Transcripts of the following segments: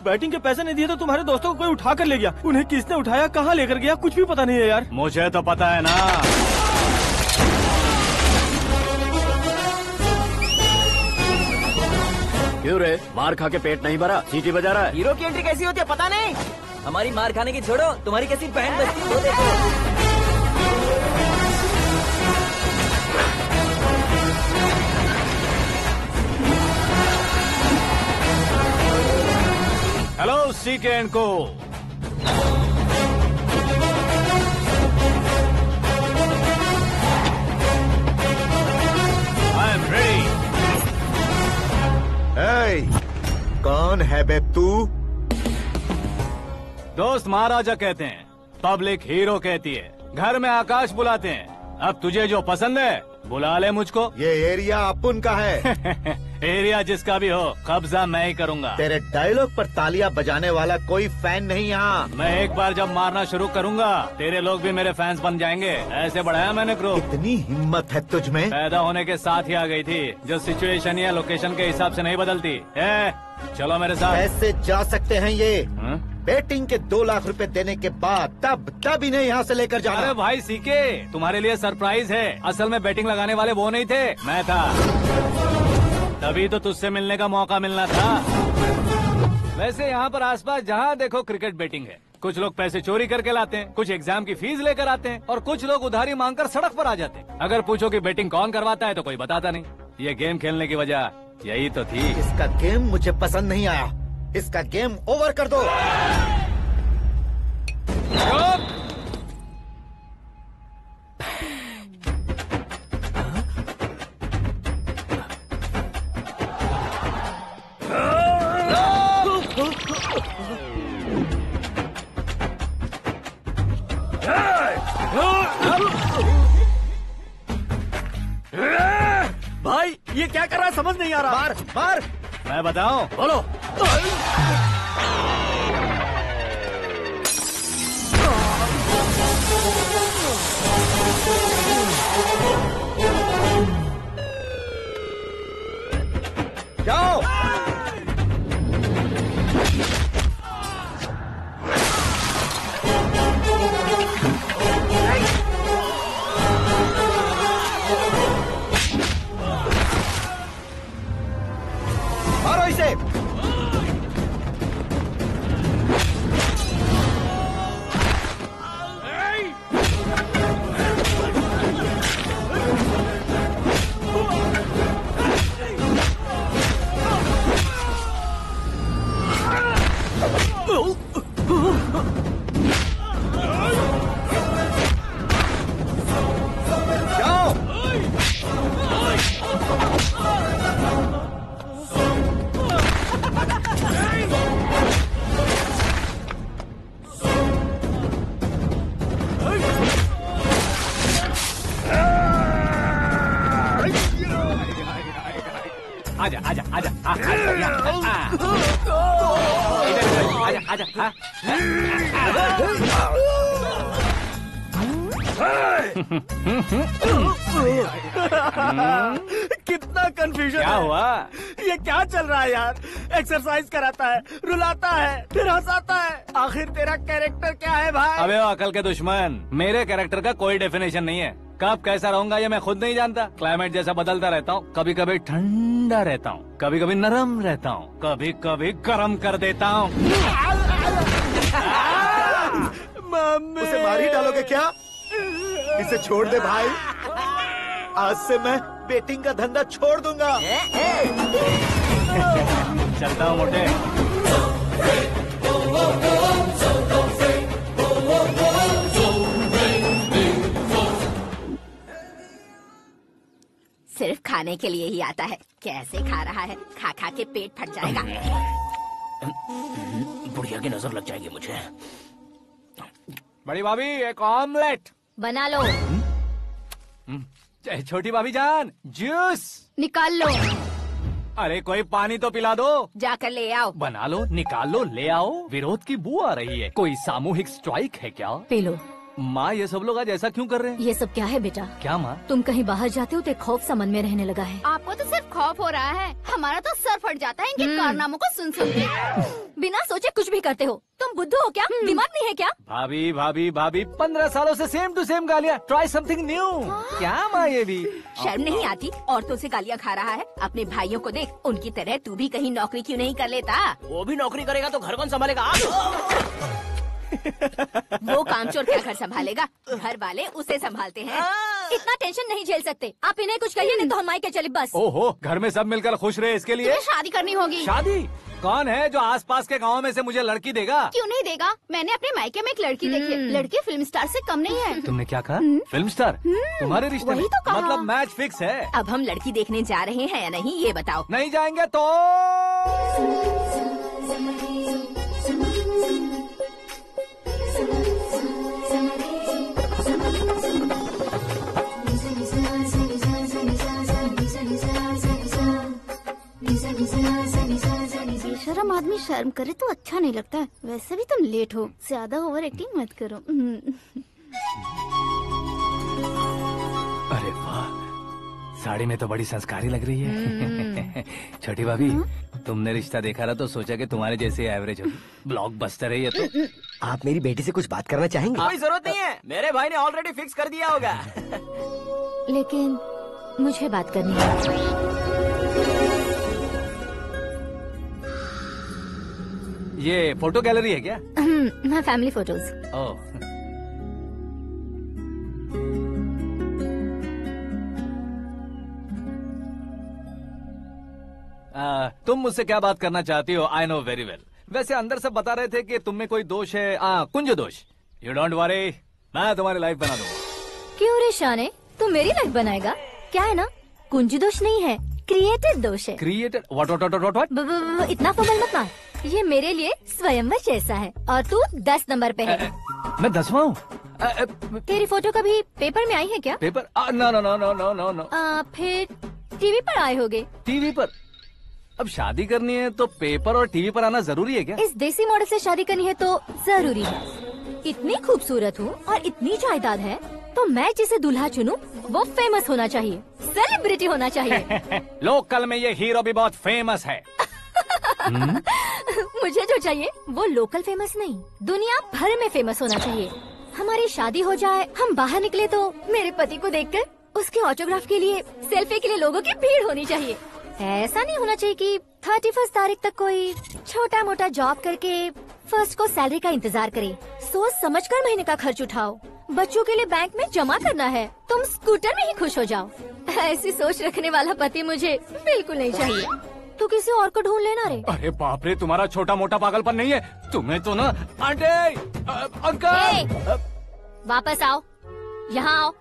Batting के पैसे नहीं दिए तो तुम्हारे दोस्तों को कोई उठा कर ले गया। उन्हें किसने उठाया, कहाँ लेकर गया, कुछ भी पता नहीं है यार। मुझे तो पता है ना। क्यों रे, मार खा के पेट नहीं भरा, सीटी बजा रहा है? हीरो की एंट्री कैसी होती है पता नहीं। हमारी मार खाने की छोड़ो, तुम्हारी कैसी बैंड बजती है वो देखो। हेलो सीके एंड को। I am ready. कौन है बे तू? दोस्त महाराजा कहते हैं, पब्लिक हीरो कहती है, घर में आकाश बुलाते हैं। अब तुझे जो पसंद है बुला ले मुझको। ये एरिया अपुन का है। एरिया जिसका भी हो, कब्जा मैं ही करूंगा। तेरे डायलॉग पर तालियां बजाने वाला कोई फैन नहीं यहाँ। मैं एक बार जब मारना शुरू करूंगा, तेरे लोग भी मेरे फैंस बन जाएंगे। ऐसे बढ़ाया मैंने ग्रुप। इतनी हिम्मत है तुझ में? पैदा होने के साथ ही आ गई थी, जो सिचुएशन या लोकेशन के हिसाब से नहीं बदलती। चलो मेरे साथ। कैसे जा सकते हैं ये? हा? बेटिंग के 2 लाख रुपए देने के बाद तब इन्हें यहाँ से लेकर जाना। अरे भाई सीके, तुम्हारे लिए सरप्राइज है। असल में बैटिंग लगाने वाले वो नहीं थे, मैं था। तभी तो तुझसे मिलने का मौका मिलना था। वैसे यहाँ पर आसपास जहाँ देखो क्रिकेट बैटिंग है। कुछ लोग पैसे चोरी करके लाते हैं, कुछ एग्जाम की फीस लेकर आते हैं, और कुछ लोग उधारी मांगकर सड़क पर आ जाते हैं। अगर पूछो कि बैटिंग कौन करवाता है तो कोई बताता नहीं। ये गेम खेलने की वजह यही तो थी। इसका गेम मुझे पसंद नहीं आया। इसका गेम ओवर कर दो। भाई ये क्या कर रहा है, समझ नहीं आ रहा। मार मार। मैं बताऊं? बोलो। जाओ। मारो इसे। आजा आजा आजा आजा आजा। कितना कंफ्यूजन क्या है। हुआ? ये क्या चल रहा है यार? एक्सरसाइज कराता है, रुलाता है, फिर हंसाता है। आखिर तेरा कैरेक्टर क्या है भाई? अबे ओ अकल के दुश्मन, मेरे कैरेक्टर का कोई डेफिनेशन नहीं है। कब कैसा रहूंगा ये मैं खुद नहीं जानता। क्लाइमेट जैसा बदलता रहता हूँ। कभी कभी ठंडा रहता हूँ, कभी कभी नरम रहता हूँ, कभी कभी गर्म कर देता हूँ। उसे मार ही डालोगे क्या? इसे छोड़ दे भाई। आज से मैं बेटिंग का धंधा छोड़ दूंगा। चलता हूँ मोटे। सिर्फ खाने के लिए ही आता है। कैसे खा रहा है, खा खा के पेट फट जाएगा। बुढ़िया की नजर लग जाएगी मुझे। बड़ी भाभी एक ऑमलेट बना लो। छोटी भाभी जान जूस निकाल लो। अरे कोई पानी तो पिला दो। जाकर ले आओ। बना लो, निकाल लो, ले आओ। विरोध की बू आ रही है। कोई सामूहिक स्ट्राइक है क्या? पी लो। माँ ये सब लोग आज ऐसा क्यों कर रहे हैं? ये सब क्या है बेटा? क्या माँ? तुम कहीं बाहर जाते हो तो एक खौफ सा मन में रहने लगा है। आपको तो सिर्फ खौफ हो रहा है, हमारा तो सर फट जाता है इनके कारनामों को सुन सुन के। बिना सोचे कुछ भी करते हो। तुम बुद्धू हो क्या? दिमाग नहीं है क्या? भाभी भाभी भाभी 15 सालों से सेम टू सेम गालियाँ। Try something new. क्या माँ ये भी? शर्म नहीं आती? औरतों से गालियाँ खा रहा है। अपने भाइयों को देख, उनकी तरह तू भी कहीं नौकरी क्यों नहीं कर लेता? वो भी नौकरी करेगा तो घर कौन संभालेगा? आप वो कामचोर क्या घर संभालेगा? घर वाले उसे संभालते हैं। इतना टेंशन नहीं झेल सकते। आप इन्हें कुछ कहिए नहीं तो हम मायके चले बस। ओहो, घर में सब मिलकर खुश रहे इसके लिए। तुम्हें शादी करनी होगी। शादी? कौन है जो आसपास के गाँव में से मुझे लड़की देगा? क्यों नहीं देगा? मैंने अपने मायके में एक लड़की देखी है। लड़की फिल्म स्टार से कम नहीं है। तुमने क्या कहा? Film star? तुम्हारे रिश्ते में? वही तो कहा। मतलब मैच फिक्स है? अब हम लड़की देखने जा रहे हैं या नहीं ये बताओ। नहीं जाएंगे तो? बेशरम आदमी शर्म करे तो अच्छा नहीं लगता है। वैसे भी तुम लेट हो, ज्यादा ओवर एक्टिंग मत करो। अरे वाह, साड़ी में तो बड़ी संस्कारी लग रही है। छोटी भाभी, तुमने रिश्ता देखा ना तो सोचा कि तुम्हारे जैसे एवरेज होगी। ब्लॉकबस्टर है ये तो। आप मेरी बेटी से कुछ बात करना चाहेंगे? कोई जरूरत नहीं है, मेरे भाई ने ऑलरेडी फिक्स कर दिया होगा। लेकिन मुझे बात करनी है। ये फोटो गैलरी है क्या? मैं फैमिली फोटोज। ओह, तुम मुझसे क्या बात करना चाहती हो? I know very well. वैसे अंदर से बता रहे थे कि तुम में कोई दोष है। कुंज दोष। यू डोंट वरी, मैं तुम्हारी लाइफ बना दूंगा। क्यों रे शाने, तू मेरी लाइफ बनाएगा? क्या है ना, कुंज दोष नहीं है, क्रिएटेड दोष है। क्रिएटेड? व्हाट? इतना फमल मत मार। ये मेरे लिए स्वयंवर जैसा है और तू 10 नंबर पे है। मैं 10वां हूँ? तेरी फोटो कभी पेपर में आई है क्या? Paper? No no no no no no no. फिर टीवी पर आए होगे। टीवी पर? अब शादी करनी है तो पेपर और टीवी पर आना जरूरी है क्या? इस देसी मॉडल से शादी करनी है तो जरूरी है। इतनी खूबसूरत हूँ और इतनी जायदाद है तो मैं जिसे दूल्हा चुनूं वो फेमस होना चाहिए, सेलिब्रिटी होना चाहिए। लोकल में ये हीरो भी बहुत फेमस है। मुझे जो चाहिए वो लोकल फेमस नहीं, दुनिया भर में फेमस होना चाहिए। हमारी शादी हो जाए, हम बाहर निकले तो मेरे पति को देखकर उसके ऑटोग्राफ के लिए, सेल्फी के लिए लोगों की भीड़ होनी चाहिए। ऐसा नहीं होना चाहिए कि 31 तारीख तक कोई छोटा मोटा जॉब करके फर्स्ट को सैलरी का इंतजार करे। सोच समझकर महीने का खर्च उठाओ। बच्चों के लिए बैंक में जमा करना है, तुम स्कूटर में ही खुश हो जाओ। ऐसी सोच रखने वाला पति मुझे बिल्कुल नहीं चाहिए। तू किसी और को ढूंढ लेना रे। अरे बाप रे, तुम्हारा छोटा मोटा पागलपन नहीं है? तुम्हें तो ना आंटी, अंकल। वापस आओ, यहाँ आओ।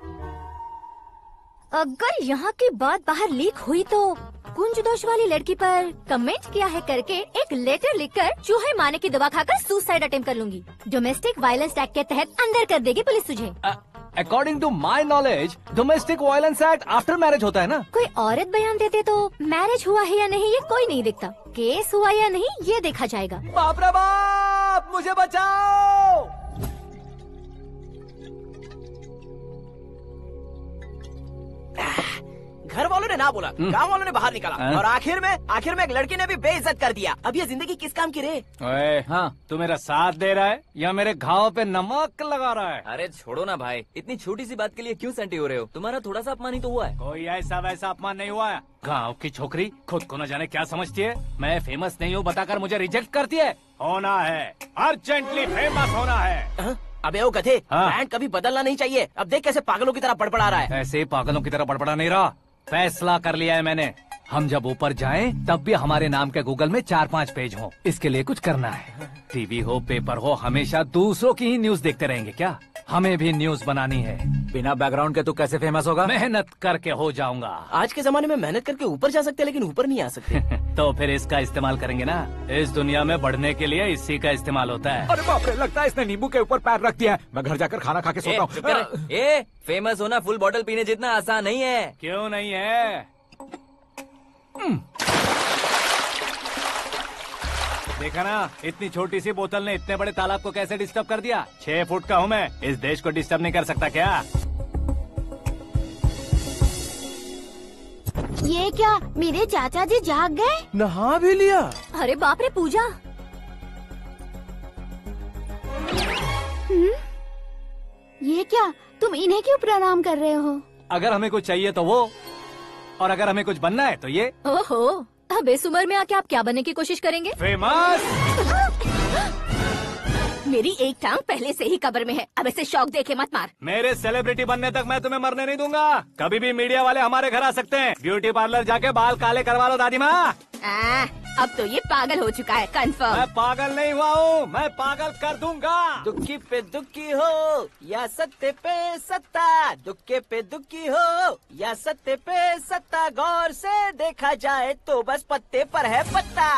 अगर यहाँ की बात बाहर लीक हुई तो कुंज दोष वाली लड़की पर कमेंट किया है करके एक लेटर लिखकर चूहे मारने की दवा खाकर सुसाइड अटेम्प्ट कर लूंगी। डोमेस्टिक वायलेंस एक्ट के तहत अंदर कर देगी पुलिस तुझे। According to my knowledge domestic violence act after marriage होता है ना? कोई औरत बयान देते तो मैरिज हुआ है या नहीं ये कोई नहीं देखता, केस हुआ या नहीं ये देखा जाएगा। बाप रे बाप, मुझे बचाओ। घर वालों ने ना बोला, गांव वालों ने बाहर निकाला और आखिर में एक लड़की ने भी बेइज्जत कर दिया। अब ये जिंदगी किस काम की रे? ओए, हाँ, तू मेरा साथ दे रहा है या मेरे घाव पे नमक लगा रहा है? अरे छोड़ो ना भाई, इतनी छोटी सी बात के लिए क्यों सैंटी हो रहे हो? तुम्हारा थोड़ा सा अपमान ही तो हुआ है। कोई ऐसा वैसा अपमान नहीं हुआ है। गाँव की छोकरी खुद को न जाने क्या समझती है। मैं फेमस नहीं हूँ बताकर मुझे रिजेक्ट करती है। होना है, अर्जेंटली फेमस होना है। अबे ओ गधे, हाँ। ब्रांड कभी बदलना नहीं चाहिए। अब देख कैसे पागलों की तरह बड़बड़ा रहा है। ऐसे पागलों की तरह बड़बड़ा नहीं रहा, फैसला कर लिया है मैंने। हम जब ऊपर जाएं तब भी हमारे नाम के गूगल में 4-5 पेज हो। इसके लिए कुछ करना है। टीवी हो, पेपर हो, हमेशा दूसरों की ही न्यूज देखते रहेंगे क्या? हमें भी न्यूज बनानी है। बिना बैकग्राउंड के तू कैसे फेमस होगा? मेहनत करके हो जाऊंगा। आज के जमाने में मेहनत करके ऊपर जा सकते हैं लेकिन ऊपर नहीं आ सकते। तो फिर इसका इस्तेमाल करेंगे ना। इस दुनिया में बढ़ने के लिए इसी का इस्तेमाल होता है। अरे बाप रे, लगता है इसने नींबू के ऊपर पैर रख दिया है। मैं घर जाकर खाना खा के सोता हूँ। फेमस होना फुल बॉटल पीने जितना आसान नहीं है। क्यों नहीं है? देखा ना, इतनी छोटी सी बोतल ने इतने बड़े तालाब को कैसे डिस्टर्ब कर दिया। 6 फुट का हूँ मैं, इस देश को डिस्टर्ब नहीं कर सकता क्या? ये क्या, मेरे चाचा जी जाग गए? नहा भी लिया? अरे बाप रे पूजा, ये क्या, तुम इन्हें क्यों प्रणाम कर रहे हो? अगर हमें कुछ चाहिए तो वो, और अगर हमें कुछ बनना है तो ये। ओहो, अब इस उम्र में आके आप क्या बनने की कोशिश करेंगे? फेमस। मेरी एक टांग पहले से ही कब्र में है, अब ऐसे शौक देके मत मार। मेरे सेलिब्रिटी बनने तक मैं तुम्हें मरने नहीं दूंगा। कभी भी मीडिया वाले हमारे घर आ सकते हैं। ब्यूटी पार्लर जाके बाल काले करवा लो दादी माँ। अब तो ये पागल हो चुका है, कंफर्म। मैं पागल नहीं हुआ हूँ, मैं पागल कर दूंगा। दुखी पे दुखी हो या सत्य पे सत्ता, दुखे पे दुखी हो या सत्य पे सत्ता, गौर से देखा जाए तो बस पत्ते पर है पत्ता।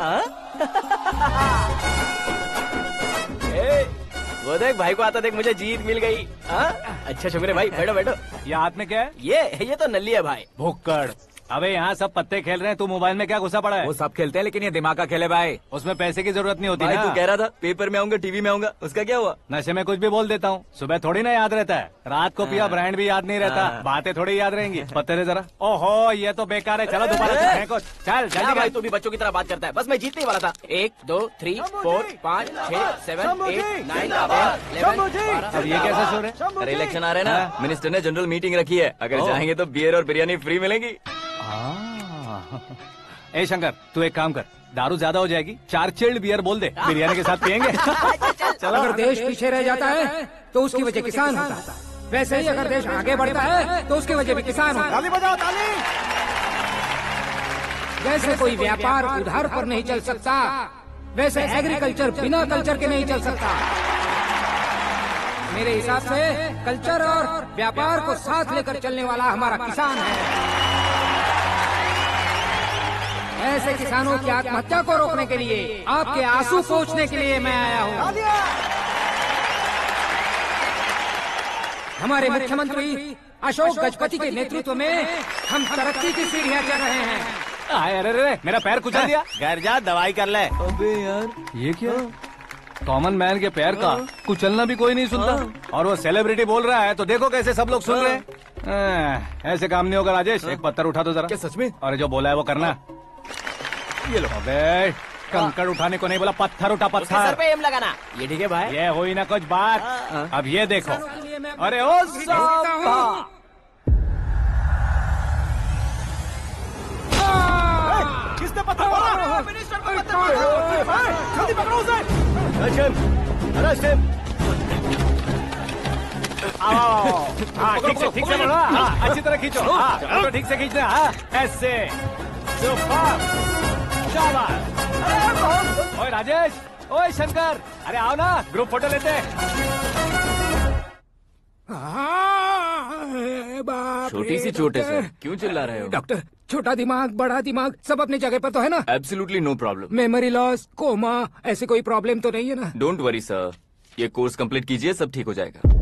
वो देख भाई को आता देख, मुझे जीत मिल गई। अच्छा शुक्र है भाई, बैठो बैठो। ये हाथ में क्या है? ये तो नल्ली है भाई। भुक्कड़। अबे यहाँ सब पत्ते खेल रहे हैं, तू मोबाइल में क्या घुसा पड़ा है? वो सब खेलते हैं लेकिन ये दिमाग का खेल है भाई। उसमें पैसे की जरूरत नहीं होती भाई ना। तू कह रहा था पेपर में आऊंगा, टीवी में आऊंगा, उसका क्या हुआ? नशे में कुछ भी बोल देता हूँ, सुबह थोड़ी ना याद रहता है। रात को पिया ब्रांड भी याद नहीं रहता, बातें थोड़ी याद रहेंगी। पत्ते दे जरा। ओहो ये तो बेकार है, चलो दोबारा से फेंको। चल क्या जल्दी भाई, तू भी बच्चों की तरह बात करता है। बस मैं जीतने वाला था। 1 2 3 4 5 6 7 8 9 10 11। अब ये कैसा शोर है? अरे इलेक्शन आ रहे हैं ना, मिनिस्टर ने जनरल मीटिंग रखी है, अगर जाएंगे तो बियर और बिरयानी फ्री मिलेगी। ए शंकर, तू एक काम कर, दारू ज्यादा हो जाएगी, 4 चिल्ड बियर बोल दे, बिरयानी के साथ पियेंगे। चलो। अगर देश पीछे रह जाता है तो उसकी वजह किसान होता है, वैसे ही अगर देश आगे बढ़ता है तो उसकी वजह भी किसान होता है। ताली बजाओ, ताली। जैसे कोई व्यापार उधार पर नहीं चल सकता, वैसे एग्रीकल्चर बिना कल्चर के नहीं चल सकता। मेरे हिसाब से कल्चर और व्यापार को साथ लेकर चलने वाला हमारा किसान है। ऐसे किसानों की आत्महत्या को रोकने के लिए, आपके आंसू पोंछने के लिए मैं आया हूँ। हमारे मुख्यमंत्री अशोक गजपति के नेतृत्व में हम तरक्की की सीढ़ियाँ चढ़ रहे हैं। अरे मेरा पैर कुचल दिया। घर जा, दवाई कर ले। अबे यार ये क्या? कॉमन मैन के पैर का कुचलना भी कोई नहीं सुनता, और वो सेलिब्रिटी बोल रहा है तो देखो कैसे सब लोग सुन रहे हैं। ऐसे काम नहीं होगा राजेश, एक पत्थर उठा दो जरा। क्या सच में? और जो बोला है वो करना। ये लो। अबे कंकड़ उठाने को नहीं बोला, पत्थर उठा, उसके सर पत्थर। पे एम लगाना। ये ठीक है भाई। ये हुई ना कुछ बात। अब ये देखो। अरे ओ साहब, किसने पत्थर मारा? मिनिस्टर को पत्थर मारा। जल्दी पकड़ो उसे। हाँ ठीक से बढ़ो, हाँ अच्छी तरह खींचो, हाँ तो ठीक से खींचना, हाँ ऐसे। सुपर, शाबाश। ओए राजेश, ओए शंकर, अरे आओ ना, ग्रुप फोटो लेते हैं। छोटी सी चोट है सर, क्यों चिल्ला रहे हो? डॉक्टर, छोटा दिमाग बड़ा दिमाग सब अपनी जगह पर तो है ना? Absolutely no problem. Memory loss, coma, ऐसी कोई प्रॉब्लम तो नहीं है ना? डोंट वरी सर, ये कोर्स कंप्लीट कीजिए, सब ठीक हो जाएगा।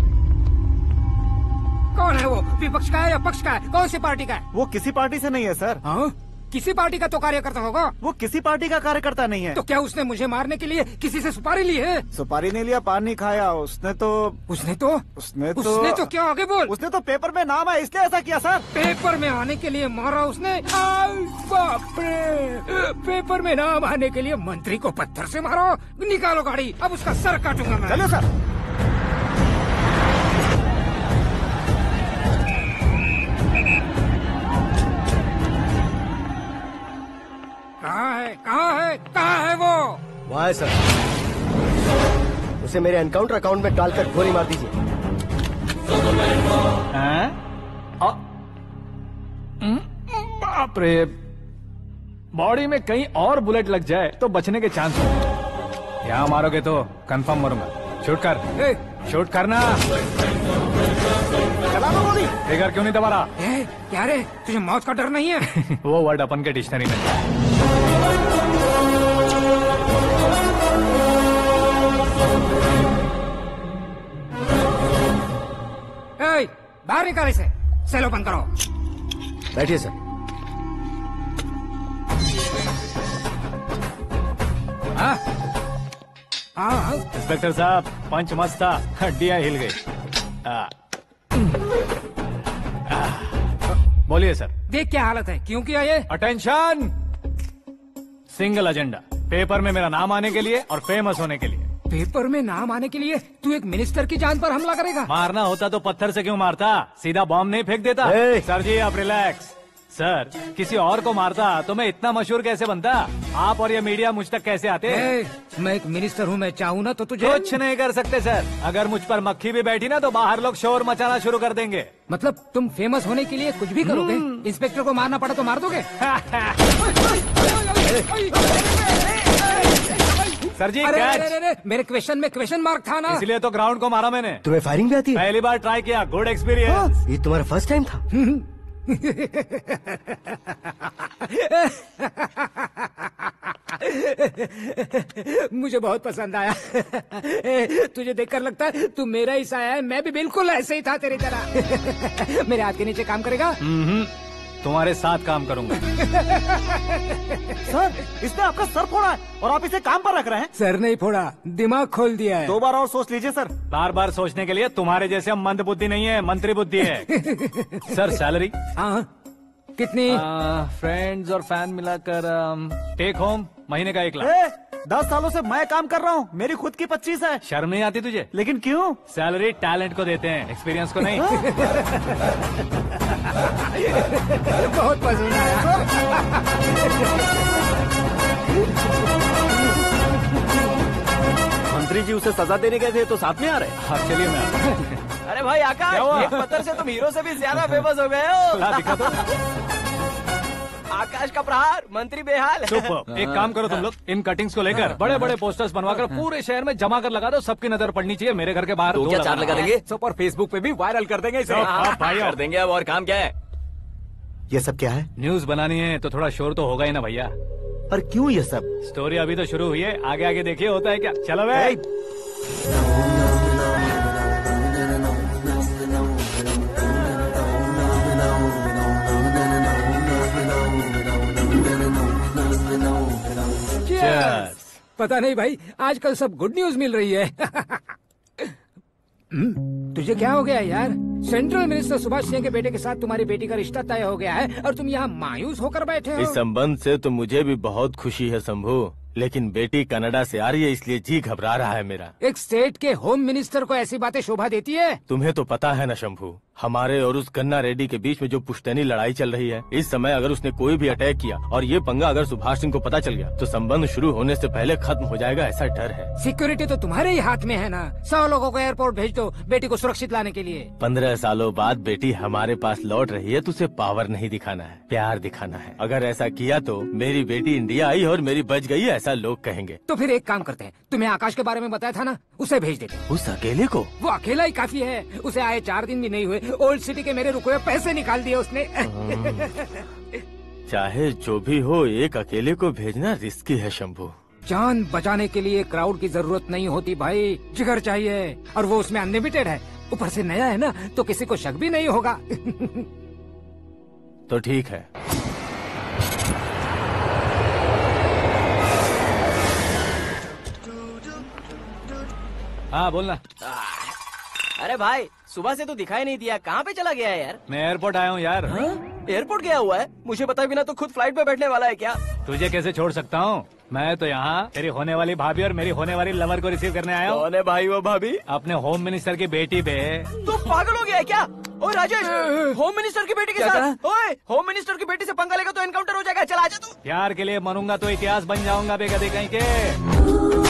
कौन है वो? विपक्ष का है या पक्ष का है? कौन सी पार्टी का है? वो किसी पार्टी से नहीं है सर। हाँ? किसी पार्टी का तो कार्यकर्ता होगा। वो किसी पार्टी का कार्यकर्ता नहीं है। तो क्या उसने मुझे मारने के लिए किसी से सुपारी ली है? सुपारी नहीं लिया, पान नहीं खाया। उसने तो क्या आगे बोल? उसने तो पेपर में नाम है इसलिए ऐसा किया सर। पेपर में आने के लिए मारा उसने? बाप रे, पेपर में नाम आने के लिए मंत्री को पत्थर से मारो? निकालो गाड़ी, अब उसका सर काटूंगा मैं। चलो सर। कहाँ है वो? वहाँ है सर, उसे मेरे एनकाउंटर अकाउंट में डालकर गोली मार दीजिए। बाप रे, बॉडी में कहीं और बुलेट लग जाए तो बचने के चांस हो। यहाँ मारोगे तो कंफर्म मरूंगा। शूट कर, शूट करना। फिगर क्यों नहीं दबा रहा? क्या रे, तुझे मौत का डर नहीं है? वो वर्ड अपन के डिक्शनरी में। बाहर निकाल इसे, सेल ओपन करो। बैठिए सर। हाँ हाँ इंस्पेक्टर साहब, पंच मस्त था, हड्डियां हिल गई। बोलिए सर। देख क्या हालत है, क्यों किया ये? अटेंशन, सिंगल एजेंडा, पेपर में मेरा नाम आने के लिए और फेमस होने के लिए। पेपर में नाम आने के लिए तू एक मिनिस्टर की जान पर हमला करेगा? मारना होता तो पत्थर से क्यों मारता, सीधा बॉम्ब नहीं फेंक देता। सर जी आप रिलैक्स। सर, किसी और को मारता तो मैं इतना मशहूर कैसे बनता? आप और ये मीडिया मुझ तक कैसे आते? मैं एक मिनिस्टर हूँ, मैं चाहूँ ना तो तुझे कुछ नहीं कर सकते सर। अगर मुझ पर मक्खी भी बैठी ना तो बाहर लोग शोर मचाना शुरू कर देंगे। मतलब तुम फेमस होने के लिए कुछ भी करोगे? इंस्पेक्टर को मारना पड़ा तो मार दोगे? सर जी अरे, मेरे क्वेश्चन में क्वेश्चन मार्क था ना, इसलिए तो ग्राउंड को मारा मैंने। तुम्हें फायरिंग भी आती है? पहली बार ट्राई किया, गुड एक्सपीरियंस। ये तुम्हारा फर्स्ट टाइम था? मुझे बहुत पसंद आया। तुझे देखकर लगता है तू मेरा ही साया है। मैं भी बिल्कुल ऐसे ही था तेरी तरह। मेरे हाथ के नीचे काम करेगा? तुम्हारे साथ काम करूंगा। सर, इसने आपका सर फोड़ा है और आप इसे काम पर रख रहे हैं। सर नहीं फोड़ा, दिमाग खोल दिया है। 2 बार और सोच लीजिए सर। बार बार सोचने के लिए तुम्हारे जैसे मंद बुद्धि नहीं है, मंत्री बुद्धि है। Sir salary? हाँ, कितनी? फ्रेंड्स और फैन मिलाकर टेक होम महीने का 1 लाख। 10 सालों से मैं काम कर रहा हूँ, मेरी खुद की 25 है। शर्म नहीं आती तुझे? लेकिन क्यों? सैलरी टैलेंट को देते हैं, एक्सपीरियंस को नहीं। बहुत पसंद आया। मंत्री जी उसे सजा देने गए थे तो साथ में आ रहे। हाँ चलिए मैं आता हूं। अरे भाई आकाश, एक पत्थर से तुम हीरो से भी ज्यादा फेमस हो गए हो। दिखा तो। आकाश का प्रहार, मंत्री बेहाल। सुपर। एक काम करो तुम लोग, इन कटिंग्स को लेकर बड़े बड़े पोस्टर्स बनवाकर पूरे शहर में जमा कर लगा दो। सबकी नजर पड़नी चाहिए। मेरे घर के बाहर तो 2 क्या 4 लगा देंगे? सब और फेसबुक पे भी वायरल कर देंगे इसे। भाई कर देंगे। अब और काम क्या है? ये सब क्या है? न्यूज बनानी है तो थोड़ा शोर तो होगा ही ना भैया। पर क्यों ये सब? स्टोरी अभी तो शुरू हुई है, आगे आगे देखिए होता है क्या। चलो भाई। पता नहीं भाई, आजकल सब गुड न्यूज मिल रही है। तुझे क्या हो गया यार? सेंट्रल मिनिस्टर सुभाष सिंह के बेटे के साथ तुम्हारी बेटी का रिश्ता तय हो गया है और तुम यहाँ मायूस होकर बैठे हो। इस संबंध से तो मुझे भी बहुत खुशी है शंभू, लेकिन बेटी कनाडा से आ रही है इसलिए जी घबरा रहा है मेरा। एक स्टेट के होम मिनिस्टर को ऐसी बातें शोभा देती है? तुम्हें तो पता है ना शंभू, हमारे और उस कन्ना रेड्डी के बीच में जो पुश्तैनी लड़ाई चल रही है, इस समय अगर उसने कोई भी अटैक किया और ये पंगा अगर सुभाष सिंह को पता चल गया तो संबंध शुरू होने से पहले खत्म हो जाएगा, ऐसा डर है। सिक्योरिटी तो तुम्हारे ही हाथ में है ना। 100 लोगों को एयरपोर्ट भेज दो बेटी को सुरक्षित लाने के लिए। 15 सालों बाद बेटी हमारे पास लौट रही है तो उसे पावर नहीं दिखाना है, प्यार दिखाना है। अगर ऐसा किया तो मेरी बेटी इंडिया आई और मेरी बच गई, ऐसा लोग कहेंगे। तो फिर एक काम करते हैं, तुम्हें आकाश के बारे में बताया था ना, उसे भेज देते। उस अकेले को? वो अकेला ही काफी है। उसे आए 4 दिन भी नहीं हुए, ओल्ड सिटी के मेरे रुके हुए पैसे निकाल दिए उसने। चाहे जो भी हो, एक अकेले को भेजना रिस्की है शंभू। जान बचाने के लिए क्राउड की जरूरत नहीं होती भाई, जिगर चाहिए, और वो उसमें अनलिमिटेड है। ऊपर से नया है ना, तो किसी को शक भी नहीं होगा। तो ठीक है। हाँ बोलना। अरे भाई, सुबह से तो दिखाई नहीं दिया, कहाँ पे चला गया है यार? मैं एयरपोर्ट आया हूँ यार। एयरपोर्ट गया हुआ है? मुझे पता भी ना, तो खुद फ्लाइट पे बैठने वाला है क्या? तुझे कैसे छोड़ सकता हूँ? मैं तो यहाँ तेरी होने वाली भाभी और मेरी होने वाली लवर को रिसीव करने आया हूँ। कौन है भाई वो भाभी? अपने होम मिनिस्टर की बेटी पे। तो पागल हो गया है क्या? ओए राजेश, होम मिनिस्टर की बेटी के साथ? ओए, होम मिनिस्टर की बेटी से पंगा लेगा तो एनकाउंटर हो जाएगा। चल आजा तू। प्यार के लिए मरूंगा तो इतिहास बन जाऊंगा बेगदे कहीं के।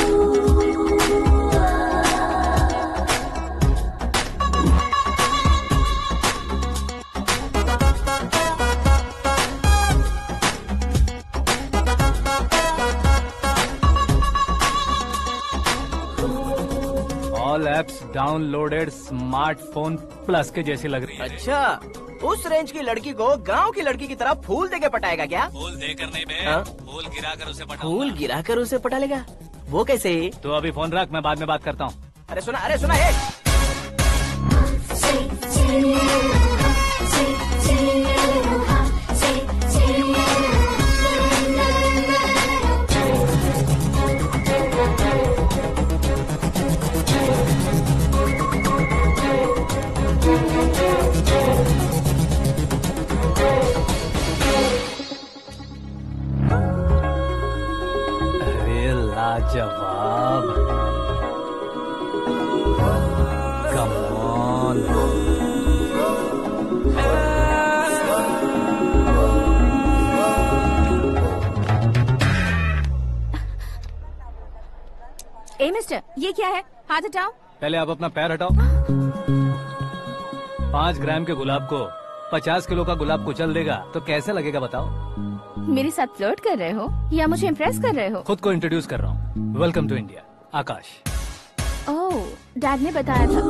All apps downloaded smartphone plus के जैसी लग रही है। अच्छा, उस रेंज की लड़की को गांव की लड़की की तरह फूल देके पटाएगा क्या? फूल देकर नहीं बे, फूल गिराकर उसे पटा। फूल गिराकर उसे पटा लेगा? वो कैसे? तो अभी फोन रख, मैं बाद में बात करता हूँ। अरे सुना ये। लाजवाब। Come on. ए मिस्टर, ये क्या है? हाथ हटाओ। पहले आप अपना पैर हटाओ। 5 ग्राम के गुलाब को 50 किलो का गुलाब कुचल देगा तो कैसे लगेगा बताओ? मेरे साथ फ्लर्ट कर रहे हो या मुझे इम्प्रेस कर रहे हो? खुद को इंट्रोड्यूस कर रहा हूँ। Welcome to India, Akash. Oh, dad ने बताया था।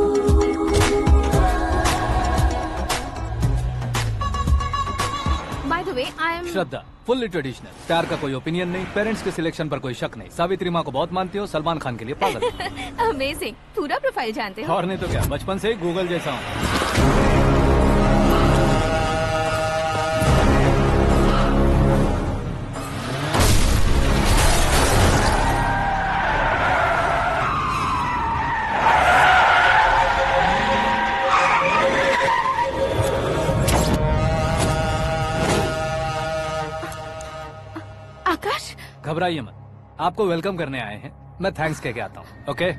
By the way, I am Shraddha, fully traditional. प्यार का कोई ओपिनियन नहीं, पेरेंट्स के सिलेक्शन पर कोई शक नहीं। सावित्री माँ को बहुत मानती हो, सलमान खान के लिए पागल। अमेजिंग, पूरा प्रोफाइल जानते हो। और नहीं तो क्या, बचपन से ही गूगल जैसा हूँ। आकाश, घबराइए मत, आपको वेलकम करने आए हैं। मैं थैंक्स कह के आता हूँ। ओके?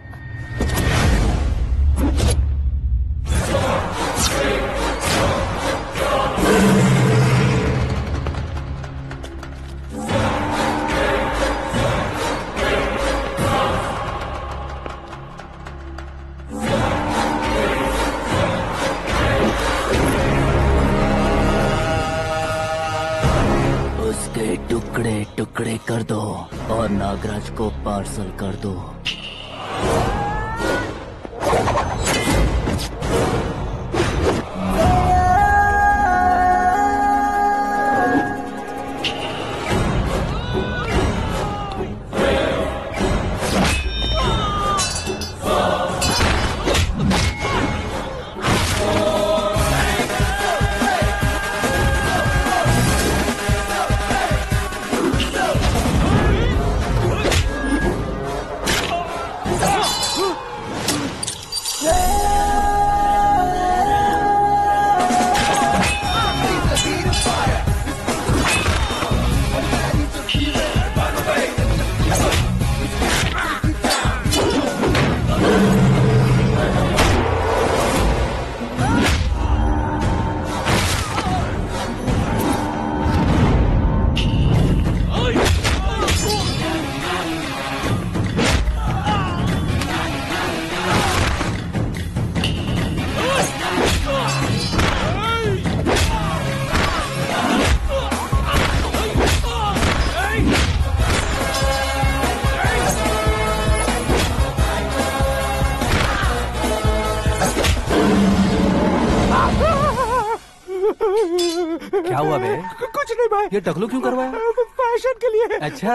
उसके टुकड़े टुकड़े कर दो और नागराज को पार्सल कर दो। क्या हुआ बे? कुछ नहीं भाई। ये टकलू क्यों करवाया? फैशन के लिए। अच्छा।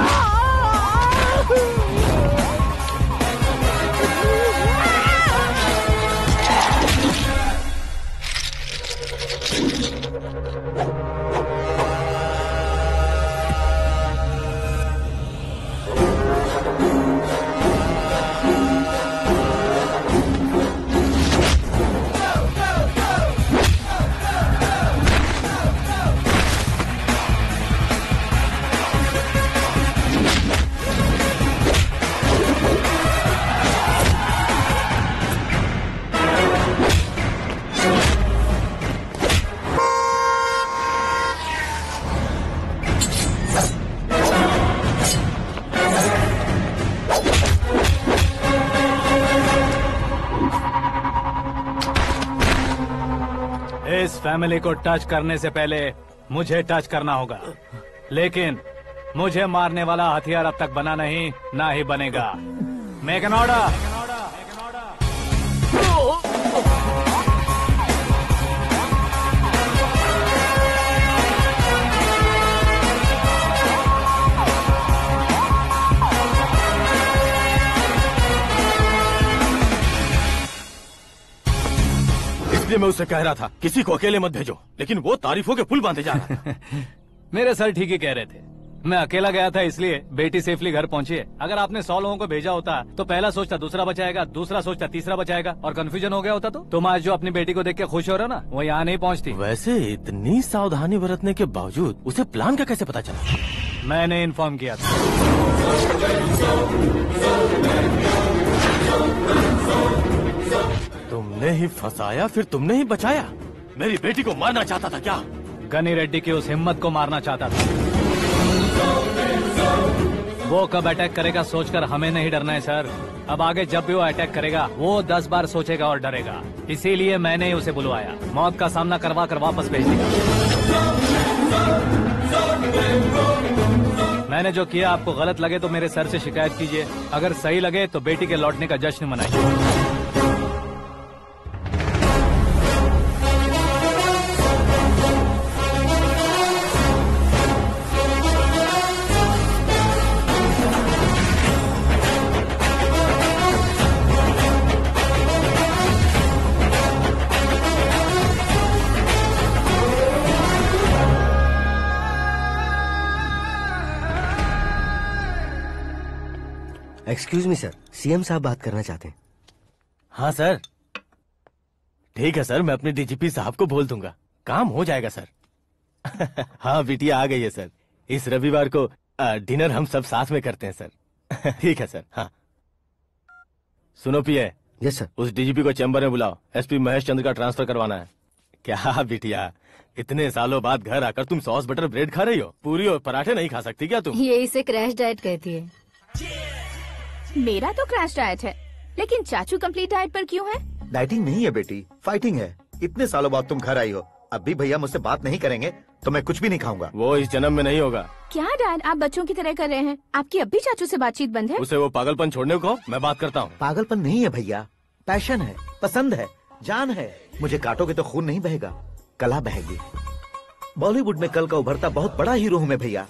इस फैमिली को टच करने से पहले मुझे टच करना होगा, लेकिन मुझे मारने वाला हथियार अब तक बना नहीं, ना ही बनेगा। Make an order. इसलिए मैं उससे कह रहा था किसी को अकेले मत भेजो, लेकिन वो तारीफों के पुल बांधे जा रहा था। मेरे सर ठीक ही कह रहे थे। मैं अकेला गया था इसलिए बेटी सेफली घर पहुंची है। अगर आपने 100 लोगों को भेजा होता तो पहला सोचता दूसरा बचाएगा, दूसरा सोचता तीसरा बचाएगा, और कंफ्यूजन हो गया होता तो तुम आज जो अपनी बेटी को देख के खुश हो रहे हो ना, वो यहाँ नहीं पहुँचती। वैसे इतनी सावधानी बरतने के बावजूद उसे प्लान का कैसे पता चला? मैंने इन्फॉर्म किया था। तुमने ही फंसाया, फिर तुमने ही बचाया। मेरी बेटी को मारना चाहता था क्या? गनी रेड्डी की उस हिम्मत को मारना चाहता था। वो कब अटैक करेगा सोचकर हमें नहीं डरना है सर। अब आगे जब भी वो अटैक करेगा वो 10 बार सोचेगा और डरेगा। इसीलिए मैंने ही उसे बुलवाया। मौत का सामना करवा कर वापस भेज दिया। मैंने जो किया आपको गलत लगे तो मेरे सर से शिकायत कीजिए, अगर सही लगे तो बेटी के लौटने का जश्न मनाइए। एक्सक्यूज मी सर, सीएम साहब बात करना चाहते हैं। हाँ सर, ठीक है सर, मैं अपने डीजीपी साहब को बोल दूंगा, काम हो जाएगा सर। हाँ बिटिया आ गई है सर। इस रविवार को डिनर हम सब साथ में करते हैं सर। ठीक है सर। हाँ सुनो पिए। Yes sir. उस डीजीपी को चैम्बर में बुलाओ, एसपी महेश चंद्र का ट्रांसफर करवाना है। क्या बिटिया, इतने सालों बाद घर आकर तुम सॉस बटर ब्रेड खा रही हो? पूरी और पराठे नहीं खा सकती क्या तुम? ये इसे क्रैश डाइट कहती है। मेरा तो क्रैश डाइट है, लेकिन चाचू कंप्लीट डाइट पर क्यों है? डाइटिंग नहीं है बेटी, फाइटिंग है। इतने सालों बाद तुम घर आई हो, अब भी भैया मुझसे बात नहीं करेंगे तो मैं कुछ भी नहीं खाऊंगा। वो इस जन्म में नहीं होगा। क्या डैड, आप बच्चों की तरह कर रहे हैं? आपकी अब भी चाचू से बातचीत बंद है? उसे वो पागलपन छोड़ने को मैं बात करता हूँ। पागलपन नहीं है भैया, पैशन है, पसंद है, जान है। मुझे काटोगे तो खून नहीं बहेगा, कला बहेगी। बॉलीवुड में कल का उभरता बहुत बड़ा हीरो हूँ मैं भैया।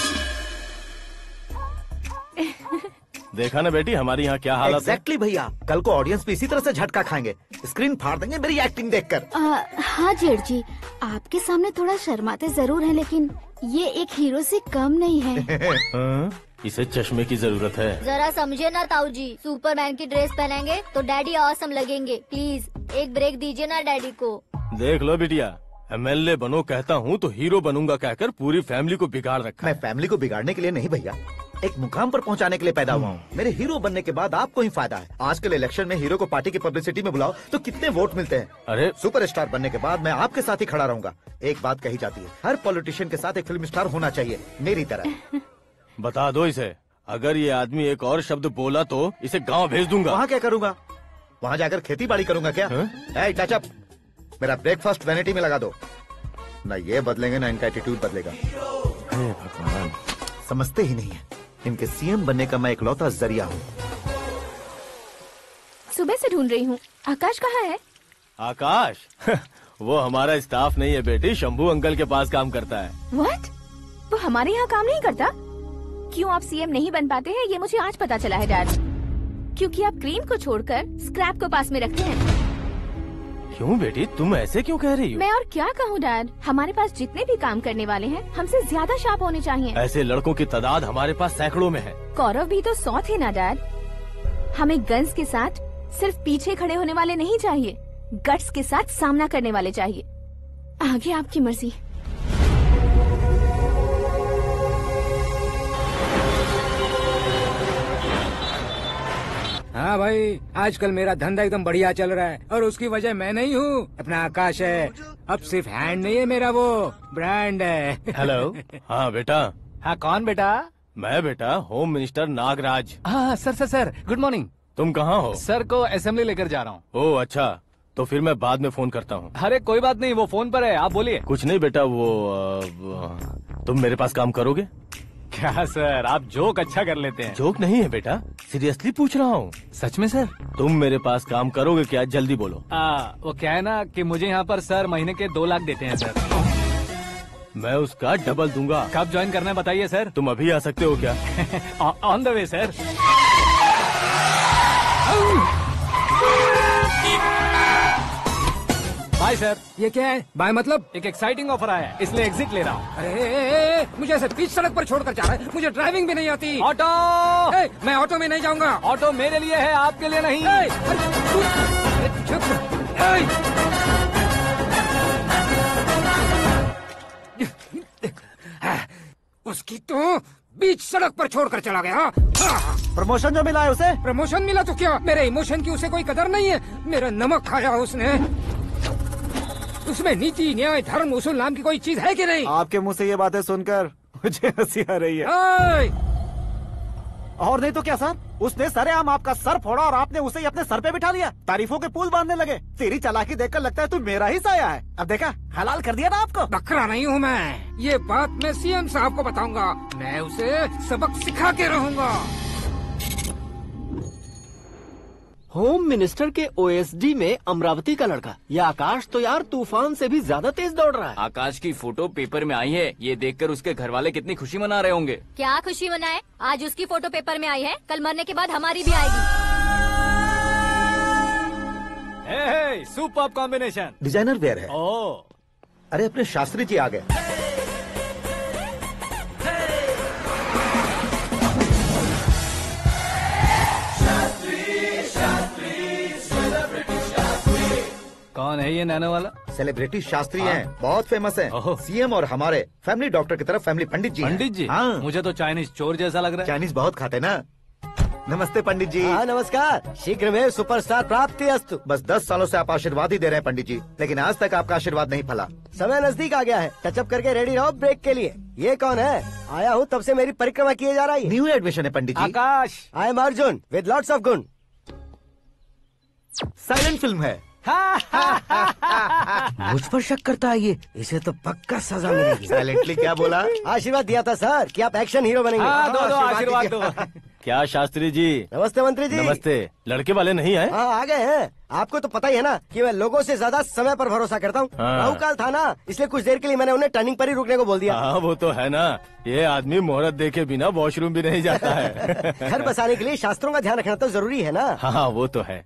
देखा ना बेटी हमारी यहाँ क्या हालत है। एग्जैक्टली भैया, कल को ऑडियंस भी इसी तरह से झटका खाएंगे, स्क्रीन फाड़ देंगे मेरी एक्टिंग देखकर। हाँ जेठ जी, आपके सामने थोड़ा शर्माते जरूर हैं, लेकिन ये एक हीरो से कम नहीं है। इसे चश्मे की जरूरत है। जरा समझे ना ताऊ जी, सुपरमैन की ड्रेस पहनेंगे तो डैडी ऑसम लगेंगे। प्लीज एक ब्रेक दीजिए ना डैडी को। देख लो बिटिया, एमएलए बनो कहता हूँ तो हीरो बनूंगा कहकर पूरी फैमिली को बिगाड़ रखा। मैं फैमिली को बिगाड़ने के लिए नहीं भैया, एक मुकाम पर पहुंचाने के लिए पैदा हुआ हूँ। मेरे हीरो बनने के बाद आपको ही फायदा है। आजकल इलेक्शन में हीरो को पार्टी की पब्लिसिटी में बुलाओ तो कितने वोट मिलते हैं। अरे सुपरस्टार बनने के बाद मैं आपके साथ ही खड़ा रहूंगा। एक बात कही जाती है, हर पॉलिटिशियन के साथ एक फिल्म स्टार होना चाहिए, मेरी तरह। बता दो इसे, अगर ये आदमी एक और शब्द बोला तो इसे गाँव भेज दूंगा। वहाँ क्या करूँगा? वहाँ जाकर खेती बाड़ी करूंगा क्या? टचअप, मेरा ब्रेकफास्ट वैनिटी में लगा दो। न ये बदलेंगे न इनका एटीट्यूड बदलेगा। भगवान, समझते ही नहीं है, इनके सीएम बनने का मैं इकलौता जरिया हूँ। सुबह से ढूंढ रही हूँ, आकाश कहाँ है? आकाश? वो हमारा स्टाफ नहीं है बेटी, शंभू अंकल के पास काम करता है। व्हाट? वो हमारे यहाँ काम नहीं करता? क्यों आप सीएम नहीं बन पाते हैं ये मुझे आज पता चला है डैड। क्योंकि आप क्रीम को छोड़कर स्क्रैप को पास में रखते हैं। क्यों बेटी, तुम ऐसे क्यों कह रही हो? मैं और क्या कहूँ डैड, हमारे पास जितने भी काम करने वाले हैं हमसे ज्यादा शार्प होने चाहिए। ऐसे लड़कों की तादाद हमारे पास सैकड़ों में है। कौरव भी तो 100 थे ना डैड। हमें गन्स के साथ सिर्फ पीछे खड़े होने वाले नहीं चाहिए, गट्स के साथ सामना करने वाले चाहिए। आगे आपकी मर्जी। हाँ भाई, आजकल मेरा धंधा एकदम बढ़िया चल रहा है और उसकी वजह मैं नहीं हूँ, अपना आकाश है। अब सिर्फ हैंड नहीं है मेरा, वो ब्रांड है। हेलो। हाँ बेटा। हाँ कौन बेटा? मैं बेटा होम मिनिस्टर नागराज। हाँ सर गुड मॉर्निंग। तुम कहाँ हो? सर को असेंबली लेकर जा रहा हूँ। ओह अच्छा, तो फिर मैं बाद में फोन करता हूँ। अरे कोई बात नहीं, वो फोन पर है, आप बोलिए। कुछ नहीं बेटा, तुम मेरे पास काम करोगे? क्या सर, आप जोक अच्छा कर लेते हैं। जोक नहीं है बेटा, सीरियसली पूछ रहा हूँ। सच में सर? तुम मेरे पास काम करोगे क्या? जल्दी बोलो। वो क्या है ना कि मुझे यहाँ पर सर महीने के 2 लाख देते हैं सर। मैं उसका डबल दूंगा। कब ज्वाइन करना है बताइए सर। तुम अभी आ सकते हो क्या? On the way sir. Bye sir. ये क्या है? बाय मतलब? एक एक्साइटिंग ऑफर आया है, इसलिए एग्जिट ले रहा हूँ। अरे मुझे ऐसे बीच सड़क पर छोड़कर जा रहा है, मुझे ड्राइविंग भी नहीं आती। ऑटो। मैं ऑटो में नहीं जाऊंगा। ऑटो मेरे लिए है, आपके लिए नहीं। उसकी तो बीच सड़क पर छोड़कर चला गया। प्रमोशन जो मिला है उसे? प्रमोशन मिला तो क्या, मेरे इमोशन की उसे कोई कदर नहीं है। मेरा नमक खाया उसने। उसमें नीति, न्याय, धर्म, उसूल नाम की कोई चीज है कि नहीं? आपके मुंह से ये बातें सुनकर मुझे हंसी आ रही है। और नहीं तो क्या सर, उसने सरेआम आपका सर फोड़ा और आपने उसे ही अपने सर पे बिठा लिया। तारीफों के पुल बांधने लगे। तेरी चालाकी देखकर लगता है तू मेरा ही साया है। अब देखा, हलाल कर दिया ना आपको। बकरा नहीं हूँ मैं। ये बात मैं सीएम साहब को बताऊंगा। मैं उसे सबक सिखा के रहूंगा। होम मिनिस्टर के ओएसडी में अमरावती का लड़का। ये आकाश तो यार तूफान से भी ज्यादा तेज दौड़ रहा है। आकाश की फोटो पेपर में आई है। ये देखकर उसके घर वाले कितनी खुशी मना रहे होंगे। क्या खुशी मनाए? आज उसकी फोटो पेपर में आई है, कल मरने के बाद हमारी भी आएगी। Super combination. डिजाइनर वेयर है। ओह, अरे अपने शास्त्री जी आ गए। कौन है ये नैनो वाला? सेलिब्रिटी शास्त्री हैं, बहुत फेमस हैं। सीएम और हमारे फैमिली डॉक्टर की तरफ फैमिली पंडित जी हैं। पंडित जी? हाँ। मुझे तो चाइनीज चोर जैसा लग रहा है। चाइनीज बहुत खाते ना। नमस्ते पंडित जी। हाँ नमस्कार। शीघ्र में सुपरस्टार प्राप्ति अस्तु। बस 10 सालों से आप आशीर्वाद ही दे रहे हैं पंडित जी, लेकिन आज तक आपका आशीर्वाद नहीं फला। समय नजदीक आ गया है, टचअप करके रेडी रहो ब्रेक के लिए। ये कौन है? आया हूँ तब से मेरी परिक्रमा किए जा रही है। न्यू एडमिशन है Pandit ji. Akash. I am Arjun with lots of गुण। साइलेंट फिल्म है। मुझ पर शक करता है ये, इसे तो पक्का सजा मिलेगी। साइलेंटली क्या बोला? आशीर्वाद दिया था सर कि आप एक्शन हीरो बनेंगे। हाँ, दो आशीर्वाद दो। क्या शास्त्री जी? नमस्ते मंत्री जी। नमस्ते। लड़के वाले नहीं आए? हाँ आ गए हैं। आपको तो पता ही है ना कि मैं लोगों से ज्यादा समय पर भरोसा करता हूँ। हाँ। राहु काल था ना, इसलिए कुछ देर के लिए मैंने उन्हें टर्निंग पर ही रुकने को बोल दिया। हाँ वो तो है ना, ये आदमी मुहूर्त देखे बिना वॉशरूम भी नहीं जाता है। घर बसाने के लिए शास्त्रों का ध्यान रखना तो जरूरी है ना। हाँ वो तो है।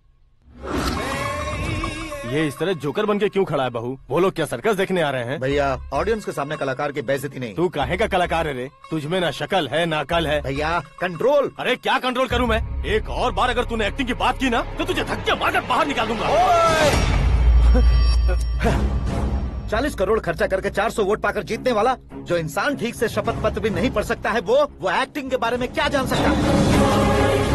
ये इस तरह जोकर बन के क्यों खड़ा है बहू? वो लोग क्या सर्कस देखने आ रहे हैं? भैया ऑडियंस के सामने कलाकार की बेइज्जती नहीं। तू काहे का कलाकार है रे? तुझमें ना शक्ल है ना अकल है। भैया कंट्रोल। अरे क्या कंट्रोल करूं मैं? एक और बार अगर तूने एक्टिंग की बात की ना तो तुझे धक्के मारकर बाहर निकाल दूंगा। 40 करोड़ खर्चा करके 400 वोट पाकर जीतने वाला, जो इंसान ठीक से शपथ पत्र भी नहीं पढ़ सकता है, वो एक्टिंग के बारे में क्या जान सकता है?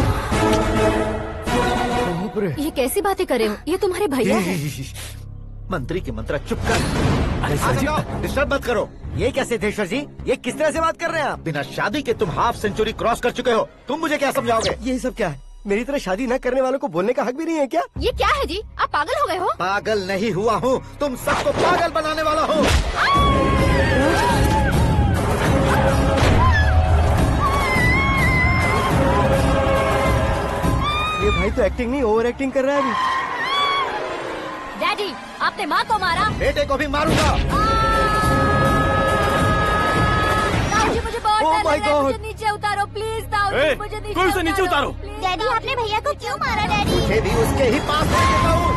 ये कैसी बातें करे हो? ये तुम्हारे भैया हैं। मंत्री की मंत्रा चुप कर। डिस्टर्ब मत करो। ये क्या सिद्धेश्वर जी, ये किस तरह से बात कर रहे हैं आप? बिना शादी के तुम हाफ सेंचुरी क्रॉस कर चुके हो, तुम मुझे क्या समझाओगे? ये सब क्या है? मेरी तरह शादी न करने वालों को बोलने का हक भी नहीं है क्या? ये क्या है जी? आप पागल हो गए हो? पागल नहीं हुआ हूँ, तुम सबको पागल बनाने वाला हो। ये भाई तो एक्टिंग नहीं ओवर एक्टिंग कर रहा है अभी। डैडी, आपने माँ को मारा। बेटे को भी मारूंगा। ताऊजी मुझे बहुत Oh डर my लग रहा है, God! मुझे नीचे उतारो प्लीज। ताऊजी मुझे नीचे कोई उसे नीचे उतारो। डैडी आपने भैया को क्यों मारा डैडी? मुझे भी उसके ही पास लेके जाऊं।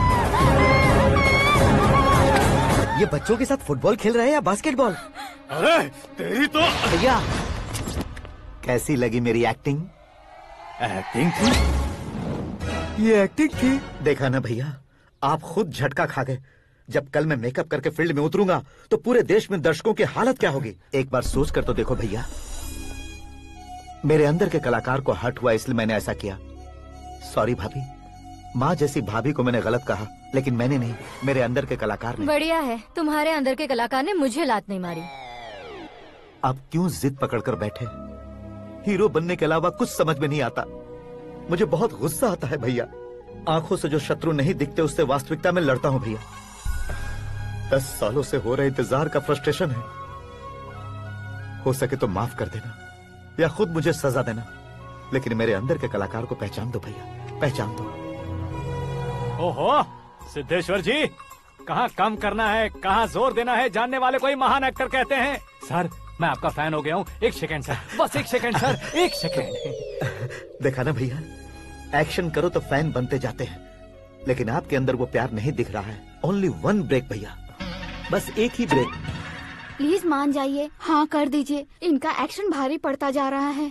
ये बच्चों के साथ फुटबॉल खेल रहे हैं या बास्केटबॉल? अरे तेरी तो भैया कैसी लगी मेरी एक्टिंग? एक्टिंग थी? ये एक्टिंग थी? देखा ना भैया, आप खुद झटका खा गए। जब कल मैं मेकअप करके फील्ड में उतरूंगा तो पूरे देश में दर्शकों की हालत क्या होगी? एक बार सोच कर तो देखो भैया। मेरे अंदर के कलाकार को हर्ट हुआ इसलिए मैंने ऐसा किया। सॉरी भाभी। माँ जैसी भाभी को मैंने गलत कहा, लेकिन मैंने नहीं, मेरे अंदर के कलाकार ने। बढ़िया है, तुम्हारे अंदर के कलाकार ने मुझे लात नहीं मारी। आप क्यों जिद पकड़कर बैठे? हीरो बनने के अलावा कुछ समझ में नहीं आता। मुझे बहुत गुस्सा आता है भैया। आंखों से जो शत्रु नहीं दिखते उससे वास्तविकता में लड़ता हूँ भैया। 10 सालों से हो रहे इंतजार का फ्रस्ट्रेशन है। हो सके तो माफ कर देना या खुद मुझे सजा देना, लेकिन मेरे अंदर के कलाकार को पहचान दो भैया, पहचान दो। ओहो सिद्धेश्वर जी, कहाँ कम करना है कहाँ जोर देना है जानने वाले को ही महान एक्टर कहते हैं। सर मैं आपका फैन हो गया हूँ। एक सेकंड सर, बस एक सेकंड सर, एक सेकंड। देखा ना भैया, एक्शन करो तो फैन बनते जाते हैं, लेकिन आपके अंदर वो प्यार नहीं दिख रहा है। ओनली 1 ब्रेक भैया, बस एक ही ब्रेक। प्लीज मान जाइए, हाँ कर दीजिए। इनका एक्शन भारी पड़ता जा रहा है।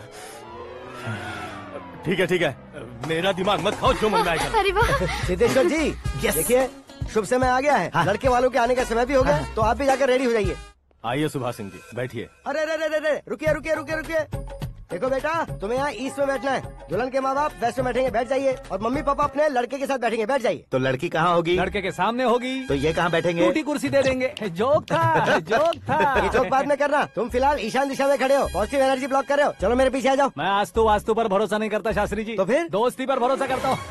ठीक है, मेरा दिमाग मत खाओ, जो मन में आएगा। अरे वाह सिद्धेश्वर जी देखिए, शुभ समय आ गया है। लड़के वालों के आने का समय भी हो गया, तो आप भी जाकर रेडी हो जाइए। आइए सुभाष सिंह जी, बैठिए। अरे अरे अरे अरे, रुकिए रुकिए रुकिए रुकिए। देखो बेटा, तुम्हें यहाँ ईस्ट में बैठना है। दुल्हन के माँ बाप वेस्ट में बैठेंगे, बैठ जाइए। और मम्मी पापा अपने लड़के के साथ बैठेंगे, बैठ जाइए। तो लड़की कहाँ होगी? लड़के के सामने होगी। तो ये कहाँ बैठेंगे? टूटी कुर्सी दे देंगे। जोक था, जोक था। ये जोक बाद में करना। तुम फिलहाल ईशान दिशा में खड़े हो, पॉजिटिव एनर्जी ब्लॉक कर रहे हो। चलो मेरे पीछे आ जाओ। मैं वास्तु पर भरोसा नहीं करता शास्त्री जी। तो फिर? दोस्ती पर भरोसा करता हूँ।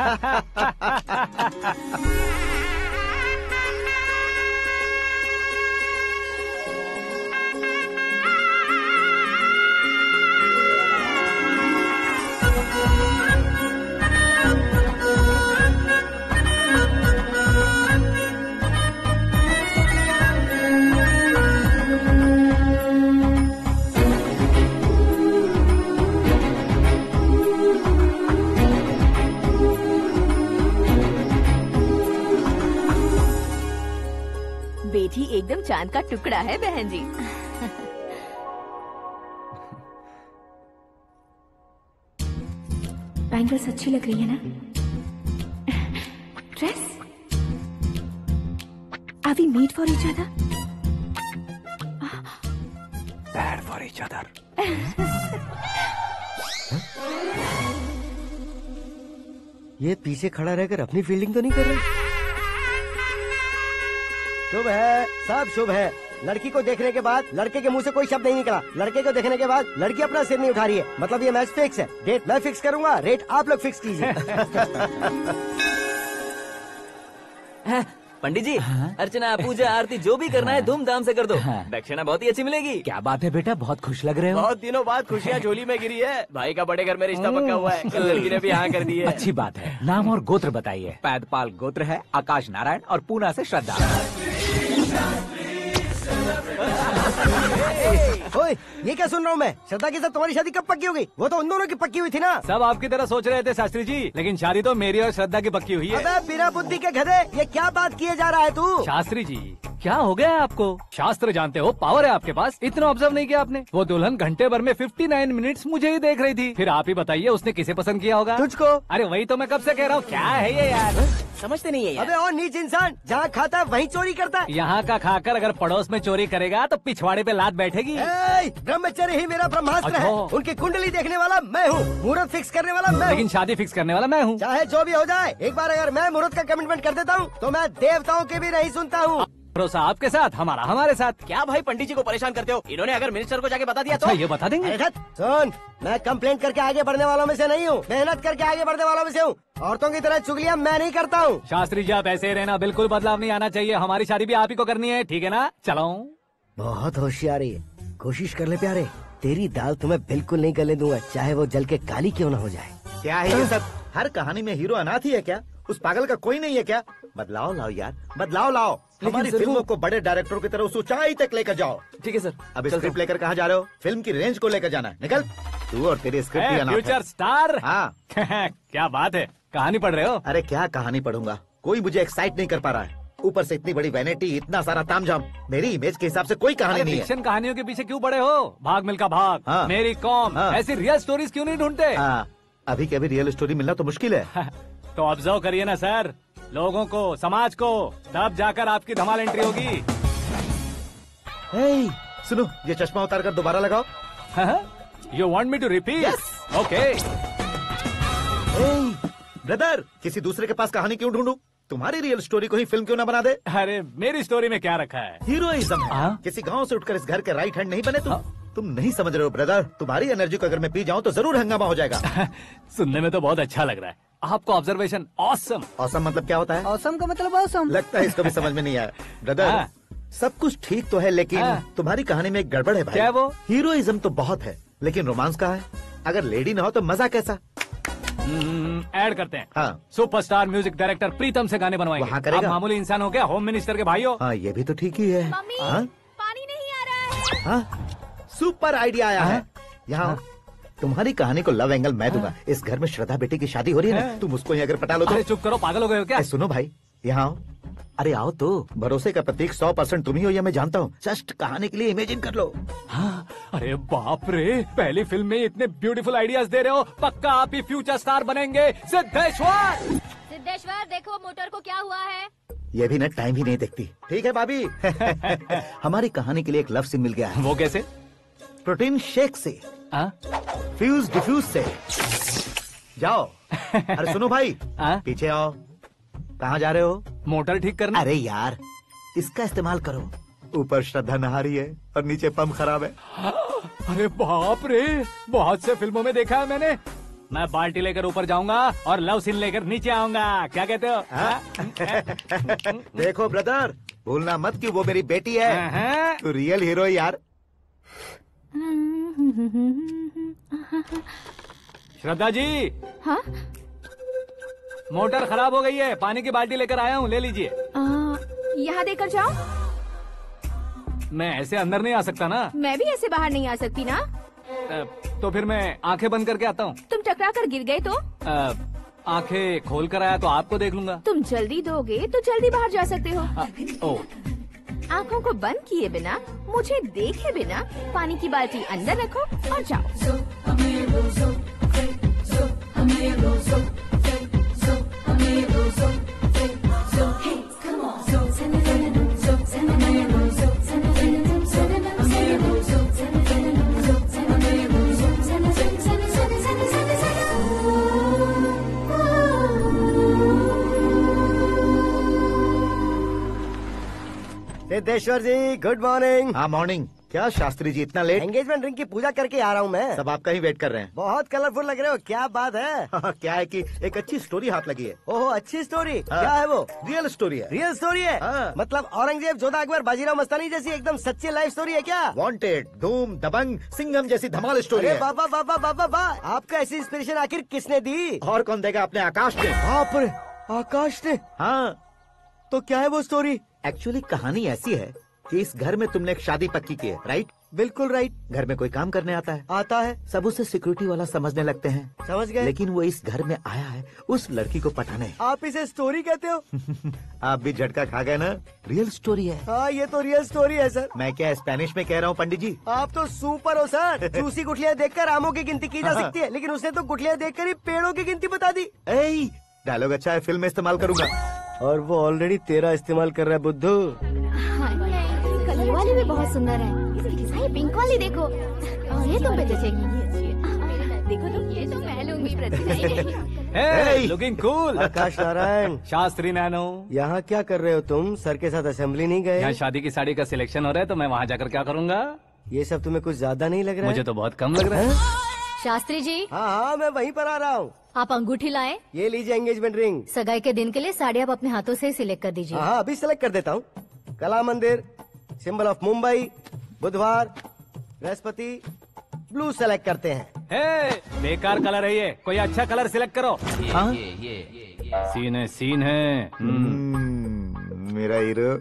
बेटी एकदम चांद का टुकड़ा है बहन जी। बैंगल्स अच्छी लग रही है ना? Dress? Are we made for each other? Bad for each other. ये पीछे खड़ा रहकर अपनी फील्डिंग तो नहीं कर रहा? शुभ है, सब शुभ है। लड़की को देखने के बाद लड़के के मुंह से कोई शब्द नहीं निकला। लड़के को देखने के बाद लड़की अपना सिर नहीं उठा रही है। मतलब ये मैच फिक्स है। डेट मैं फिक्स करूंगा, रेट आप लोग फिक्स कीजिए। पंडित जी, अर्चना, पूजा, आरती जो भी करना है धूमधाम से कर दो। दक्षिणा बहुत ही अच्छी मिलेगी। क्या बात है बेटा, बहुत खुश लग रहे हो। बहुत दिनों बाद खुशियाँ झोली में गिरी है। भाई का बड़े घर में रिश्ता पक्का हुआ है। कल लड़की ने भी हाँ कर दी है। अच्छी बात है। नाम और गोत्र बताइए। पैदपाल गोत्र है, आकाश नारायण, और पूना से श्रद्धा। ओए, ये क्या सुन रहा हूँ मैं? श्रद्धा के साथ तुम्हारी शादी कब पक्की हो गई? वो तो उन दोनों की पक्की हुई थी ना। सब आपकी तरह सोच रहे थे शास्त्री जी, लेकिन शादी तो मेरी और श्रद्धा की पक्की हुई है। अबे बिना बुद्धि के गधे, ये क्या बात किए जा रहा है तू? शास्त्री जी, क्या हो गया है आपको? शास्त्र जानते हो, पावर है आपके पास। इतना ऑब्जर्व नहीं किया आपने? वो दुल्हन घंटे भर में 59 मिनट्स मुझे ही देख रही थी। फिर आप ही बताइए उसने किसे पसंद किया होगा? तुझको। अरे वही तो मैं कब से कह रहा हूँ, क्या है ये यार? समझते नहीं है यार। अबे और नीच इंसान, जहाँ खाता है वहीं चोरी करता है। यहाँ का खाकर अगर पड़ोस में चोरी करेगा तो पिछवाड़े पे लात बैठेगी। ब्रह्मचर्य ही मेरा ब्रह्मास्त्र है। अच्छा। उनकी कुंडली देखने वाला मैं हूँ, मुहूर्त फिक्स करने वाला मैं हूँ। लेकिन शादी फिक्स करने वाला मैं हूँ। चाहे जो भी हो जाए, एक बार अगर मैं मुहूर्त का कमिटमेंट कर देता हूँ तो मैं देवताओं के भी नहीं सुनता हूँ। भरोसा आपके साथ, हमारा हमारे साथ। क्या भाई पंडित जी को परेशान करते हो? इन्होंने अगर मिनिस्टर को जाके बता दिया तो? अच्छा, ये बता देंगे। सुन, मैं कंप्लेंट करके आगे बढ़ने वालों में से नहीं हूँ, मेहनत करके आगे बढ़ने वालों में से हूँ। औरतों की तरह चुगलियाँ मैं नहीं करता हूँ। शास्त्री जी आप ऐसे ही रहना, बिल्कुल बदलाव नहीं आना चाहिए। हमारी शादी भी आप ही को करनी है, ठीक है ना? चलो। बहुत होशियारी है, कोशिश कर ले प्यारे। तेरी दाल तुम्हें बिल्कुल नहीं गलने दूंगा, चाहे वो जल के काली क्यों न हो जाए। क्या है ये सब? हर कहानी में हीरो अनाथ ही है क्या? उस पागल का कोई नहीं है क्या? बदलाव लाओ यार, बदलाव लाओ। हमारी फिल्मों को बड़े डायरेक्टरों की तरह उस ऊंचाई तक लेकर जाओ। ठीक है सर। अब स्क्रिप्ट लेकर कहाँ जा रहे हो? फिल्म की रेंज को लेकर जाना है। निकल तू और तेरी स्क्रिप्ट ही अनाथ है। Future star. हाँ। क्या बात है, कहानी पढ़ रहे हो? अरे क्या कहानी पढ़ूंगा, कोई मुझे एक्साइट नहीं कर पा रहा है। ऊपर से इतनी बड़ी वैनिटी, इतना सारा तामझाम। मेरी इमेज के हिसाब से कोई कहानी नहीं है। फिक्शन कहानियों के पीछे क्यों पड़े हो? भाग मिल्खा भाग, हाँ। मेरी कॉम, हाँ। ऐसी रियल स्टोरीज क्यों नहीं ढूंढते? हाँ, अभी के अभी रियल स्टोरी मिलना तो मुश्किल है। तो ऑब्जर्व करिए ना सर, लोगों को, समाज को, तब जाकर आपकी धमाल एंट्री होगी। सुनो, ये चश्मा उतार कर दोबारा लगाओ। You want me to repeat? Okay. Brother, किसी दूसरे के पास कहानी क्यों ढूंढूं? तुम्हारी रियल स्टोरी को ही फिल्म क्यों ना बना दे? अरे मेरी स्टोरी में क्या रखा है? हीरोइज्म है। किसी गांव से उठकर इस घर के राइट हैंड नहीं बने तुम। तुम नहीं समझ रहे हो ब्रदर, तुम्हारी एनर्जी को अगर मैं पी जाऊं तो जरूर हंगामा हो जाएगा। सुनने में तो बहुत अच्छा लग रहा है। आपको ऑब्जर्वेशन ऑसम। ऑसम मतलब क्या होता है? ऑसम का मतलब ऑसम। लगता है इसको भी समझ में नहीं आया। ब्रदर, सब कुछ ठीक तो है, लेकिन तुम्हारी कहानी में एक गड़बड़ है भाई। क्या वो? हीरोइज्म तो बहुत है, लेकिन रोमांस कहाँ है? अगर लेडी ना हो तो मजा कैसा? ऐड करते हैं। हाँ। सुपरस्टार म्यूजिक डायरेक्टर प्रीतम से गाने बनवाएंगे। वहाँ करेगा? आप मामूली इंसान हो क्या? होम मिनिस्टर के भाई हो। हाँ, ये भी तो ठीक ही है। मम्मी, हाँ? पानी नहीं आ रहा है। हाँ? सुपर आइडिया आया है। यहाँ तुम्हारी कहानी को लव एंगल मैं दूंगा। इस घर में श्रद्धा बेटी की शादी हो रही है ना, तुम उसको ही अगर पटा लो तो। अरे चुप करो, पागल हो गए हो क्या? सुनो भाई, यहाँ आओ। अरे आओ तो। भरोसे का प्रतीक 100% तुम ही हो, यह मैं जानता हूँ। जस्ट कहानी के लिए इमेजिन कर लो। हाँ, अरे बाप रे, पहली फिल्म में इतने ब्यूटीफुल आइडियाज दे रहे हो। पक्का आप ही फ्यूचर स्टार बनेंगे। सिद्धेश्वर, सिद्धेश्वर देखो मोटर को क्या हुआ है। ये भी ना टाइम ही नहीं देखती। ठीक है भाभी। हमारी कहानी के लिए एक लव सीन मिल गया है। वो कैसे? प्रोटीन शेक से, फ्यूज डिफ्यूज से। जाओ। अरे सुनो भाई, पीछे आओ। कहाँ जा रहे हो? मोटर ठीक करना। अरे यार, इसका इस्तेमाल करो। ऊपर श्रद्धा नहा रही है और नीचे पंप खराब है। अरे बाप रे, बहुत से फिल्मों में देखा है मैंने। मैं बाल्टी लेकर ऊपर जाऊंगा और लव सीन लेकर नीचे आऊंगा। क्या कहते हो? देखो ब्रदर, भूलना मत कि वो मेरी बेटी है। तू रियल हीरो यार। श्रद्धा जी। हाँ? मोटर खराब हो गई है, पानी की बाल्टी लेकर आया हूँ, ले लीजिए। यहाँ देकर जाओ। मैं ऐसे अंदर नहीं आ सकता ना। मैं भी ऐसे बाहर नहीं आ सकती ना। तो फिर मैं आंखें बंद करके आता हूँ। तुम टकरा कर गिर गए तो? आंखें खोल कर आया तो आपको देख लूंगा। तुम जल्दी दोगे तो जल्दी बाहर जा सकते हो। ओ। आँखों को बंद किए बिना, मुझे देखे बिना पानी की बाल्टी अंदर रखो और जाओ। Siddheshwar ji, good morning. हाँ मॉर्निंग। क्या शास्त्री जी इतना लेट? एंगेजमेंट रिंग की पूजा करके आ रहा हूँ मैं। सब आपका ही वेट कर रहे हैं। बहुत कलरफुल लग रहे हो, क्या बात है? क्या है कि एक अच्छी स्टोरी हाथ लगी है। ओहो, अच्छी स्टोरी। क्या है वो? रियल स्टोरी है। रियल स्टोरी है? मतलब औरंगजेब, जोधा अकबर, बाजीराव मस्तानी जैसी एकदम सच्ची लाइफ स्टोरी है क्या? वांटेड, धूम, दबंग, सिंघम जैसी धमाल स्टोरी है। बाबा बाबा बाबा बा, आपका ऐसी इंस्पिरेशन आखिर किसने दी? और कौन देगा? अपने आकाश ने। बाप रे, आकाश ने? हाँ। तो क्या है वो स्टोरी? एक्चुअली कहानी ऐसी है कि इस घर में तुमने एक शादी पक्की की है, राइट? बिल्कुल राइट। घर में कोई काम करने आता है? आता है। सब उसे सिक्योरिटी वाला समझने लगते हैं। समझ गए। लेकिन वो इस घर में आया है उस लड़की को पटाने। आप इसे स्टोरी कहते हो? आप भी झटका खा गए ना। रियल स्टोरी है। हाँ, ये तो रियल स्टोरी है सर। मैं क्या स्पेनिश में कह रहा हूँ पंडित जी? आप तो सुपर हो सर। चूसी गुठलियाँ देखकर आमों की गिनती की जा सकती है, लेकिन उसने तो गुठलियाँ देखकर ही पेड़ों की गिनती बता दी। डायलॉग अच्छा है, फिल्म में इस्तेमाल करूंगा। और वो ऑलरेडी तेरा इस्तेमाल कर रहा है बुद्धू। ये वाली भी बहुत सुंदर है। ये पिंक वाली देखो, और ये तुम पे जचेगी। देखो तो ये तो मैं लूंगी। Hey, looking cool। Akash Narayan. Shastri nano. यहाँ क्या कर रहे हो तुम? सर के साथ असेंबली नहीं गए? यहाँ शादी की साड़ी का सिलेक्शन हो रहा है, तो मैं वहाँ जाकर क्या करूँगा? ये सब तुम्हें कुछ ज्यादा नहीं लग रहा है? मुझे तो बहुत कम लग रहा है। शास्त्री जी। हाँ हाँ, मैं वहीं पर आ रहा हूँ। आप अंगूठी लाएं। ये लीजिए एंगेजमेंट रिंग। सगाई के दिन के लिए साड़ी आप अपने हाथों से सिलेक्ट कर दीजिए। हाँ, अभी सिलेक्ट कर देता हूँ। कला मंदिर, सिंबल ऑफ मुंबई, बुधवार, बृहस्पति, ब्लू सेलेक्ट करते हैं। बेकार कलर है ये, कोई अच्छा कलर सिलेक्ट करो। ये सीन है, सीन है। मेरा हीरो।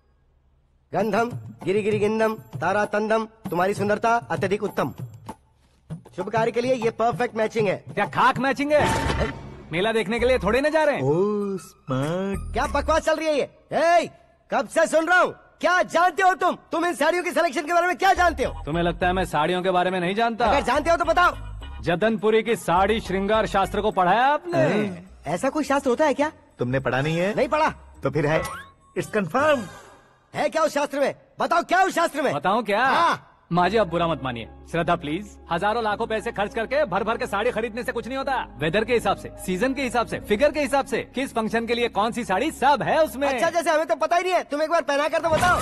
गंधम, गिरी गिरी गिंदम, तारा तंदम, तुम्हारी सुंदरता अत्यधिक उत्तम। शुभ कार्य के लिए ये परफेक्ट मैचिंग है। क्या खाक मैचिंग है? मेला देखने के लिए थोड़ी ना जा रहे हैं। Oh smart. क्या बकवास चल रही है ये? ए, कब से सुन रहा हूँ। क्या जानते हो तुम इन साड़ियों की सिलेक्शन के बारे में क्या जानते हो? तुम्हें लगता है मैं साड़ियों के बारे में नहीं जानता? अगर जानते हो तो बताओ। जदनपुरी की साड़ी श्रृंगार शास्त्र को पढ़ा है आपने? ऐसा कोई शास्त्र होता है क्या? तुमने पढ़ा नहीं है? नहीं पढ़ा। तो फिर है, इट्स कंफर्म। है क्या उस शास्त्र में? बताओ क्या उस शास्त्र में? बताऊं क्या? हाँ। माँ जी, अब बुरा मत मानिए। श्रद्धा प्लीज, हजारों लाखों पैसे खर्च करके भर भर के साड़ी खरीदने से कुछ नहीं होता। वेदर के हिसाब से, सीजन के हिसाब से, फिगर के हिसाब से, किस फंक्शन के लिए कौन सी साड़ी, सब है उसमें। अच्छा, जैसे हमें तो पता ही नहीं है, तुम एक बार पहना कर तो बताओ।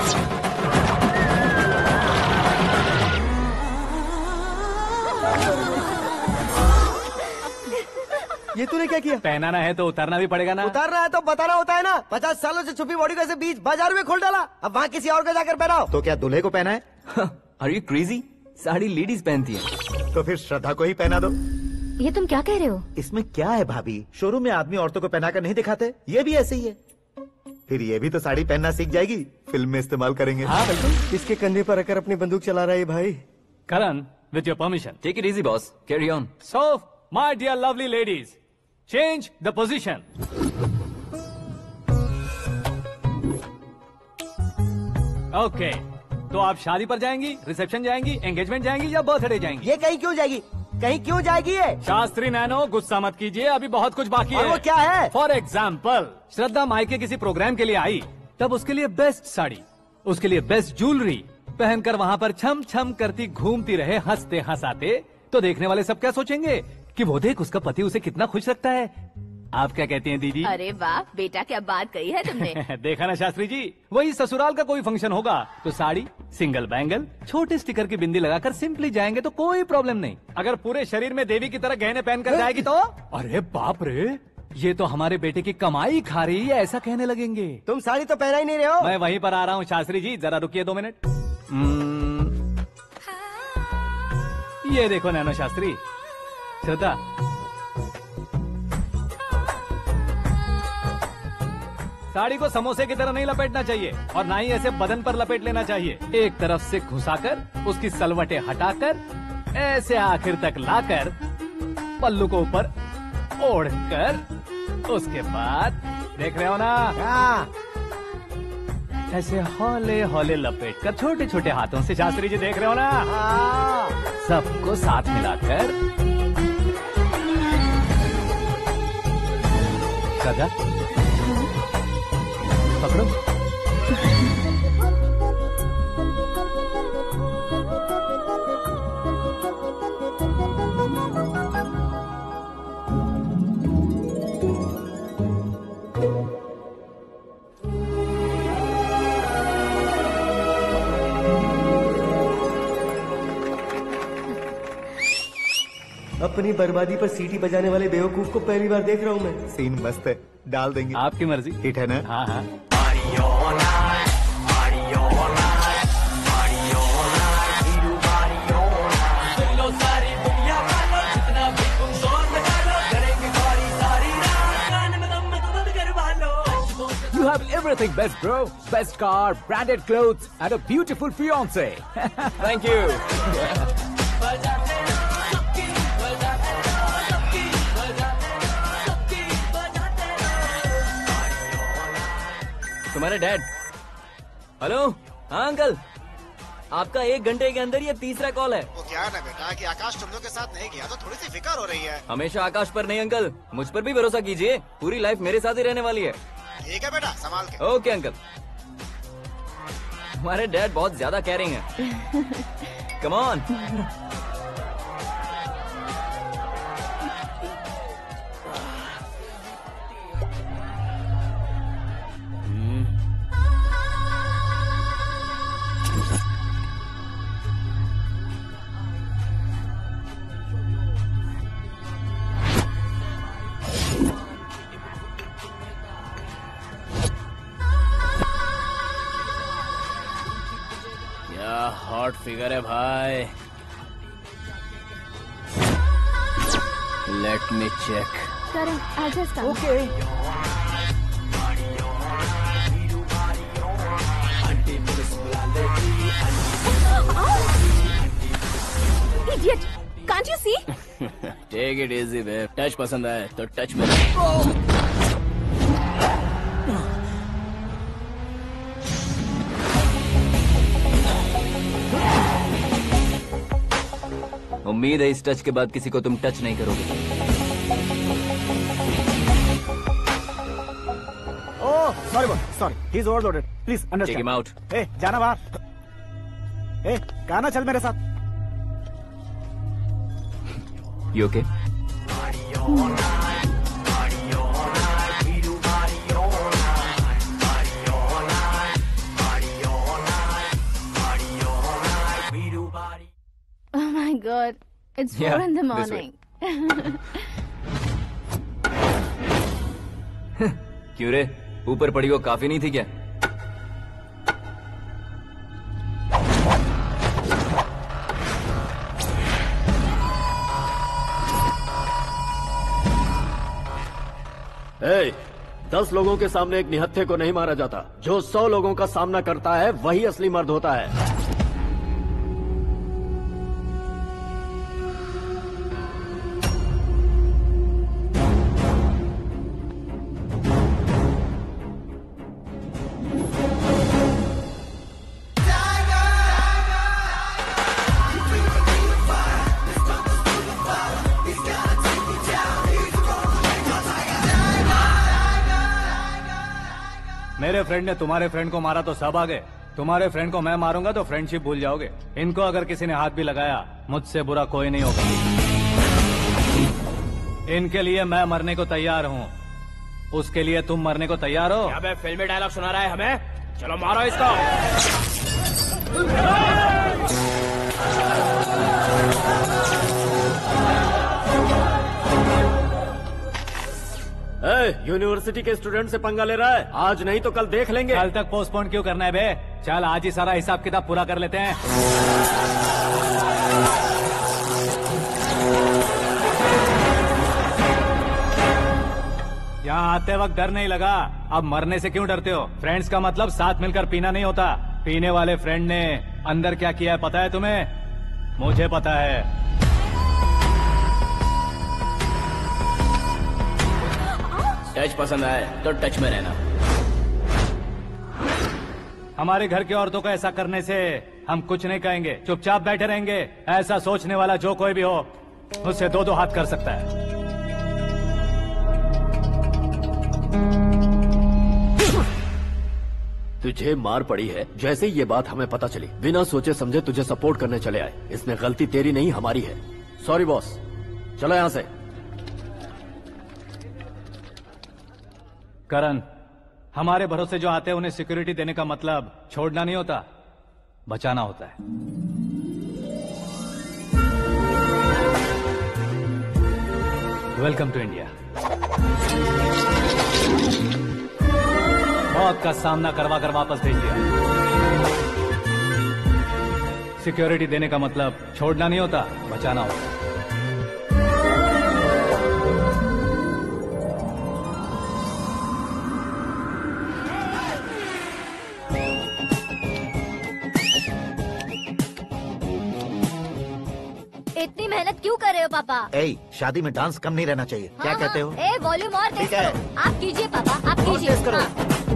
ये तूने क्या किया? पहनाना है तो उतारना भी पड़ेगा ना। उतारना है तो बताना होता है ना। 50 सालों से छुपी बॉडी को ऐसे बीच बाजार में खोल डाला, अब वहाँ किसी और को जाकर पहनाओ। तो क्या दूल्हे को पहना है? Are you crazy? Sari ladies पहनती है। तो फिर श्रद्धा को ही पहना दो। ये तुम क्या कह रहे हो? इसमें क्या है भाभी? शोरूम में आदमी औरतों को पहनाकर नहीं दिखाते, ये भी ऐसे ही है। फिर ये भी तो साड़ी पहनना सीख जाएगी, फिल्म में इस्तेमाल करेंगे। हाँ बिल्कुल। इसके कंधे पर रखकर अपनी बंदूक चला रहा है भाई। करण, with your permission. Take it easy, boss. Carry on. So, my dear lovely ladies, change the position. Okay. तो आप शादी पर जाएंगी, रिसेप्शन जाएंगी, एंगेजमेंट जाएंगी या बर्थडे जाएंगी? ये कहीं क्यों जाएगी? कहीं क्यों जाएगी ये? शास्त्री नैनो गुस्सा मत कीजिए, अभी बहुत कुछ बाकी और है। वो क्या है? फॉर एग्जाम्पल, श्रद्धा मायके किसी प्रोग्राम के लिए आई, तब उसके लिए बेस्ट साड़ी, उसके लिए बेस्ट ज्वेलरी पहनकर वहाँ पर छम छम करती घूमती रहे हंसते हंसाते, तो देखने वाले सब क्या सोचेंगे कि वो देख उसका पति उसे कितना खुश रखता है। आप क्या कहती हैं दीदी? अरे वाह बेटा, क्या बात कही है तुमने। देखा ना शास्त्री जी, वही ससुराल का कोई फंक्शन होगा तो साड़ी, सिंगल बैंगल, छोटे स्टिकर की बिंदी लगाकर सिंपली जाएंगे तो कोई प्रॉब्लम नहीं। अगर पूरे शरीर में देवी की तरह गहने पहनकर जाएगी तो अरे बाप रे, ये तो हमारे बेटे की कमाई खा रही है, ऐसा कहने लगेंगे। तुम साड़ी तो पहना ही नहीं रहे हो। मैं वहीं पर आ रहा हूँ शास्त्री जी, जरा रुकिए 2 मिनट। ये देखो नैनो शास्त्री, श्रद्धा साड़ी को समोसे की तरह नहीं लपेटना चाहिए और ना ही ऐसे बदन पर लपेट लेना चाहिए। एक तरफ से घुसाकर उसकी सलवटें हटाकर ऐसे आखिर तक लाकर पल्लू को ऊपर ओढ़कर उसके बाद देख रहे हो ना, ऐसे हौले हौले लपेट कर छोटे छोटे हाथों से, शास्त्री जी देख रहे हो ना, सबको साथ मिलाकर सजा पकड़ो। अपनी बर्बादी पर सीटी बजाने वाले बेवकूफ को पहली बार देख रहा हूँ मैं। सीन मस्त है, डाल देंगे। आपकी मर्जी। हिट है ना? हाँ हाँ। You have everything best, bro. Best car, branded clothes, and a beautiful fiance. Thank you. तुम्हारे डैड। हेलो, हाँ अंकल, आपका 1 घंटे के अंदर ये तीसरा कॉल है। वो क्या है ना बेटा कि आकाश तुम लोग के साथ नहीं गया तो थोड़ी सी फिक्र हो रही है। हमेशा आकाश पर नहीं अंकल, मुझ पर भी भरोसा कीजिए, पूरी लाइफ मेरे साथ ही रहने वाली है। ठीक है बेटा, संभाल के। Okay uncle. हमारे डैड बहुत ज्यादा केयरिंग है। Come on. हॉट फिगर है भाई। Let me check. Karan, I'll just come. Okay. Idiot! Can't you see? Take it easy, babe. Touch पसंद आए तो टच में। उम्मीद है इस टच के बाद किसी को तुम टच नहीं करोगे। Oh, sorry, he is overloaded. Please understand. Take him out. ए, जाना बाहर। ए, गाना चल मेरे साथ। You okay? Oh my God, it's 4 in the morning. क्यों रे, ऊपर पड़ी वो काफी नहीं थी क्या? Hey, 10 लोगों के सामने एक निहत्थे को नहीं मारा जाता। जो 100 लोगों का सामना करता है वही असली मर्द होता है। मेरे फ्रेंड ने तुम्हारे फ्रेंड को मारा तो सब आ गए, तुम्हारे फ्रेंड को मैं मारूंगा तो फ्रेंडशिप भूल जाओगे। इनको अगर किसी ने हाथ भी लगाया, मुझसे बुरा कोई नहीं होगा। इनके लिए मैं मरने को तैयार हूँ, उसके लिए तुम मरने को तैयार हो? क्या फिल्मी डायलॉग सुना रहा है हमें? चलो मारो इसको। यूनिवर्सिटी के स्टूडेंट से पंगा ले रहा है, आज नहीं तो कल देख लेंगे। कल तक पोस्टपोन क्यों करना है बे? चल आज ही सारा हिसाब किताब पूरा कर लेते हैं। यहाँ आते वक्त डर नहीं लगा, अब मरने से क्यों डरते हो? फ्रेंड्स का मतलब साथ मिलकर पीना नहीं होता। पीने वाले फ्रेंड ने अंदर क्या किया है पता है तुम्हें? मुझे पता है। टच पसंद आए तो टच में रहना। हमारे घर की औरतों को ऐसा करने से हम कुछ नहीं कहेंगे, चुपचाप बैठे रहेंगे। ऐसा सोचने वाला जो कोई भी हो, उससे दो हाथ कर सकता है। तुझे मार पड़ी है, जैसे ये बात हमें पता चली बिना सोचे समझे तुझे सपोर्ट करने चले आए। इसमें गलती तेरी नहीं हमारी है। सॉरी बॉस, चलो यहाँ से। करण, हमारे भरोसे जो आते हैं उन्हें सिक्योरिटी देने का मतलब छोड़ना नहीं होता, बचाना होता है। Welcome to India. मौत का सामना करवा कर वापस भेज दिया। सिक्योरिटी देने का मतलब छोड़ना नहीं होता, बचाना होता है। इतनी मेहनत क्यों कर रहे हो पापा? शादी में डांस कम नहीं रहना चाहिए। क्या कहते हो? वॉल्यूम और तेज करो। आप कीजिए पापा, आप कीजिए। तेज करो।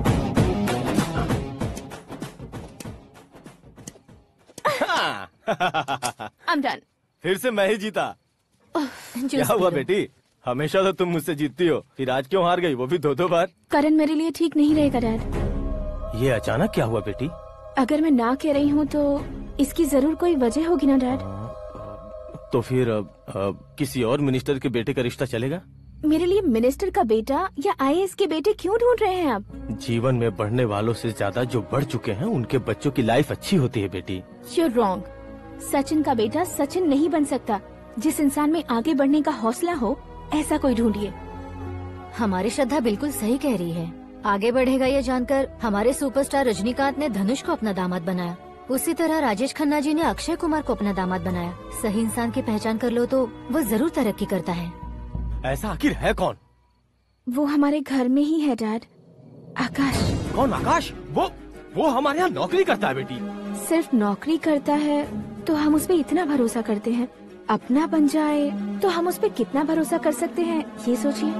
I'm done. फिर से मैं ही जीता। क्या हुआ बेटी? हमेशा तो तुम मुझसे जीतती हो, फिर आज क्यों हार गई, वो भी दो बार? करण मेरे लिए ठीक नहीं रहेगा डैड। ये अचानक क्या हुआ बेटी? अगर मैं ना कह रही हूँ तो इसकी जरूर कोई वजह होगी ना डैड। तो फिर किसी और मिनिस्टर के बेटे का रिश्ता चलेगा? मेरे लिए मिनिस्टर का बेटा या आईएएस के बेटे क्यों ढूंढ रहे हैं आप? जीवन में बढ़ने वालों से ज्यादा जो बढ़ चुके हैं उनके बच्चों की लाइफ अच्छी होती है बेटी। You're wrong. सचिन का बेटा सचिन नहीं बन सकता। जिस इंसान में आगे बढ़ने का हौसला हो, ऐसा कोई ढूंढिए। हमारी श्रद्धा बिल्कुल सही कह रही है। आगे बढ़ेगा ये जानकर हमारे सुपरस्टार रजनीकांत ने धनुष को अपना दामाद बनाया। उसी तरह राजेश खन्ना जी ने अक्षय कुमार को अपना दामाद बनाया। सही इंसान की पहचान कर लो तो वो जरूर तरक्की करता है। ऐसा आखिर है कौन? वो हमारे घर में ही है डैड, आकाश। कौन आकाश? वो हमारे यहाँ नौकरी करता है बेटी। सिर्फ नौकरी करता है तो हम उस पे इतना भरोसा करते हैं, अपना बन जाए तो हम उस पे कितना भरोसा कर सकते हैं, ये सोचिए।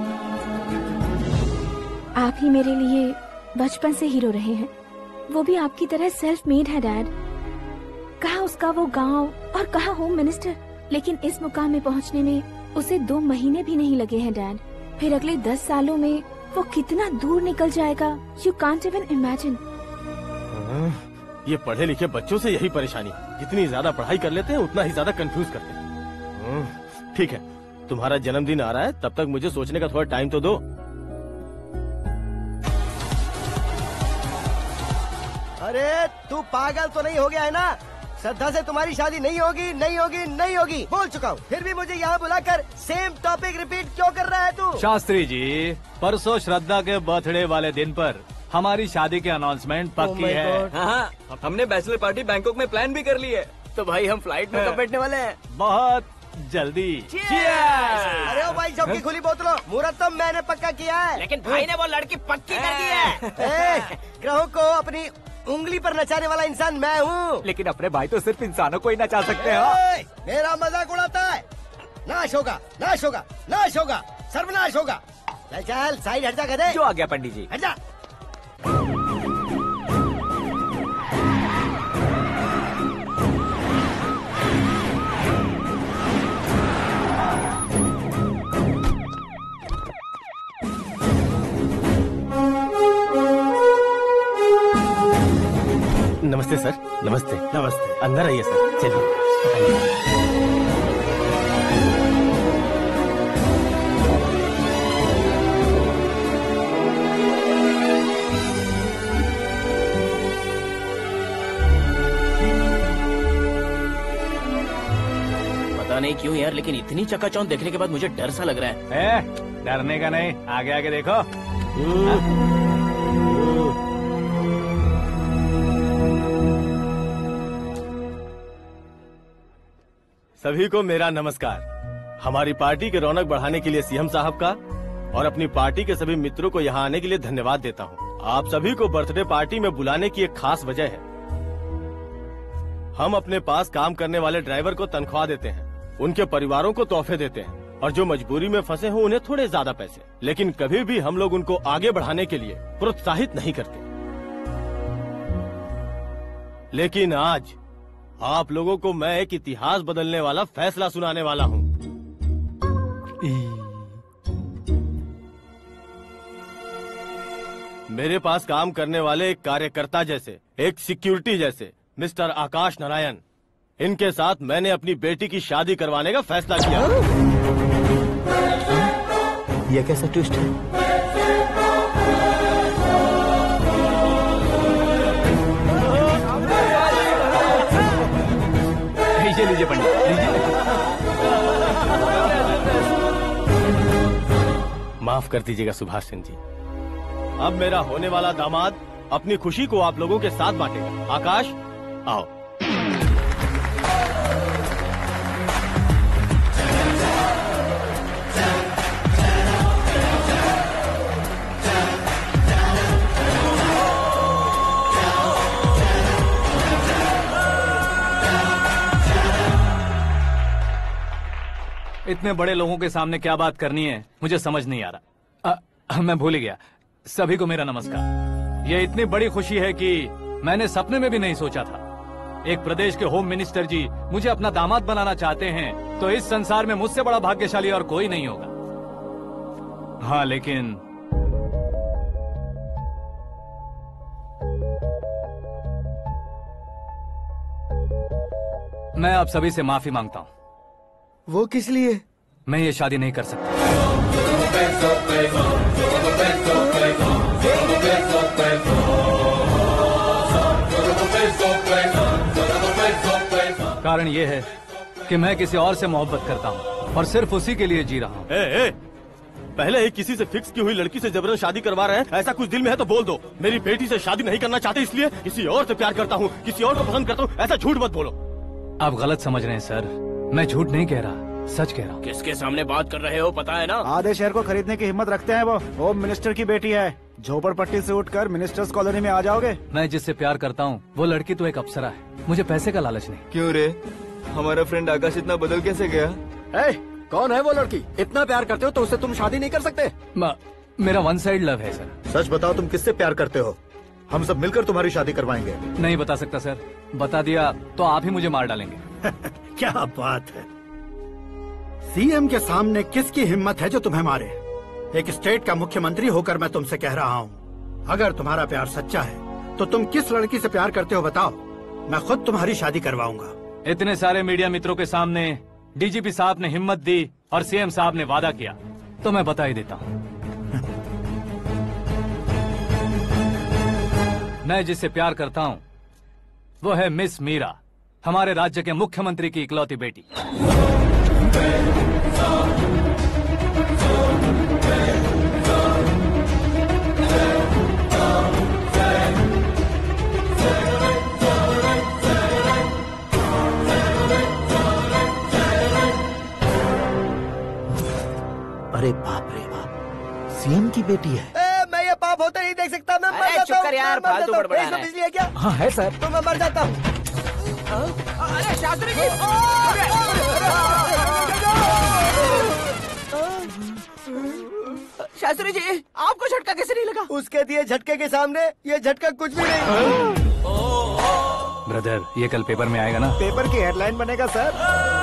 आप ही मेरे लिए बचपन से हीरो रहे हैं, वो भी आपकी तरह सेल्फ मेड है डैड। कहाँ उसका वो गांव और कहाँ होम मिनिस्टर, लेकिन इस मुकाम में पहुँचने में उसे 2 महीने भी नहीं लगे हैं डैड। फिर अगले 10 सालों में वो कितना दूर निकल जाएगा, यू कांट इवन इमेजिन। ये पढ़े लिखे बच्चों से यही परेशानी, जितनी ज्यादा पढ़ाई कर लेते हैं उतना ही ज्यादा कंफ्यूज करते हैं। ठीक है, तुम्हारा जन्मदिन आ रहा है, तब तक मुझे सोचने का थोड़ा टाइम तो दो। अरे तू पागल तो नहीं हो गया है ना? श्रद्धा से तुम्हारी शादी नहीं होगी, नहीं होगी, नहीं होगी, बोल चुका हूँ। फिर भी मुझे यहाँ बुलाकर सेम टॉपिक रिपीट क्यों कर रहा है तू? शास्त्री जी, परसों श्रद्धा के बर्थडे वाले दिन पर हमारी शादी की अनाउंसमेंट पक्की है। हाँ, हमने बैचलर पार्टी बैंकॉक में प्लान भी कर ली है। तो भाई हम फ्लाइट में कब बैठने वाले हैं? बहुत जल्दी। अरे ओ भाई, सबकी खुली बोतलों, मुहूर्त तो मैंने पक्का किया है। लेकिन भाई ने वो लड़की पक्की कर दी है। ग्रहों को अपनी उंगली पर नचाने वाला इंसान मैं हूँ। लेकिन अपने भाई तो सिर्फ इंसानों को ही नचा सकते हैं। मेरा मजाक उड़ाता है? नाश होगा, नाश होगा, नाश होगा, सर्वनाश होगा। चल साइड हट जा, गधे। जो आ गया पंडित जी। हट जा। नमस्ते। नमस्ते। अंदर आइए सर, चलिए। पता नहीं क्यों यार, लेकिन इतनी चकाचौंध देखने के बाद मुझे डर सा लग रहा है। डरने का नहीं, आगे आगे देखो। सभी को मेरा नमस्कार। हमारी पार्टी के रौनक बढ़ाने के लिए सीएम साहब का और अपनी पार्टी के सभी मित्रों को यहाँ आने के लिए धन्यवाद देता हूँ। आप सभी को बर्थडे पार्टी में बुलाने की एक खास वजह है। हम अपने पास काम करने वाले ड्राइवर को तनख्वाह देते हैं, उनके परिवारों को तोहफे देते हैं और जो मजबूरी में फंसे हो उन्हें थोड़े ज्यादा पैसे, लेकिन कभी भी हम लोग उनको आगे बढ़ाने के लिए प्रोत्साहित नहीं करते। लेकिन आज आप लोगों को मैं एक इतिहास बदलने वाला फैसला सुनाने वाला हूँ। मेरे पास काम करने वाले एक कार्यकर्ता जैसे, एक सिक्योरिटी जैसे मिस्टर आकाश नारायण, इनके साथ मैंने अपनी बेटी की शादी करवाने का फैसला किया। यह कैसा ट्विस्ट है? लीजिए पंडित, लीजिए। माफ कर दीजिएगा सुभाष सिंह जी। अब मेरा होने वाला दामाद अपनी खुशी को आप लोगों के साथ बांटेगा। आकाश, आओ। इतने बड़े लोगों के सामने क्या बात करनी है मुझे समझ नहीं आ रहा। मैं भूल ही गया। सभी को मेरा नमस्कार। ये इतनी बड़ी खुशी है कि मैंने सपने में भी नहीं सोचा था। एक प्रदेश के होम मिनिस्टर जी मुझे अपना दामाद बनाना चाहते हैं तो इस संसार में मुझसे बड़ा भाग्यशाली और कोई नहीं होगा। हाँ, लेकिन मैं आप सभी से माफी मांगता हूँ। वो किस लिए? मैं ये शादी नहीं कर सकता। कारण ये है कि मैं किसी और से मोहब्बत करता हूँ और सिर्फ उसी के लिए जी रहा हूँ। पहले ही किसी से फिक्स की हुई लड़की से जबरन शादी करवा रहे हैं। ऐसा कुछ दिल में है तो बोल दो। मेरी बेटी से शादी नहीं करना चाहते इसलिए किसी और से प्यार करता हूँ, किसी और को पसंद करता हूँ, ऐसा झूठ मत बोलो। आप गलत समझ रहे हैं सर, मैं झूठ नहीं कह रहा, सच कह रहा हूँ। किसके सामने बात कर रहे हो पता है ना? आधे शहर को खरीदने की हिम्मत रखते हैं वो। होम मिनिस्टर की बेटी है। झोपड़पट्टी से उठकर मिनिस्टर्स कॉलोनी में आ जाओगे। मैं जिससे प्यार करता हूँ वो लड़की तो एक अप्सरा है। मुझे पैसे का लालच नहीं। क्यों रे, हमारा फ्रेंड आकाश इतना बदल कैसे गया? कौन है वो लड़की? इतना प्यार करते हो तो उससे तुम शादी नहीं कर सकते? मेरा वन साइड लव है सर। सच बताओ, तुम किससे प्यार करते हो? हम सब मिलकर तुम्हारी शादी करवाएंगे। नहीं बता सकता सर, बता दिया तो आप ही मुझे मार डालेंगे। क्या बात है, सीएम के सामने किसकी हिम्मत है जो तुम्हें मारे? एक स्टेट का मुख्यमंत्री होकर मैं तुमसे कह रहा हूँ, अगर तुम्हारा प्यार सच्चा है तो तुम किस लड़की से प्यार करते हो बताओ, मैं खुद तुम्हारी शादी करवाऊंगा। इतने सारे मीडिया मित्रों के सामने डीजीपी साहब ने हिम्मत दी और सीएम साहब ने वादा किया तो मैं बता ही देता हूँ। मैं जिससे प्यार करता हूँ वो है मिस मीरा, हमारे राज्य के मुख्यमंत्री की इकलौती बेटी। अरे बाप रे बाप, सीएम की बेटी है। मैं ये पाप होते नहीं देख सकता। मैं मर जाता चुप कर यार, फालतू बड़बड़ा रहा है। बिजली है क्या? हाँ है सर। तो मैं मर जाता हूँ। अरे शास्त्री जी, शास्त्री जी आपको झटका कैसे नहीं लगा? उसके दिए झटके के सामने ये झटका कुछ भी नहीं। ब्रदर, ये कल पेपर में आएगा ना? पेपर की हेडलाइन बनेगा सर।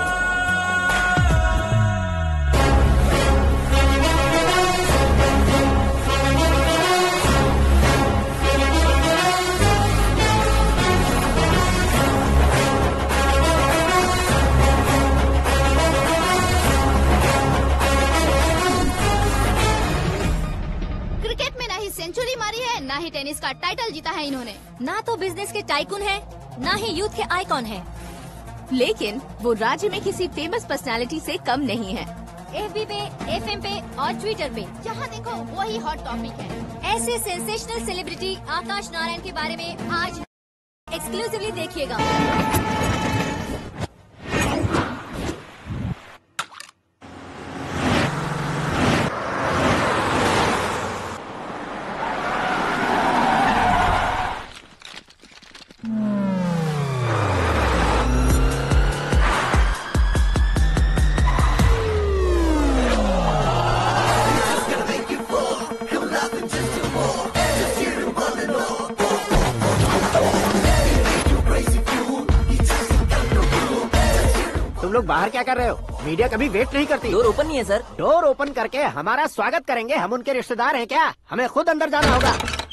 ही टेनिस का टाइटल जीता है इन्होंने। ना तो बिजनेस के टाइकून है, ना ही यूथ के आइकॉन है। लेकिन वो राज्य में किसी फेमस पर्सनालिटी से कम नहीं है। FB पे, FM पे और ट्विटर पे जहाँ देखो वही हॉट टॉपिक है। ऐसे सेंसेशनल सेलिब्रिटी आकाश नारायण के बारे में आज एक्सक्लूसिवली देखिएगा। तुम लोग बाहर क्या कर रहे हो? मीडिया कभी वेट नहीं करती। डोर ओपन नहीं है सर। डोर ओपन करके हमारा स्वागत करेंगे? हम उनके रिश्तेदार हैं क्या? हमें खुद अंदर जाना होगा।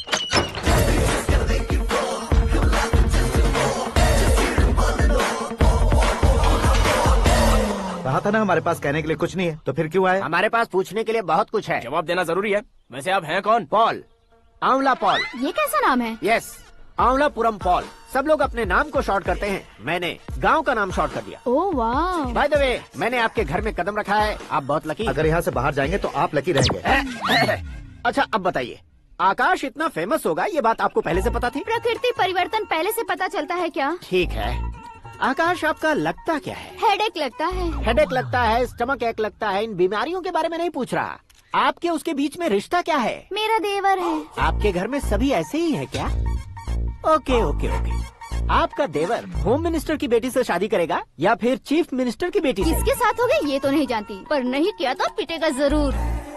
कहा था ना हमारे पास कहने के लिए कुछ नहीं है, तो फिर क्यों आए? हमारे पास पूछने के लिए बहुत कुछ है। जवाब देना जरूरी है। वैसे आप हैं कौन? पॉल, आंवला पॉल। ये कैसा नाम है? Yes, Aanwalapuram Paul. सब लोग अपने नाम को शॉर्ट करते हैं, मैंने गांव का नाम शॉर्ट कर दिया। ओह वाह। बाय द वे, मैंने आपके घर में कदम रखा है, आप बहुत लकी। अगर यहाँ से बाहर जाएंगे तो आप लकी रहेंगे। अच्छा अब बताइए, आकाश इतना फेमस होगा ये बात आपको पहले से पता थी? प्रकृति परिवर्तन पहले से पता चलता है क्या? ठीक है, आकाश आपका लगता क्या है? हेडेक लगता है। हेडेक लगता है, स्टमक एक लगता है, इन बीमारियों के बारे में नहीं पूछ रहा। आपके उसके बीच में रिश्ता क्या है? मेरा देवर है। आपके घर में सभी ऐसे ही है क्या? Okay okay okay. आपका देवर होम मिनिस्टर की बेटी से शादी करेगा या फिर चीफ मिनिस्टर की बेटी से? किसके साथ होगा ये तो नहीं जानती, पर नहीं किया तो पिटेगा जरूर।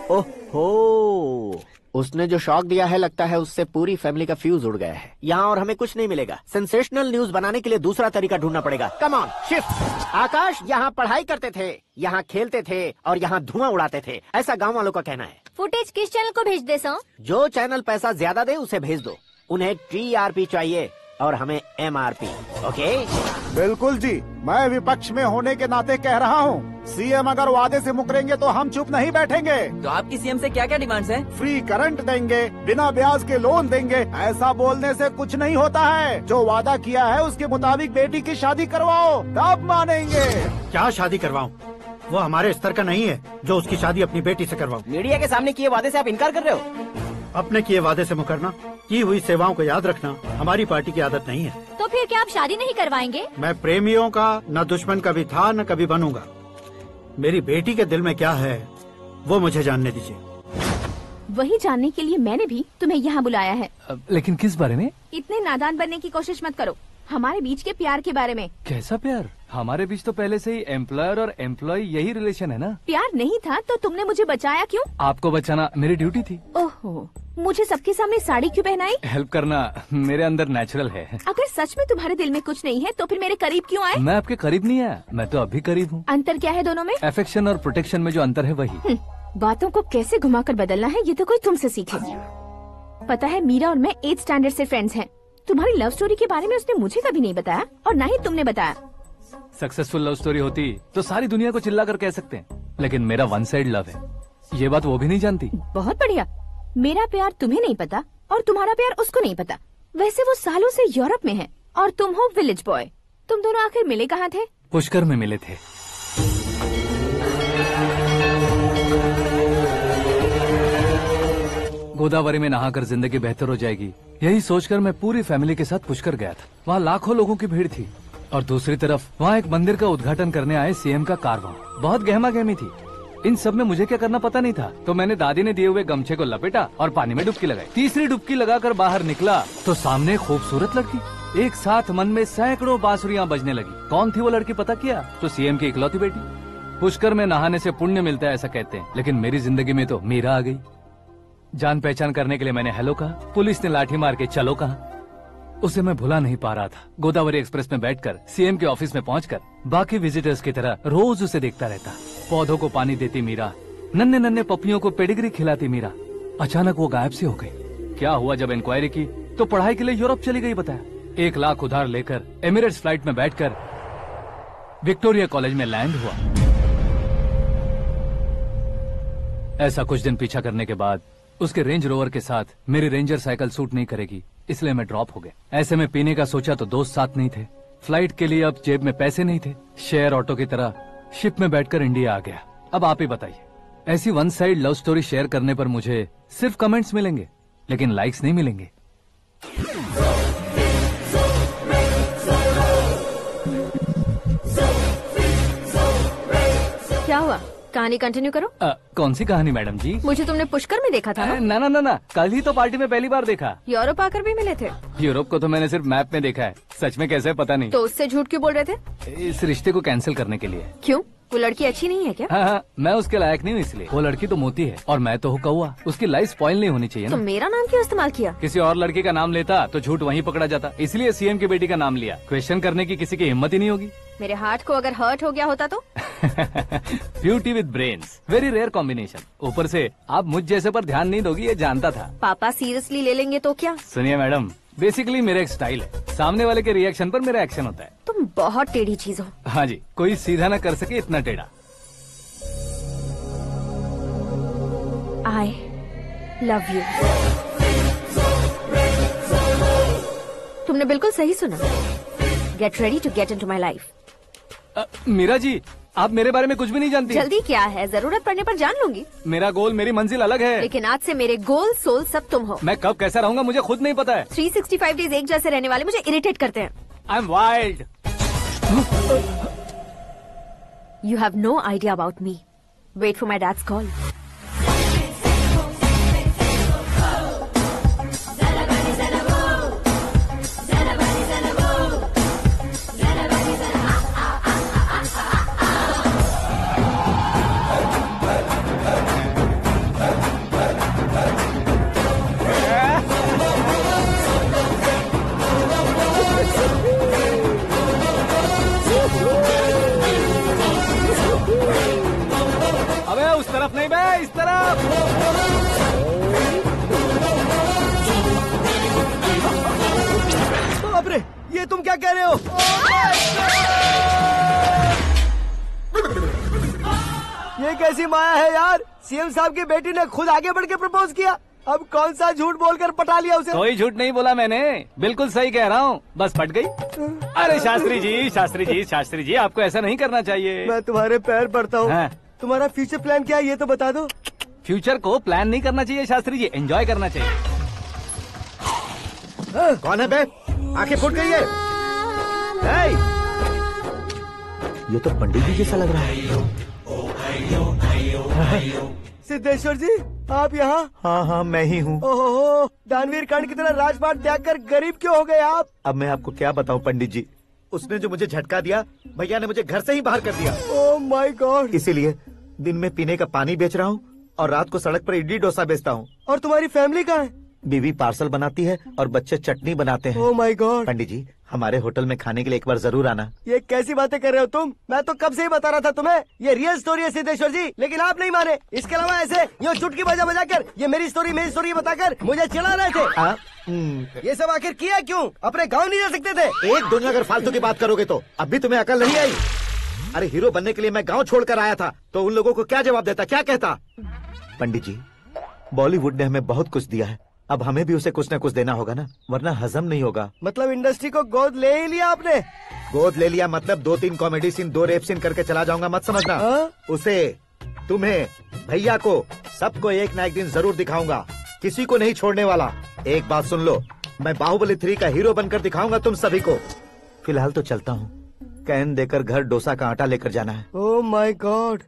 ओहो, उसने जो शॉक दिया है लगता है उससे पूरी फैमिली का फ्यूज उड़ गया है। यहाँ और हमें कुछ नहीं मिलेगा। सेंसेशनल न्यूज बनाने के लिए दूसरा तरीका ढूंढना पड़ेगा। Come on, shift. आकाश यहाँ पढ़ाई करते थे, यहाँ खेलते थे और यहाँ धुआं उड़ाते थे, ऐसा गाँव वालों का कहना है। फुटेज किस चैनल को भेज दे सो? जो चैनल पैसा ज्यादा दे उसे भेज दो। उन्हें TRP चाहिए और हमें MRP। ओके? बिल्कुल जी, मैं विपक्ष में होने के नाते कह रहा हूँ, सीएम अगर वादे से मुकरेंगे तो हम चुप नहीं बैठेंगे। तो आपकी सीएम से क्या क्या डिमांड्स हैं? फ्री करंट देंगे, बिना ब्याज के लोन देंगे। ऐसा बोलने से कुछ नहीं होता है। जो वादा किया है उसके मुताबिक बेटी की शादी करवाओ, तब मानेंगे। क्या शादी करवाऊं? वो हमारे स्तर का नहीं है जो उसकी शादी अपनी बेटी से करवाऊं। मीडिया के सामने किए वादे से आप इनकार कर रहे हो? अपने किए वादे से मुकरना, की हुई सेवाओं को याद रखना हमारी पार्टी की आदत नहीं है। तो फिर क्या आप शादी नहीं करवाएंगे? मैं प्रेमियों का न दुश्मन कभी था न कभी बनूंगा। मेरी बेटी के दिल में क्या है वो मुझे जानने दीजिए। वही जानने के लिए मैंने भी तुम्हें यहाँ बुलाया है। लेकिन किस बारे में? इतने नादान बनने की कोशिश मत करो। हमारे बीच के प्यार के बारे में। कैसा प्यार? हमारे बीच तो पहले से ही एम्प्लॉयर और एम्प्लॉय यही रिलेशन है ना। प्यार नहीं था तो तुमने मुझे बचाया क्यों? आपको बचाना मेरी ड्यूटी थी। ओहो, मुझे सबके सामने साड़ी क्यों पहनाई? हेल्प करना मेरे अंदर नेचुरल है। अगर सच में तुम्हारे दिल में कुछ नहीं है तो फिर मेरे करीब क्यों आए? मैं आपके करीब नहीं आया, मैं तो अभी करीब हूँ। अंतर क्या है दोनों में? अफेक्शन और प्रोटेक्शन में जो अंतर है वही। बातों को कैसे घुमाकर बदलना है ये तो कोई तुमसे सीखे। पता है, मीरा और मैं 8th स्टैंडर्ड से फ्रेंड्स हैं। तुम्हारी लव स्टोरी के बारे में उसने मुझे कभी नहीं बताया और ना ही तुमने बताया। सक्सेसफुल लव स्टोरी होती तो सारी दुनिया को चिल्ला कर कह सकते हैं, लेकिन मेरा वन साइड लव है, ये बात वो भी नहीं जानती। बहुत बढ़िया। मेरा प्यार तुम्हें नहीं पता और तुम्हारा प्यार उसको नहीं पता। वैसे वो सालों से यूरोप में है और तुम हो विलेज बॉय। तुम दोनों आखिर मिले कहाँ थे? पुष्कर में मिले थे। गोदावरी में नहाकर जिंदगी बेहतर हो जाएगी, यही सोचकर मैं पूरी फैमिली के साथ पुष्कर गया था। वहाँ लाखों लोगों की भीड़ थी और दूसरी तरफ वहाँ एक मंदिर का उद्घाटन करने आए सीएम का कारवां। बहुत गहमा गहमी थी। इन सब में मुझे क्या करना पता नहीं था, तो मैंने दादी ने दिए हुए गमछे को लपेटा और पानी में डुबकी लगाई। तीसरी डुबकी लगाकर बाहर निकला तो सामने खूबसूरत लड़की। एक साथ मन में सैकड़ों बांसुरियां बजने लगी। कौन थी वो लड़की पता किया? तो सीएम की इकलौती बेटी। पुष्कर में नहाने से पुण्य मिलता है ऐसा कहते हैं, लेकिन मेरी जिंदगी में तो मीरा आ गई। जान पहचान करने के लिए मैंने हेलो कहा, पुलिस ने लाठी मार के चलो कहा। उसे मैं भुला नहीं पा रहा था। गोदावरी एक्सप्रेस में बैठकर सीएम के ऑफिस में पहुंचकर बाकी विजिटर्स की तरह रोज उसे देखता रहता। पौधों को पानी देती मीरा, नन्हे नन्हे पपियों को पेडिग्री खिलाती मीरा। अचानक वो गायब सी हो गई। क्या हुआ? जब इंक्वायरी की तो पढ़ाई के लिए यूरोप चली गई बताया। 1 लाख उधार लेकर एमिरेट्स फ्लाइट में बैठकर विक्टोरिया कॉलेज में लैंड हुआ। ऐसा कुछ दिन पीछा करने के बाद उसके रेंज रोवर के साथ मेरी रेंजर साइकिल सूट नहीं करेगी, इसलिए मैं ड्रॉप हो गया। ऐसे में पीने का सोचा तो दोस्त साथ नहीं थे, फ्लाइट के लिए अब जेब में पैसे नहीं थे, शेयर ऑटो की तरह शिप में बैठकर इंडिया आ गया। अब आप ही बताइए, ऐसी one side love story share करने पर मुझे सिर्फ कमेंट्स मिलेंगे लेकिन लाइक्स नहीं मिलेंगे। क्या हुआ, कहानी कंटिन्यू करो। कौन सी कहानी मैडम जी? मुझे तुमने पुष्कर में देखा था ना? ना, कल ही तो पार्टी में पहली बार देखा। यूरोप आकर भी मिले थे? यूरोप को तो मैंने सिर्फ मैप में देखा है, सच में कैसे पता नहीं। तो उससे झूठ क्यों बोल रहे थे? इस रिश्ते को कैंसिल करने के लिए। क्यों, वो लड़की अच्छी नहीं है क्या? हाँ, मैं उसके लायक नहीं हूँ इसलिए। वो लड़की तो मोती है और मैं तो हूँ कौवा, उसकी लाइफ स्पॉइल नहीं होनी चाहिए ना। तो मेरा नाम क्यों इस्तेमाल किया? किसी और लड़की का नाम लेता तो झूठ वहीं पकड़ा जाता, इसलिए सीएम की बेटी का नाम लिया। क्वेश्चन करने की किसी की हिम्मत ही नहीं होगी। मेरे हार्ट को अगर हर्ट हो गया होता तो? Beauty with brains, very rare combination. ऊपर से आप मुझ जैसे पर ध्यान नहीं दोगी ये जानता था। पापा सीरियसली ले लेंगे तो क्या? सुनिए मैडम, बेसिकली मेरा एक स्टाइल है, सामने वाले के रिएक्शन पर मेरा एक्शन होता है। तुम बहुत टेढ़ी चीज हो। हाँ जी, कोई सीधा न कर सके इतना टेढ़ा। I love you। तुमने बिल्कुल सही सुना। Get ready to get into my life। Meera ji, आप मेरे बारे में कुछ भी नहीं जानती। जल्दी क्या है, जरूरत पड़ने पर जान लूंगी। मेरा गोल, मेरी मंजिल अलग है। लेकिन आज से मेरे गोल सोल सब तुम हो। मैं कब कैसा रहूंगा मुझे खुद नहीं पता है। 365 डेज एक जैसे रहने वाले मुझे इरिटेट करते हैं। I am wild. You have no idea about me। Wait for my dad's call। उस तरफ नहीं बे, इस तरफ। बाप रे, ये तुम क्या कह रहे हो? ये कैसी माया है यार? सीएम साहब की बेटी ने खुद आगे बढ़ के प्रपोज किया, अब कौन सा झूठ बोलकर पटा लिया उसे? कोई झूठ नहीं बोला मैंने, बिल्कुल सही कह रहा हूँ, बस पट गई। अरे शास्त्री जी आपको ऐसा नहीं करना चाहिए। मैं तुम्हारे पैर पड़ता हूँ। हाँ। तुम्हारा फ्यूचर प्लान क्या है ये तो बता दो। फ्यूचर को प्लान नहीं करना चाहिए शास्त्री जी, एंजॉय करना चाहिए। कौन है बे? आंखें फूट गई है। ये तो पंडित जी जैसा लग रहा है। सिद्धेश्वर जी, आप यहाँ? हाँ, मैं ही हूँ। ओहो, दानवीर कांड की तरह राजपाट त्याग कर गरीब क्यों हो गए आप? अब मैं आपको क्या बताऊँ पंडित जी, उसने जो मुझे झटका दिया, भैया ने मुझे घर से ही बाहर कर दिया। Oh my god. इसीलिए दिन में पीने का पानी बेच रहा हूँ और रात को सड़क पर इडली डोसा बेचता हूँ। और तुम्हारी फैमिली कहाँ है? बीवी पार्सल बनाती है और बच्चे चटनी बनाते हैं। ओह माय गॉड। पंडित जी, हमारे होटल में खाने के लिए एक बार जरूर आना। ये कैसी बातें कर रहे हो तुम? मैं तो कब से ही बता रहा था तुम्हें, ये रियल स्टोरी है सिद्धेश्वर जी, लेकिन आप नहीं माने। इसके अलावा ऐसे यूँ चुटकी बजा कर ये मेरी स्टोरी बताकर मुझे चिढ़ा रहे थे। ये सब आखिर किया क्यों? अपने गाँव नहीं जा सकते थे? एक दिन अगर फालतू की बात करोगे तो अब भी तुम्हें अकल नहीं आई। अरे हीरो बनने के लिए मैं गाँव छोड़कर आया था, तो उन लोगों को क्या जवाब देता, क्या कहता? पंडित जी, बॉलीवुड ने हमें बहुत कुछ दिया है, अब हमें भी उसे कुछ न कुछ देना होगा ना, वरना हजम नहीं होगा। मतलब इंडस्ट्री को गोद ले ही लिया आपने? गोद ले लिया मतलब 2-3 कॉमेडी सीन, 2 रेप सीन करके चला जाऊंगा मत समझना। उसे, तुम्हें, भैया को, सबको एक ना एक दिन जरूर दिखाऊंगा, किसी को नहीं छोड़ने वाला। एक बात सुन लो, मैं बाहुबली 3 का हीरो बनकर दिखाऊंगा तुम सभी को। फिलहाल तो चलता हूँ, कैन देकर घर डोसा का आटा लेकर जाना है। Oh my god.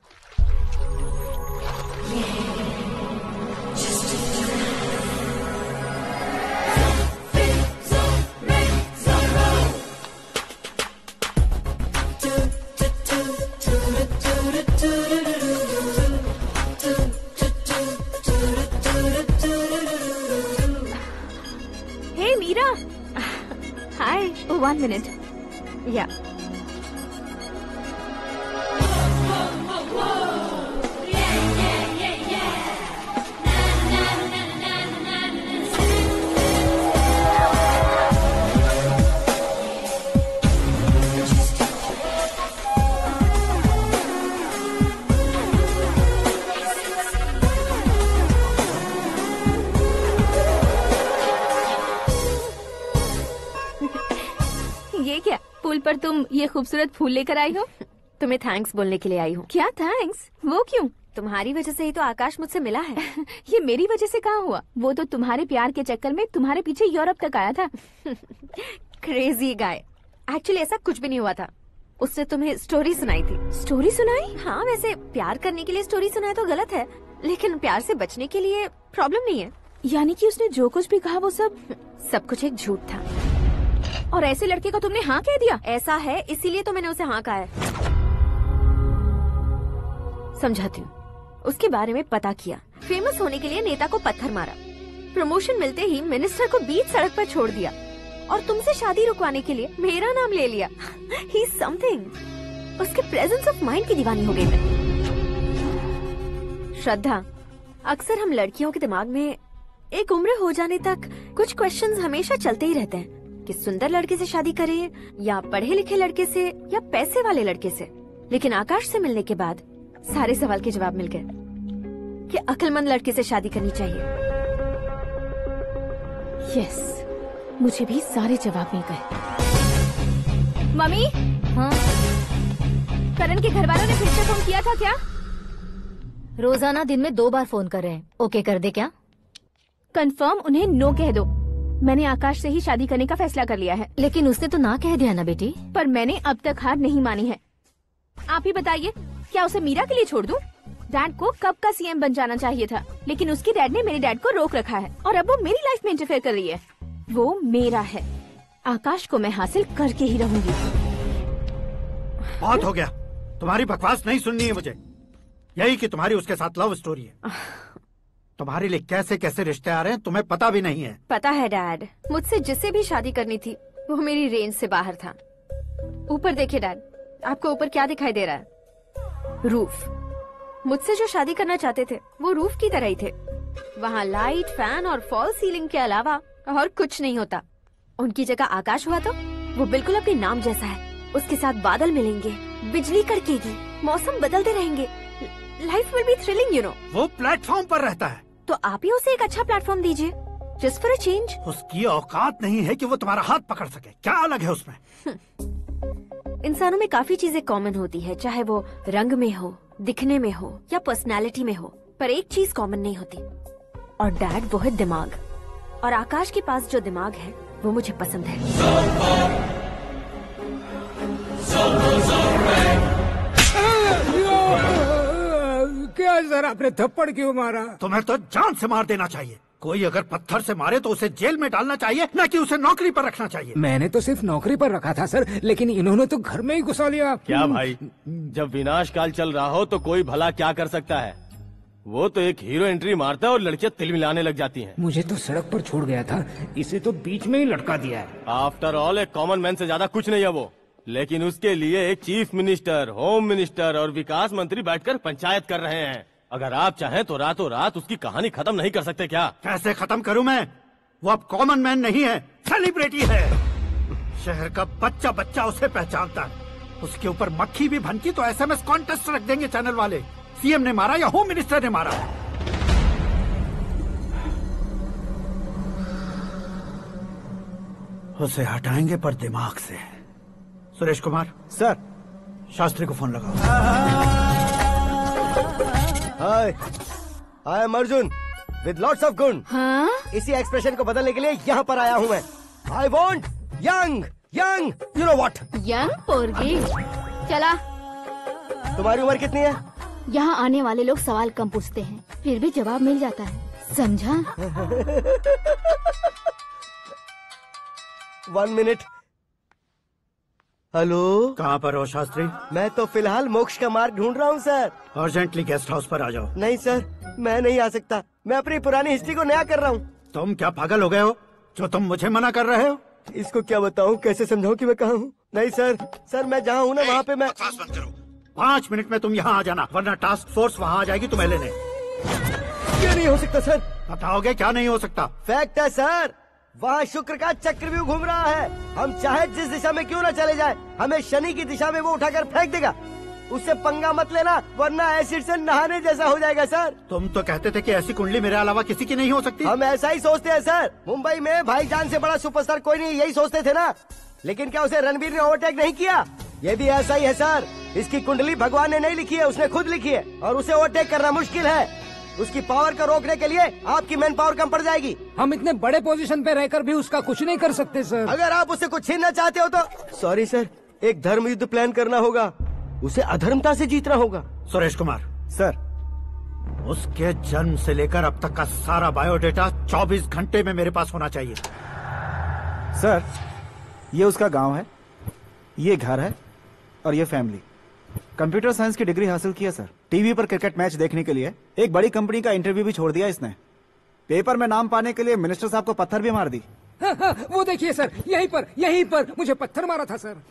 Hey Meera. Hi. Oh, 1 minute. Yeah. पर तुम ये खूबसूरत फूल लेकर आई हो। तुम्हें थैंक्स बोलने के लिए आई हूँ। क्या थैंक्स? वो क्यों? तुम्हारी वजह से ही तो आकाश मुझसे मिला है। ये मेरी वजह से कहाँ हुआ? वो तो तुम्हारे प्यार के चक्कर में तुम्हारे पीछे यूरोप तक आया था। Crazy guy. एक्चुअली ऐसा कुछ भी नहीं हुआ था। उसने तुम्हें स्टोरी सुनाई थी। स्टोरी सुनाई? हाँ, वैसे प्यार करने के लिए स्टोरी सुनाए तो गलत है, लेकिन प्यार से बचने के लिए प्रॉब्लम नहीं है। यानी कि उसने जो कुछ भी कहा वो सब कुछ एक झूठ था। और ऐसे लड़के को तुमने हाँ कह दिया? ऐसा है, इसीलिए तो मैंने उसे हाँ कहा है। समझाती हूँ। उसके बारे में पता किया। फेमस होने के लिए नेता को पत्थर मारा। प्रमोशन मिलते ही मिनिस्टर को बीच सड़क पर छोड़ दिया और तुमसे शादी रुकवाने के लिए मेरा नाम ले लिया। He something. उसके प्रेजेंस ऑफ माइंड की दीवानी हो गई मैं। श्रद्धा, अक्सर हम लड़कियों के दिमाग में एक उम्र हो जाने तक कुछ क्वेश्चंस हमेशा चलते ही रहते हैं कि सुंदर लड़के से शादी करें या पढ़े लिखे लड़के से या पैसे वाले लड़के से। लेकिन आकाश से मिलने के बाद सारे सवाल के जवाब मिल गए कि अक्लमंद लड़के से शादी करनी चाहिए। यस, मुझे भी सारे जवाब मिल गए। मम्मी, हाँ? करण के घर वालों ने फिर से फोन किया था क्या? रोजाना दिन में 2 बार फोन कर रहे हैं। ओके कर दे क्या? कंफर्म उन्हें नो कह दो। मैंने आकाश से ही शादी करने का फैसला कर लिया है। लेकिन उसने तो ना कह दिया ना बेटी। पर मैंने अब तक हार नहीं मानी है। आप ही बताइए, क्या उसे मीरा के लिए छोड़ दूं? डैड को कब का सीएम बन जाना चाहिए था, लेकिन उसके डैड ने मेरे डैड को रोक रखा है और अब वो मेरी लाइफ में इंटरफेयर कर रही है। वो मेरा है। आकाश को मैं हासिल करके ही रहूंगी। बहुत हो गया, तुम्हारी बकवास नहीं सुननी है मुझे। यही कि तुम्हारी उसके साथ लव स्टोरी है। तुम्हारे लिए कैसे कैसे रिश्ते आ रहे हैं तुम्हें पता भी नहीं है। पता है डैड, मुझसे जिसे भी शादी करनी थी वो मेरी रेंज से बाहर था। ऊपर देखिए डैड, आपको ऊपर क्या दिखाई दे रहा है? रूफ। मुझसे जो शादी करना चाहते थे वो रूफ की तरह ही थे। वहाँ लाइट, फैन और फॉल सीलिंग के अलावा और कुछ नहीं होता। उनकी जगह आकाश हुआ तो वो बिल्कुल अपने नाम जैसा है। उसके साथ बादल मिलेंगे, बिजली कड़केगी, मौसम बदलते रहेंगे। Life will be thrilling, you know. वो प्लेटफॉर्म पर रहता है तो आप ही उसे एक अच्छा प्लेटफॉर्म दीजिए, जस्ट फॉर अ चेंज। उसकी औकात नहीं है कि वो तुम्हारा हाथ पकड़ सके। क्या अलग है उसमें? इंसानों में काफी चीजें कॉमन होती है, चाहे वो रंग में हो, दिखने में हो या पर्सनालिटी में हो, पर एक चीज कॉमन नहीं होती। और डैड वो है दिमाग। और आकाश के पास जो दिमाग है वो मुझे पसंद है। क्या सर, आपने थप्पड़ क्यों मारा? तुम्हें तो जान से मार देना चाहिए। कोई अगर पत्थर से मारे तो उसे जेल में डालना चाहिए, न कि उसे नौकरी पर रखना चाहिए। मैंने तो सिर्फ नौकरी पर रखा था सर, लेकिन इन्होंने तो घर में ही घुसा लिया। क्या भाई, जब विनाश काल चल रहा हो तो कोई भला क्या कर सकता है? वो तो एक हीरो एंट्री मारता है और लड़कियां तिल मिलाने लग जाती हैं। मुझे तो सड़क पर छोड़ गया था, इसे तो बीच में ही लटका दिया है। आफ्टर ऑल एक कॉमन मैन से ज्यादा कुछ नहीं है वो। लेकिन उसके लिए एक चीफ मिनिस्टर, होम मिनिस्टर और विकास मंत्री बैठकर पंचायत कर रहे हैं। अगर आप चाहें तो रातों रात उसकी कहानी खत्म नहीं कर सकते क्या? कैसे खत्म करूं मैं? वो अब कॉमन मैन नहीं है, सेलिब्रिटी है। शहर का बच्चा बच्चा उसे पहचानता है। उसके ऊपर मक्खी भी भनकी तो एसएमएस कॉन्टेस्ट रख देंगे चैनल वाले। सीएम ने मारा या होम मिनिस्टर ने मारा। उसे हटाएंगे पर दिमाग से। सुरेश कुमार सर, शास्त्री को फोन लगाओ। Hi, I am Arjun with lots of गुण। हाँ? इसी एक्सप्रेशन को बदलने के लिए यहाँ पर आया हूँ मैं। I want young young, you know what? Young पोरगी। चला। तुम्हारी उम्र कितनी है? यहाँ आने वाले लोग सवाल कम पूछते हैं, फिर भी जवाब मिल जाता है, समझा? 1 मिनट। हेलो, कहाँ पर हो शास्त्री? मैं तो फिलहाल मोक्ष का मार्ग ढूंढ रहा हूँ सर। अर्जेंटली गेस्ट हाउस पर आ जाओ। नहीं सर, मैं नहीं आ सकता। मैं अपनी पुरानी हिस्ट्री को नया कर रहा हूँ। तुम क्या पागल हो गए हो जो तुम मुझे मना कर रहे हो? इसको क्या बताऊँ, कैसे समझाऊँ कि मैं कहाँ हूँ? नहीं सर, मैं जहाँ हूँ ना वहाँ पे मैं। 5 मिनट में तुम यहाँ आ जाना, वरना टास्क फोर्स वहाँ आ जाएगी तुम्हें लेने। क्या नहीं हो सकता सर? बताओगे क्या नहीं हो सकता? फैक्ट है सर, वहाँ शुक्र का चक्रव्यूह घूम रहा है। हम चाहे जिस दिशा में क्यों न चले जाए, हमें शनि की दिशा में वो उठाकर फेंक देगा। उससे पंगा मत लेना, वरना एसिड से नहाने जैसा हो जाएगा सर। तुम तो कहते थे कि ऐसी कुंडली मेरे अलावा किसी की नहीं हो सकती। हम ऐसा ही सोचते हैं सर। मुंबई में भाईजान से बड़ा सुपरस्टार कोई नहीं, यही सोचते थे ना। लेकिन क्या उसे रणवीर ने ओवरटेक नहीं किया? ये भी ऐसा ही है सर। इसकी कुंडली भगवान ने नहीं लिखी है, उसने खुद लिखी है, और उसे ओवरटेक करना मुश्किल है। उसकी पावर को रोकने के लिए आपकी मैन पावर कम पड़ जाएगी। हम इतने बड़े पोजीशन पे रहकर भी उसका कुछ नहीं कर सकते सर। अगर आप उसे कुछ छीनना चाहते हो तो सॉरी सर, एक धर्म युद्ध प्लान करना होगा। उसे अधर्मता से जीतना होगा। सुरेश कुमार सर, उसके जन्म से लेकर अब तक का सारा बायोडेटा 24 घंटे में मेरे पास होना चाहिए। सर, ये उसका गांव है, ये घर है और ये फैमिली। कंप्यूटर साइंस की डिग्री हासिल की है सर। टीवी पर क्रिकेट मैच देखने के लिए एक बड़ी कंपनी का इंटरव्यू भी छोड़ दिया इसने। पेपर में नाम पाने के लिए मिनिस्टर साहब को पत्थर भी मार दी। वो देखिए सर, यहीं पर मुझे पत्थर मारा था सर।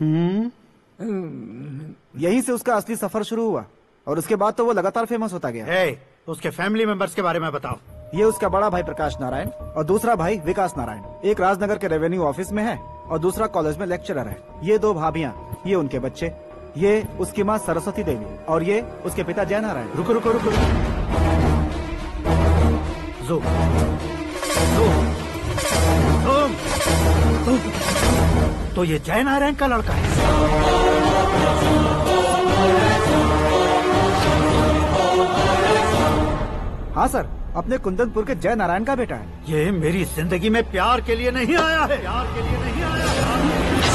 यहीं से उसका असली सफर शुरू हुआ और उसके बाद तो वो लगातार फेमस होता गया। उसके फैमिली मेंबर्स के बारे में बताओ। ये उसका बड़ा भाई प्रकाश नारायण और दूसरा भाई विकास नारायण। एक राजनगर के रेवेन्यू ऑफिस में है और दूसरा कॉलेज में लेक्चरर है। ये 2 भाभियाँ, ये उनके बच्चे, ये उसकी माँ सरस्वती देवी और ये उसके पिता जय नारायण। रुको रुको रुको, तो ये जय नारायण का लड़का है। हाँ सर, अपने कुंदनपुर के जय नारायण का बेटा है। ये मेरी जिंदगी में प्यार के लिए नहीं आया है, प्यार के लिए नहीं आया है।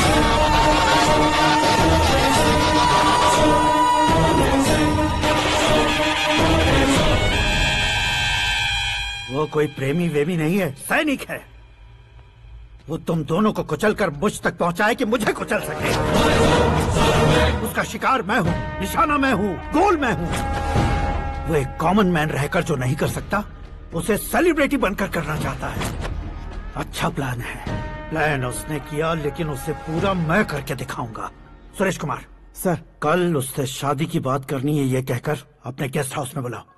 वो कोई प्रेमी वेमी नहीं है, सैनिक है। वो तुम दोनों को कुचलकर मुझ तक पहुंचाए कि मुझे कुचल सके। उसका शिकार मैं हूँ, निशाना मैं हूँ, गोल मैं हूँ। वो एक कॉमन मैन रहकर जो नहीं कर सकता, उसे सेलिब्रिटी बनकर करना चाहता है। अच्छा प्लान है। प्लान उसने किया, लेकिन उसे पूरा मैं करके दिखाऊंगा। सुरेश कुमार सर, कल उससे शादी की बात करनी है, ये कहकर अपने गेस्ट हाउस में बुलाओ।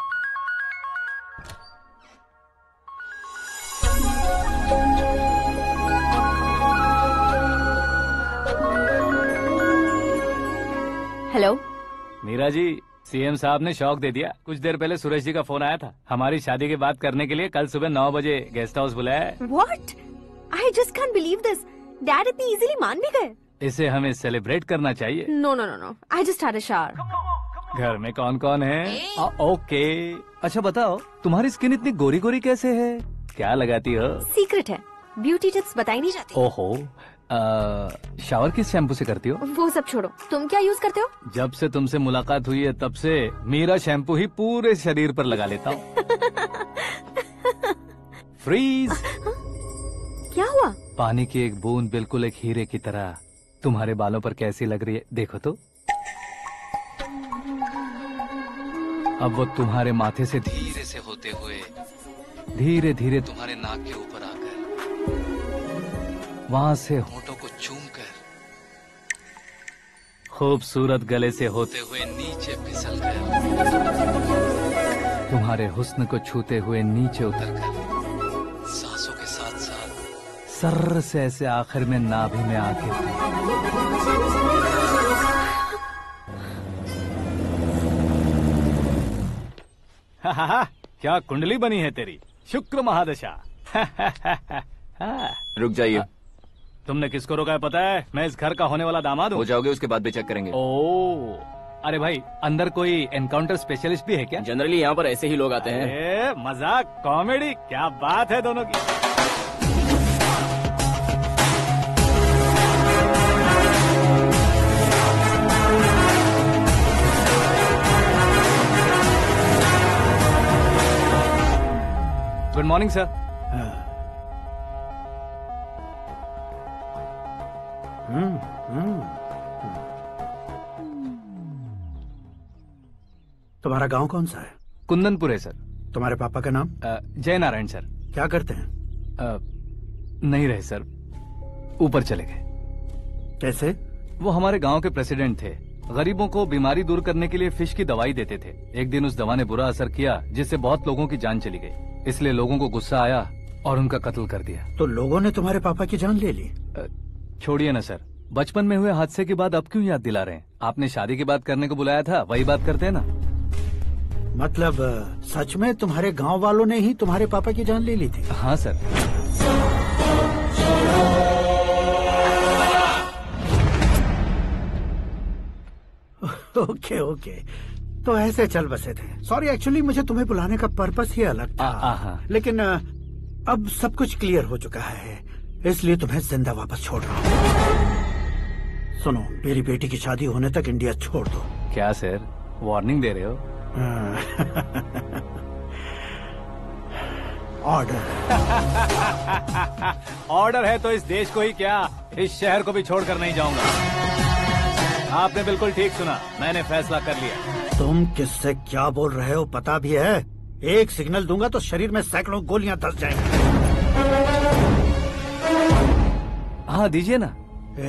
हेलो मीरा जी, सीएम साहब ने शौक दे दिया। कुछ देर पहले सुरेश जी का फोन आया था, हमारी शादी की बात करने के लिए कल सुबह 9 बजे गेस्ट हाउस बुलाया है। What? I just can't believe this. Dad इतनी इजीली मान भी गए। इसे हमें सेलिब्रेट करना चाहिए। No, no, no, no. I just had a shower. घर में कौन कौन है? ओके। अच्छा बताओ, तुम्हारी स्किन इतनी गोरी गोरी कैसे है? क्या लगाती हो? सीक्रेट है, ब्यूटी टिप्स बताई नहीं जाती। ओहो, शावर किस शैम्पू से करती हो? वो सब छोड़ो, तुम क्या यूज करते हो? जब से तुमसे मुलाकात हुई है तब से मेरा शैम्पू ही पूरे शरीर पर लगा लेता हूँ। फ्रीज। क्या हुआ? पानी की एक बूंद बिल्कुल एक हीरे की तरह तुम्हारे बालों पर कैसी लग रही है, देखो तो। अब वो तुम्हारे माथे से धीरे से होते हुए धीरे धीरे तुम्हारे नाक के ऊपर आकर वहां से होठों को चूमकर खूबसूरत गले से होते हुए नीचे फिसलकर तुम्हारे हुस्न को छूते हुए नीचे उतरकर सांसों के साथ साथ सर्र से ऐसे आखिर में नाभि में आके क्या कुंडली बनी है तेरी, शुक्र महादशा। रुक जाइए। तुमने किसको रोका है पता है? मैं इस घर का होने वाला दामाद हूँ। हो जाओगे उसके बाद भी चेक करेंगे। ओ, अरे भाई, अंदर कोई एनकाउंटर स्पेशलिस्ट भी है क्या? जनरली यहाँ पर ऐसे ही लोग आते हैं। मजाक, कॉमेडी, क्या बात है दोनों की। Good morning sir. तुम्हारा गांव कौन सा है? कुंदनपुर है सर। तुम्हारे पापा का नाम? जय नारायण सर। क्या करते हैं? नहीं रहे सर, ऊपर चले गए। कैसे? वो हमारे गांव के प्रेसिडेंट थे। गरीबों को बीमारी दूर करने के लिए फिश की दवाई देते थे। एक दिन उस दवा ने बुरा असर किया जिससे बहुत लोगों की जान चली गई। इसलिए लोगों को गुस्सा आया और उनका कत्ल कर दिया। तो लोगों ने तुम्हारे पापा की जान ले ली? छोड़िए ना सर, बचपन में हुए हादसे की बात अब क्यों याद दिला रहे हैं? आपने शादी की बात करने को बुलाया था, वही बात करते हैं ना। मतलब सच में तुम्हारे गांव वालों ने ही तुम्हारे पापा की जान ले ली थी? हाँ सर। ओके ओके, तो ऐसे चल बसे थे। सॉरी, एक्चुअली मुझे तुम्हें बुलाने का पर्पस ही अलग था, लेकिन अब सब कुछ क्लियर हो चुका है, इसलिए तुम्हें जिंदा वापस छोड़ रहा हूँ। सुनो, मेरी बेटी की शादी होने तक इंडिया छोड़ दो। क्या सर, वार्निंग दे रहे हो? ऑर्डर। ऑर्डर है तो इस देश को ही क्या, इस शहर को भी छोड़कर नहीं जाऊंगा। आपने बिल्कुल ठीक सुना, मैंने फैसला कर लिया। तुम किससे क्या बोल रहे हो पता भी है? एक सिग्नल दूंगा तो शरीर में सैकड़ों गोलियां धस जाएंगी। हाँ दीजिए ना।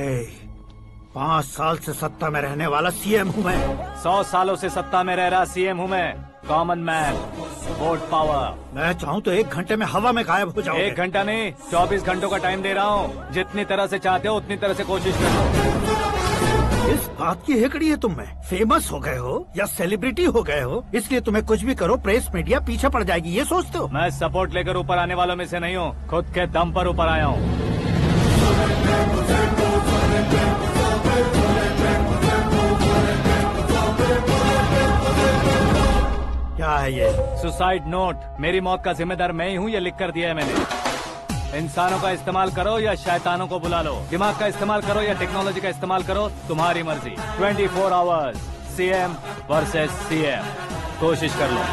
5 साल से सत्ता में रहने वाला सीएम हूँ मैं। 100 सालों से सत्ता में रह रहा सीएम हूँ मैं। Common man, vote power. मैं चाहूँ तो 1 घंटे में हवा में गायब हो जाऊँ। 1 घंटा नहीं, 24 घंटों का टाइम दे रहा हूँ। जितनी तरह से चाहते हो उतनी तरह से कोशिश करो। इस बात की हेकड़ी है तुम में। फेमस हो गए हो या सेलिब्रिटी हो गए हो, इसलिए तुम्हें कुछ भी करो प्रेस मीडिया पीछे पड़ जाएगी, ये सोचते हो? मैं सपोर्ट लेकर ऊपर आने वालों में से नहीं हूँ, खुद के दम पर ऊपर आया हूँ। क्या है ये? Suicide note. मेरी मौत का जिम्मेदार मैं ही हूँ, ये लिख कर दिया है मैंने। इंसानों का इस्तेमाल करो या शैतानों को बुला लो, दिमाग का इस्तेमाल करो या टेक्नोलॉजी का इस्तेमाल करो, तुम्हारी मर्जी। 24 आवर्स, सीएम वर्सेस सीएम, कोशिश कर लो।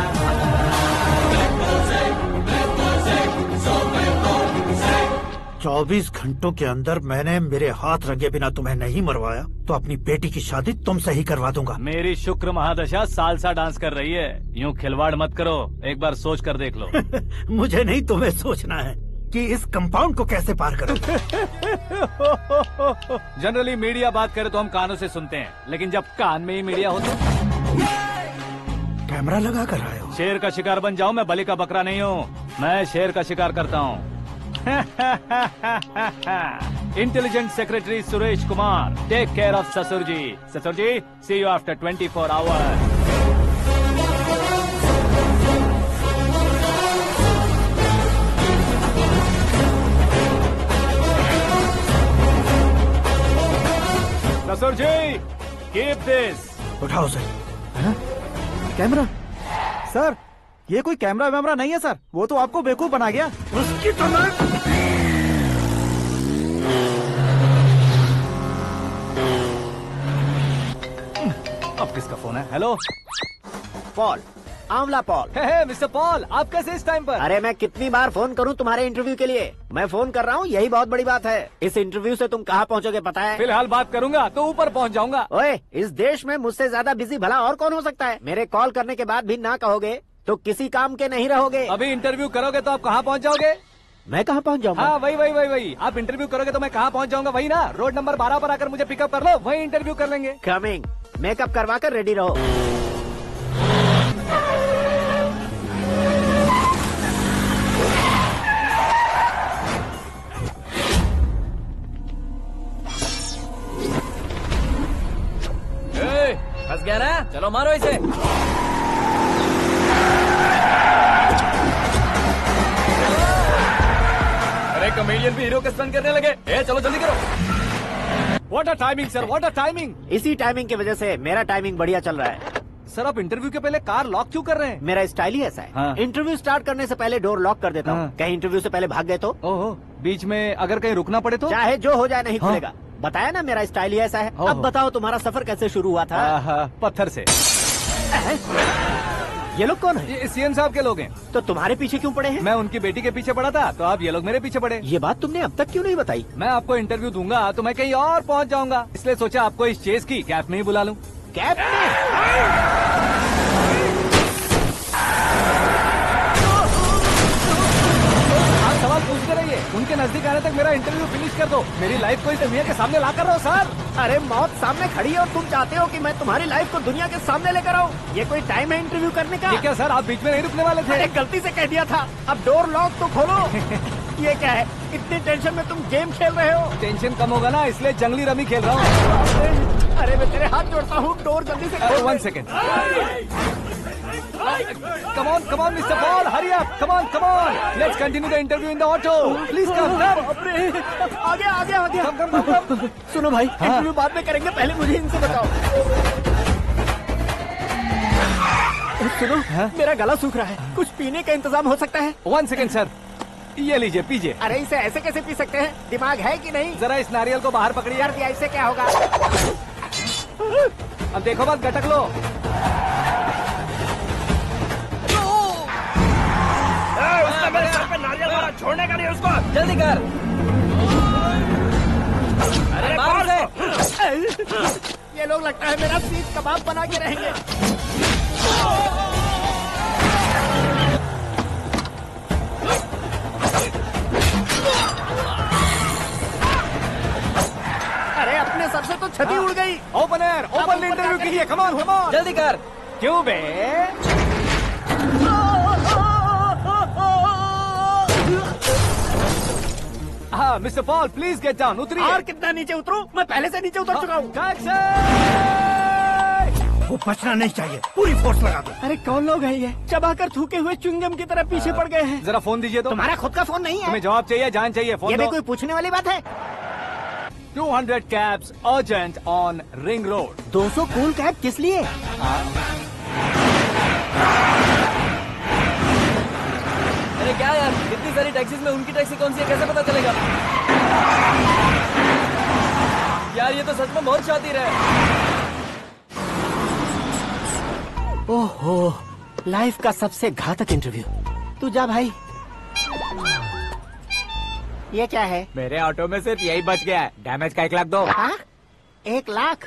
24 घंटों के अंदर मैंने मेरे हाथ रंगे बिना तुम्हें नहीं मरवाया तो अपनी बेटी की शादी तुमसे ही करवा दूंगा। मेरी शुक्र महादशा सालसा डांस कर रही है, यूँ खिलवाड़ मत करो, एक बार सोच कर देख लो। मुझे नहीं, तुम्हें सोचना है कि इस कंपाउंड को कैसे पार करो। जनरली मीडिया बात करे तो हम कानों से सुनते हैं, लेकिन जब कान में ही मीडिया हो तो कैमरा लगा कर आए हो। शेर का शिकार बन जाऊं, मैं बलि का बकरा नहीं हूँ, मैं शेर का शिकार करता हूँ। Intelligent secretary Suresh Kumar, take care of ससुर जी। ससुर जी, सी यू आफ्टर 24 आवर्स। ससुर जी, कीप दिस। उठाओ सर। कैमरा? सर, ये कोई कैमरा वैमरा नहीं है सर, वो तो आपको बेवकूफ बना गया। उसकी तो अब किसका फोन है? हेलो पॉल, आंवला पॉल। मिस्टर पॉल, आप कैसे इस टाइम पर? अरे मैं कितनी बार फोन करूं तुम्हारे इंटरव्यू के लिए? मैं फोन कर रहा हूं, यही बहुत बड़ी बात है। इस इंटरव्यू से तुम कहां पहुंचोगे पता है? फिलहाल बात करूंगा तो ऊपर पहुंच जाऊंगा। ओए, इस देश में मुझसे ज्यादा बिजी भला और कौन हो सकता है? मेरे कॉल करने के बाद भी ना कहोगे तो किसी काम के नहीं रहोगे। अभी इंटरव्यू करोगे तो आप कहाँ पहुँच जाओगे? मैं कहाँ पहुँच जाऊंगा? हाँ, वही। आप इंटरव्यू करोगे तो मैं कहाँ पहुँच जाऊंगा? वही ना, रोड नंबर 12 पर आकर मुझे पिकअप कर लो, वही इंटरव्यू कर लेंगे। कमिंग। मेकअप करवा कर रेडी रहो। फंस गया ना, चलो मारो इसे। अरे कमेडियन भी हीरो के स्टंट करने लगे। चलो जल्दी करो। What a timing sir, what a timing. इसी टाइमिंग की वजह से मेरा टाइमिंग बढ़िया चल रहा है। सर, आप इंटरव्यू के पहले कार लॉक क्यों कर रहे हैं? मेरा स्टाइल ही ऐसा है। हाँ। इंटरव्यू स्टार्ट करने से पहले डोर लॉक कर देता हूँ। कहीं इंटरव्यू से पहले भाग गए तो? ओहो, बीच में अगर कहीं रुकना पड़े तो? चाहे जो हो जाए नहीं खुलेगा। बताया ना, मेरा स्टाइल ही ऐसा है। अब बताओ तुम्हारा सफर कैसे शुरू हुआ था? पत्थर से। ये लोग कौन है? ये सीएम साहब के लोग हैं। तो तुम्हारे पीछे क्यों पड़े हैं? मैं उनकी बेटी के पीछे पड़ा था, तो आप ये लोग मेरे पीछे पड़े। ये बात तुमने अब तक क्यों नहीं बताई? मैं आपको इंटरव्यू दूंगा तो मैं कहीं और पहुंच जाऊंगा, इसलिए सोचा आपको इस चेस की कैप में ही बुला लूं। कैप में? सवाल पूछते रहिए, उनके नजदीक आने तक मेरा इंटरव्यू फिनिश कर दो। मेरी लाइफ को इस दुनिया के सामने ला कर रहो सर। अरे मौत सामने खड़ी है और तुम चाहते हो कि मैं तुम्हारी लाइफ को दुनिया के सामने लेकर आऊं? ये कोई टाइम है इंटरव्यू करने का? ये क्या सर, आप बीच में नहीं रुकने वाले थे? अरे गलती से कह दिया था। अब डोर लॉक तो खोलो। ये क्या है, इतनी टेंशन में तुम गेम खेल रहे हो? टेंशन कम होगा ना, इसलिए जंगली रमी खेल रहा हूँ। अरे मैं तेरे हाथ जोड़ता हूँ, डोर जल्दी से खोलो। 1 second. Come on, Mr. Paul, hurry up! Come on! Let's continue the interview in the auto. Please come. आगे। Come. सुनो भाई, इंटरव्यू बाद में करेंगे, पहले मुझे इनसे बताओ। सुनो, मेरा गला सूख रहा है, कुछ पीने का इंतजाम हो सकता है? 1 सेकेंड सर, ये लीजिए पीजिए। अरे इसे ऐसे कैसे पी सकते हैं? दिमाग है कि नहीं? जरा इस नारियल को बाहर पकड़िए। यार दिया, इससे क्या होगा? अब देखो मत, गटक लो। उसने मेरे सर पे नारियल मारा, छोड़ने का नहीं उसको। जल्दी कर। अरे मार उसे। ये लोग लगता है मेरा सीख कबाब बना के रहेंगे। अरे अपने सर से तो छती उड़ गई। ओपन एयर, ओपन इंटरव्यू कीजिए। कम ऑन कम ऑन, जल्दी कर। क्यों बे? हाँ mister Paul, please get down. उतरिए। और कितना नीचे उतरूं? मैं पहले से नीचे उतर चुका हूँ। वो बचना नहीं चाहिए, पूरी फोर्स लगा दो। अरे कौन लोग हैं ये? चबाकर थूके हुए च्युइंगम की तरह पीछे पड़ गए हैं। जरा फोन दीजिए तो। तुम्हारा खुद का फोन नहीं है? तुम्हें जवाब चाहिए, जान चाहिए, फोन ये दो। भी कोई पूछने वाली बात है? 200 cabs urgent on ring road. 200 cool cab किस लिए? अरे क्या यार, इतनी सारी टैक्सीज में उनकी टैक्सी कौन सी है, कैसे पता चलेगा? यार ये तो सच में बहुत शातिर है। ओहो, लाइफ का सबसे घातक इंटरव्यू। तू जा भाई। ये क्या है? मेरे ऑटो में सिर्फ यही बच गया है। डैमेज का 1 लाख दो। 1 लाख?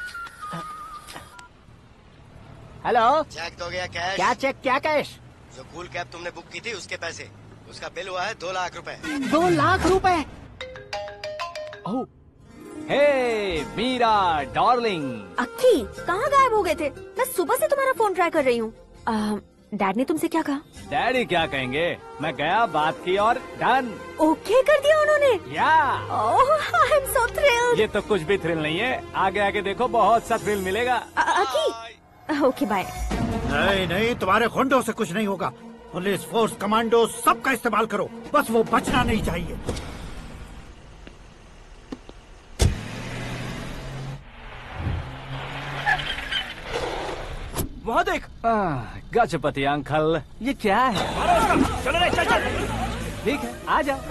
हेलो, चेक तो गया कैश। क्या चेक, क्या कैश? जो कूल कैब तुमने बुक की थी उसके पैसे, उसका बिल हुआ है 2 लाख रुपए। 2 लाख रुपए? ओह, हे मीरा डार्लिंग। अक्की, कहाँ गायब हो गए थे? मैं सुबह से तुम्हारा फोन ट्राई कर रही हूँ। डैड ने तुमसे क्या कहा? डैडी क्या कहेंगे, मैं गया, बात की और डन। ओके कर दिया उन्होंने? या। Oh, I am so thrilled. ये तो कुछ भी थ्रिल नहीं है, आगे आगे देखो बहुत सा थ्रिल मिलेगा। Akki, okay bye. नहीं नहीं, तुम्हारे गुंडों से कुछ नहीं होगा। पुलिस फोर्स, कमांडो, सबका इस्तेमाल करो, बस वो बचना नहीं चाहिए। वहाँ देख। गजपति अंकल, ये क्या है? चलो रे, चल चल। ठीक है, आ जा।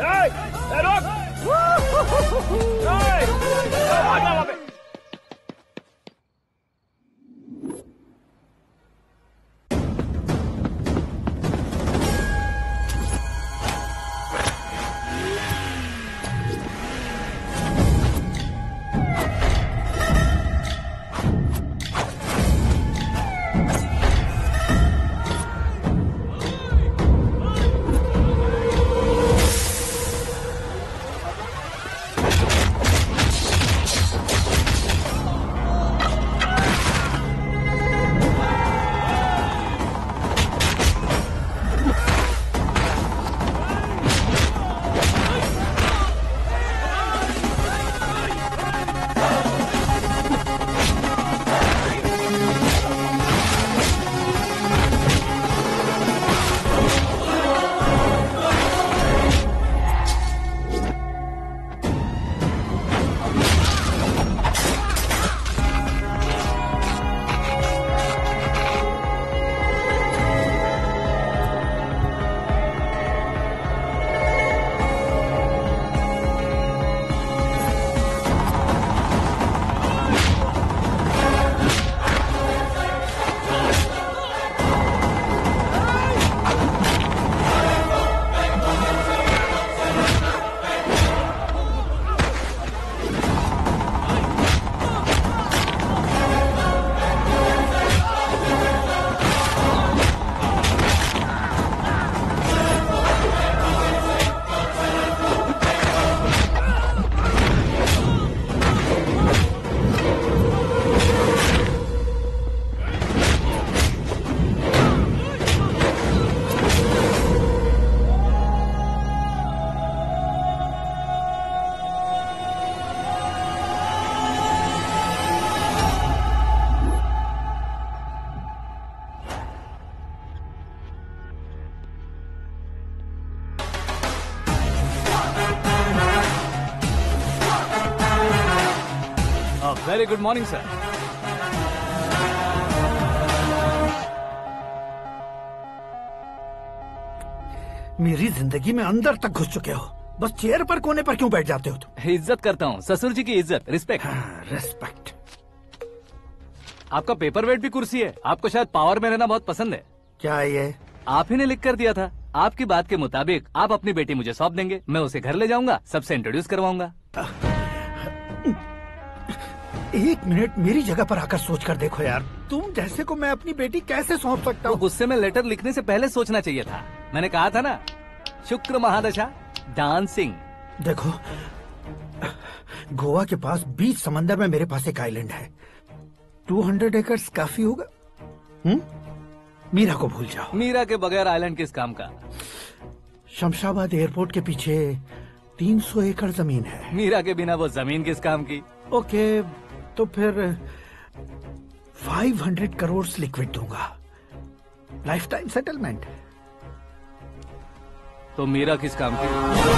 Very good morning sir. मेरी जिंदगी में अंदर तक घुस चुके हो, बस चेयर पर कोने पर क्यों बैठ जाते हो तुम? इज्जत करता हूँ, ससुर जी की इज्जत, रिस्पेक्ट। रिस्पेक्ट। आपका पेपर वेट भी कुर्सी है। आपको शायद पावर में रहना बहुत पसंद है। क्या ये? आप ही ने लिख कर दिया था। आपकी बात के मुताबिक आप अपनी बेटी मुझे सौंप देंगे, मैं उसे घर ले जाऊंगा, सबसे इंट्रोड्यूस करवाऊंगा। 1 मिनट मेरी जगह पर आकर सोच कर देखो यार, तुम जैसे को मैं अपनी बेटी कैसे सौंप सकता हूँ? गुस्से में लेटर लिखने से पहले सोचना चाहिए था। मैंने कहा था ना, शुक्र महादशा डांसिंग। देखो, गोवा के पास बीच समंदर में मेरे पास एक आइलैंड है, 200 एकर्स काफी होगा। मीरा को भूल जाओ। मीरा के बगैर आइलैंड किस काम का? शमशाबाद एयरपोर्ट के पीछे 300 एकड़ जमीन है। मीरा के बिना वो जमीन किस काम की? ओके, तो फिर 500 करोड़ लिक्विड दूंगा, लाइफ टाइम सेटलमेंट। तो मीरा किस काम की?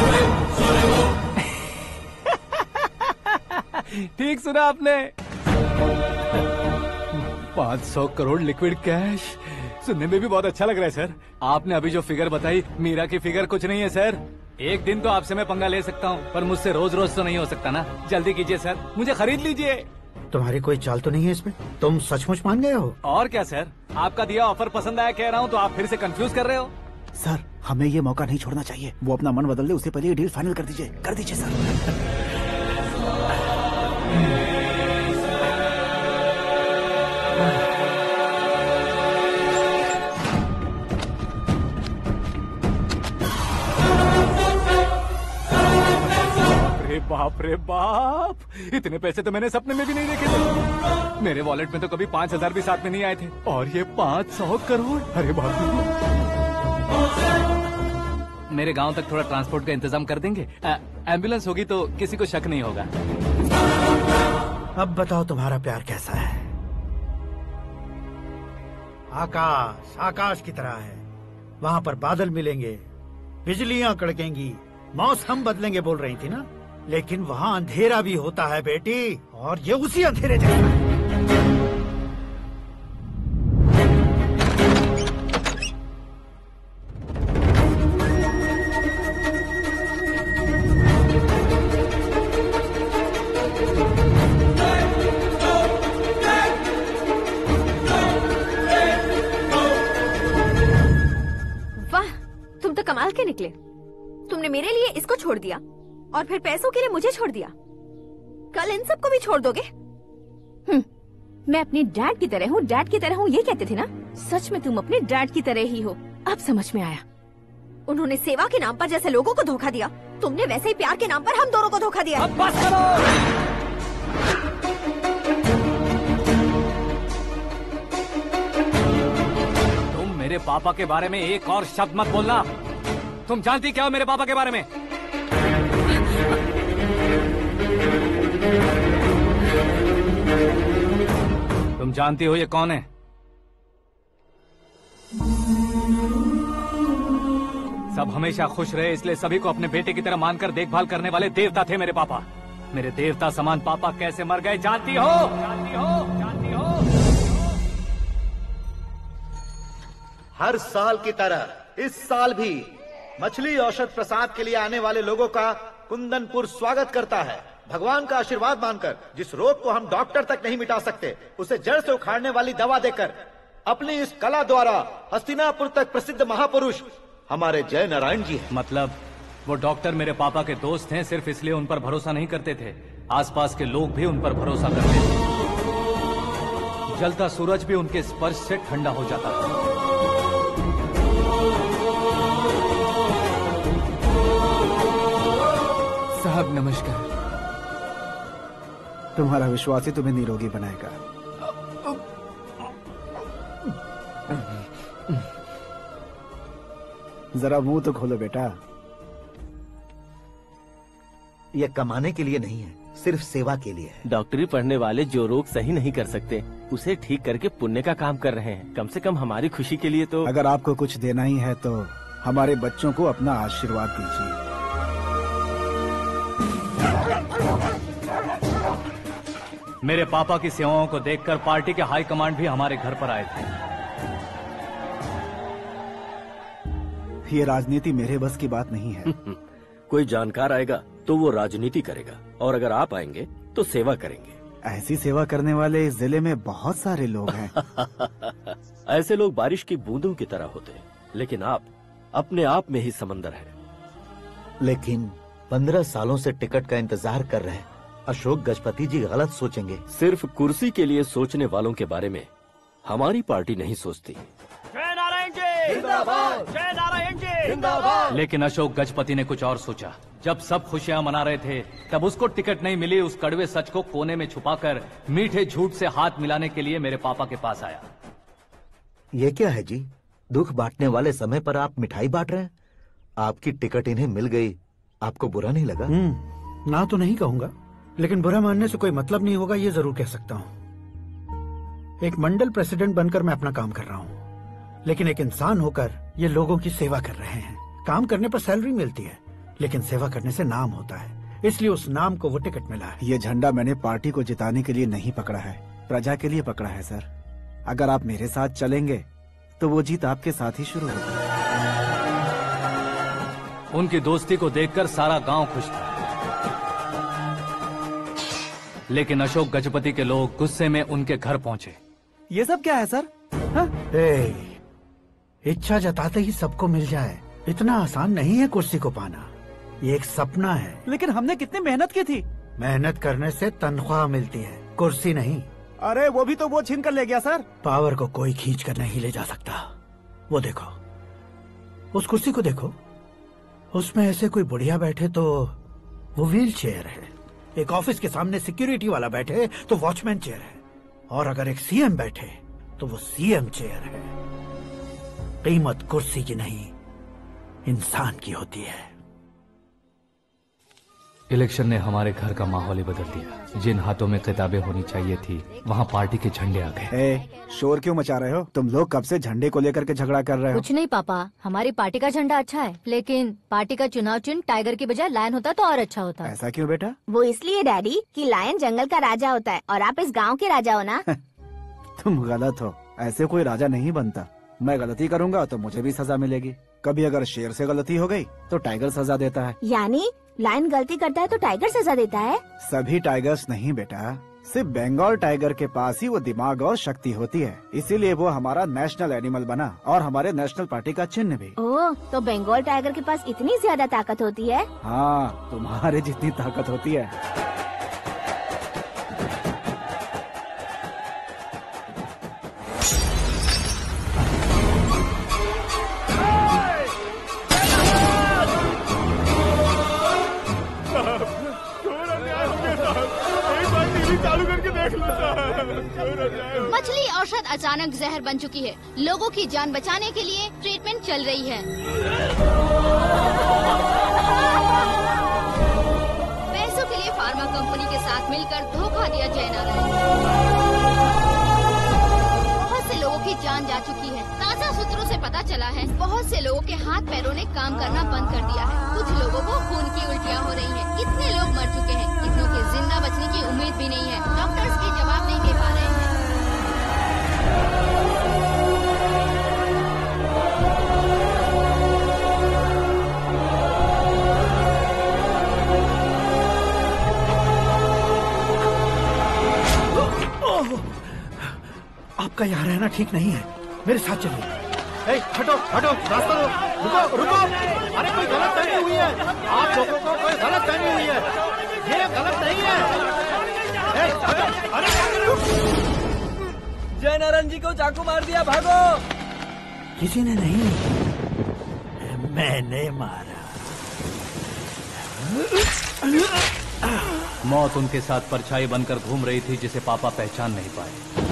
ठीक सुना आपने, 500 करोड़ लिक्विड कैश। सुनने में भी बहुत अच्छा लग रहा है सर। आपने अभी जो फिगर बताई, मीरा की फिगर कुछ नहीं है सर। एक दिन तो आपसे मैं पंगा ले सकता हूँ, पर मुझसे रोज रोज तो नहीं हो सकता ना। जल्दी कीजिए सर, मुझे खरीद लीजिए। तुम्हारी कोई चाल तो नहीं है इसमें? तुम सचमुच मान गए हो? और क्या सर, आपका दिया ऑफर पसंद आया कह रहा हूँ, तो आप फिर से कंफ्यूज कर रहे हो। सर, हमें ये मौका नहीं छोड़ना चाहिए। वो अपना मन बदल दे, उससे पहले ये डील फाइनल कर दीजिए सर। बाप रे बाप, इतने पैसे तो मैंने सपने में भी नहीं देखे थे। मेरे वॉलेट में तो कभी 5,000 भी साथ में नहीं आए थे, और ये 500 करोड़। अरे बाप रे। मेरे गांव तक थोड़ा ट्रांसपोर्ट का इंतजाम कर देंगे? एम्बुलेंस होगी तो किसी को शक नहीं होगा। अब बताओ तुम्हारा प्यार कैसा है? आकाश आकाश की तरह है, वहाँ पर बादल मिलेंगे, बिजलियाँ कड़केंगी, मौसम बदलेंगे बोल रही थी ना, लेकिन वहाँ अंधेरा भी होता है बेटी, और ये उसी अंधेरे जैसा है। वाह, तुम तो कमाल के निकले। तुमने मेरे लिए इसको छोड़ दिया और फिर पैसों के लिए मुझे छोड़ दिया। कल इन सबको भी छोड़ दोगे? मैं अपने डैड की तरह हूँ, डैड की तरह हूँ, ये कहते थे ना। सच में तुम अपने डैड की तरह ही हो, अब समझ में आया। उन्होंने सेवा के नाम पर जैसे लोगों को धोखा दिया, तुमने वैसे ही प्यार के नाम पर हम दोनों को धोखा दिया। अब बस करो। तुम मेरे पापा के बारे में एक और शब्द मत बोलना। तुम जानती क्या हो मेरे पापा के बारे में? तुम जानती हो ये कौन है? सब हमेशा खुश रहे, इसलिए सभी को अपने बेटे की तरह मानकर देखभाल करने वाले देवता थे मेरे पापा। मेरे देवता समान पापा कैसे मर गए जानती हो? जानती हो? जानती हो? हर साल की तरह इस साल भी मछली औषध प्रसाद के लिए आने वाले लोगों का कुंदनपुर स्वागत करता है। भगवान का आशीर्वाद मानकर जिस रोग को हम डॉक्टर तक नहीं मिटा सकते, उसे जड़ से उखाड़ने वाली दवा देकर अपनी इस कला द्वारा हस्तिनापुर तक प्रसिद्ध महापुरुष हमारे जय नारायण जी हैं। मतलब वो डॉक्टर मेरे पापा के दोस्त हैं, सिर्फ इसलिए उन पर भरोसा नहीं करते थे, आसपास के लोग भी उन पर भरोसा करते थे। जलता सूरज भी उनके स्पर्श से ठंडा हो जाता था। साहब नमस्कार। तुम्हारा विश्वास ही तुम्हें निरोगी बनाएगा। जरा मुंह तो खोलो बेटा। यह कमाने के लिए नहीं है, सिर्फ सेवा के लिए है। डॉक्टरी पढ़ने वाले जो रोग सही नहीं कर सकते, उसे ठीक करके पुण्य का काम कर रहे हैं। कम से कम हमारी खुशी के लिए तो। अगर आपको कुछ देना ही है तो हमारे बच्चों को अपना आशीर्वाद दीजिए। मेरे पापा की सेवाओं को देखकर पार्टी के हाई कमांड भी हमारे घर पर आए थे। ये राजनीति मेरे बस की बात नहीं है। कोई जानकार आएगा तो वो राजनीति करेगा, और अगर आप आएंगे तो सेवा करेंगे। ऐसी सेवा करने वाले इस जिले में बहुत सारे लोग हैं। ऐसे लोग बारिश की बूंदों की तरह होते हैं, लेकिन आप अपने आप में ही समंदर हैं। लेकिन 15 सालों से टिकट का इंतजार कर रहे हैं। अशोक गजपति जी गलत सोचेंगे। सिर्फ कुर्सी के लिए सोचने वालों के बारे में हमारी पार्टी नहीं सोचती। जय नारायण जी जिंदाबाद, जय नारायण जी जिंदाबाद। लेकिन अशोक गजपति ने कुछ और सोचा। जब सब खुशियां मना रहे थे तब उसको टिकट नहीं मिली। उस कड़वे सच को कोने में छुपाकर मीठे झूठ से हाथ मिलाने के लिए मेरे पापा के पास आया। ये क्या है जी? दुख बांटने वाले समय पर आप मिठाई बांट रहे हैं। आपकी टिकट इन्हें मिल गई, आपको बुरा नहीं लगा? ना तो नहीं कहूंगा, लेकिन बुरा मानने से कोई मतलब नहीं होगा, ये जरूर कह सकता हूँ। एक मंडल प्रेसिडेंट बनकर मैं अपना काम कर रहा हूँ, लेकिन एक इंसान होकर ये लोगों की सेवा कर रहे हैं। काम करने पर सैलरी मिलती है, लेकिन सेवा करने से नाम होता है, इसलिए उस नाम को वो टिकट मिला है। ये झंडा मैंने पार्टी को जिताने के लिए नहीं पकड़ा है, प्रजा के लिए पकड़ा है सर। अगर आप मेरे साथ चलेंगे तो वो जीत आपके साथ ही शुरू होगी। उनकी दोस्ती को देखकर सारा गांव खुश था, लेकिन अशोक गजपति के लोग गुस्से में उनके घर पहुंचे। ये सब क्या है सर? इच्छा जताते ही सबको मिल जाए, इतना आसान नहीं है कुर्सी को पाना। ये एक सपना है। लेकिन हमने कितनी मेहनत की थी। मेहनत करने से तनख्वाह मिलती है, कुर्सी नहीं। अरे वो भी तो वो छीन कर ले गया सर। पावर को कोई खींच कर नहीं ले जा सकता। वो देखो, उस कुर्सी को देखो, उसमें ऐसे कोई बुढ़िया बैठे तो वो व्हील चेयर है। एक ऑफिस के सामने सिक्योरिटी वाला बैठे तो वॉचमैन चेयर है, और अगर एक सीएम बैठे तो वो सीएम चेयर है। कीमत कुर्सी की नहीं, इंसान की होती है। इलेक्शन ने हमारे घर का माहौल ही बदल दिया। जिन हाथों में किताबें होनी चाहिए थी, वहाँ पार्टी के झंडे आ गए। शोर क्यों मचा रहे हो? तुम लोग कब से झंडे को लेकर के झगड़ा कर रहे हो? कुछ नहीं पापा, हमारी पार्टी का झंडा अच्छा है, लेकिन पार्टी का चुनाव चिन्ह टाइगर की बजाय लायन होता तो और अच्छा होता। ऐसा क्यों बेटा? वो इसलिए डैडी कि लायन जंगल का राजा होता है और आप इस गांव के राजा हो ना। तुम गलत हो, ऐसे कोई राजा नहीं बनता। मैं गलती करूंगा तो मुझे भी सजा मिलेगी। कभी अगर शेर से गलती हो गई तो टाइगर सजा देता है। यानी लायन गलती करता है तो टाइगर सजा देता है? सभी टाइगर्स नहीं बेटा, सिर्फ बंगाल टाइगर के पास ही वो दिमाग और शक्ति होती है, इसीलिए वो हमारा नेशनल एनिमल बना और हमारे नेशनल पार्टी का चिन्ह भी। ओह, तो बंगाल टाइगर के पास इतनी ज्यादा ताकत होती है? हाँ, तुम्हारे जितनी ताकत होती है। मछली औषध अचानक जहर बन चुकी है। लोगों की जान बचाने के लिए ट्रीटमेंट चल रही है। पैसों के लिए फार्मा कंपनी के साथ मिलकर धोखा दिया जय नारायण। बहुत से लोगों की जान जा चुकी है। ताज़ा सूत्रों से पता चला है बहुत से लोगों के हाथ पैरों ने काम करना बंद कर दिया है। कुछ लोगों को खून की उल्टियाँ हो रही हैं। कितने लोग मर चुके हैं, कितनों के जिंदा बचने की उम्मीद भी नहीं है। डॉक्टर्स भी जवाब नहीं दे पा रहे हैं। आपका यहाँ रहना ठीक नहीं है, मेरे साथ चलिए। हटो हटो, रास्ता दो। रुको रुको, अरे कोई गलत फहमी हुई है। आप लोगों को कोई गलत फहमी हुई है, ये गलत नहीं है। अरे जय नारायण जी को चाकू मार दिया, भागो। किसी ने नहीं, मैंने मारा। मौत उनके साथ परछाई बनकर घूम रही थी, जिसे पापा पहचान नहीं पाए।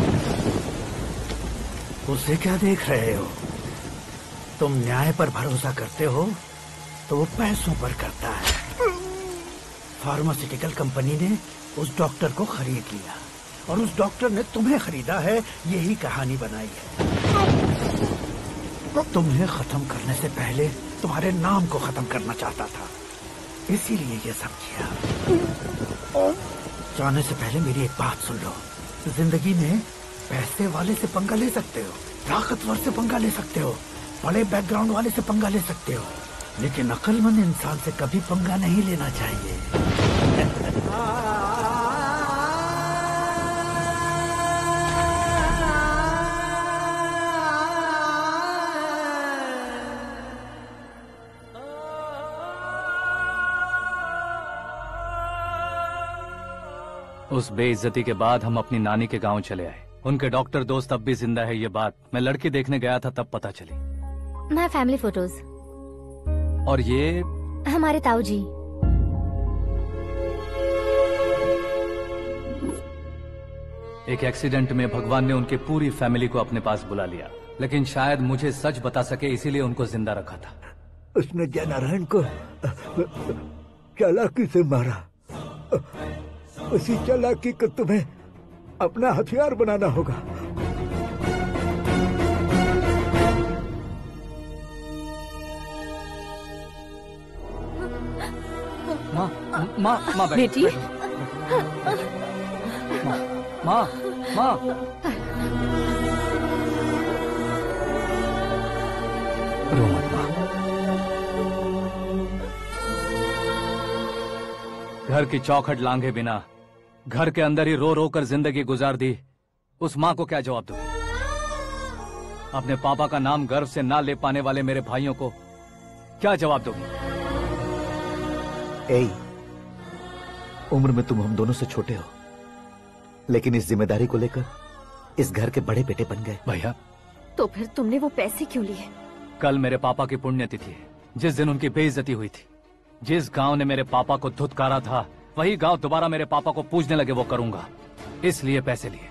उसे क्या देख रहे हो? तुम न्याय पर भरोसा करते हो तो वो पैसों पर करता है। फार्मास्यूटिकल कंपनी ने उस डॉक्टर को खरीद लिया और उस डॉक्टर ने तुम्हें खरीदा है, यही कहानी बनाई है। तुम्हें खत्म करने से पहले तुम्हारे नाम को खत्म करना चाहता था, इसीलिए ये सब किया। जाने से पहले मेरी एक बात सुन लो। जिंदगी में पैसे वाले से पंगा ले सकते हो, ताकतवर से पंगा ले सकते हो, बड़े बैकग्राउंड वाले से पंगा ले सकते हो, लेकिन अक्लमंद इंसान से कभी पंगा नहीं लेना चाहिए। उस बेइज्जती के बाद हम अपनी नानी के गांव चले आए। उनके डॉक्टर दोस्त अब भी जिंदा है, ये बात मैं लड़की देखने गया था तब पता चली। My family photos. और ये हमारे ताऊ जी। एक एक्सीडेंट में भगवान ने उनकी पूरी फैमिली को अपने पास बुला लिया, लेकिन शायद मुझे सच बता सके इसीलिए उनको जिंदा रखा था। उसने जयनारायण को चालाकी से मारा। उसी चालाकी को तुम्हें अपना हथियार बनाना होगा। माँ बेटी। माँ रो मत माँ। घर की चौखट लांघे बिना घर के अंदर ही रो रो कर जिंदगी गुजार दी उस माँ को क्या जवाब दूं? अपने पापा का नाम गर्व से ना ले पाने वाले मेरे भाइयों को क्या जवाब दोगी? उम्र में तुम हम दोनों से छोटे हो, लेकिन इस जिम्मेदारी को लेकर इस घर के बड़े बेटे बन गए। भैया तो फिर तुमने वो पैसे क्यों लिए? कल मेरे पापा की पुण्यतिथि है, जिस दिन उनकी बेइज्जती हुई थी। जिस गांव ने मेरे पापा को धुतकारा था वही गांव दोबारा मेरे पापा को पूजने लगे वो करूंगा, इसलिए पैसे लिए।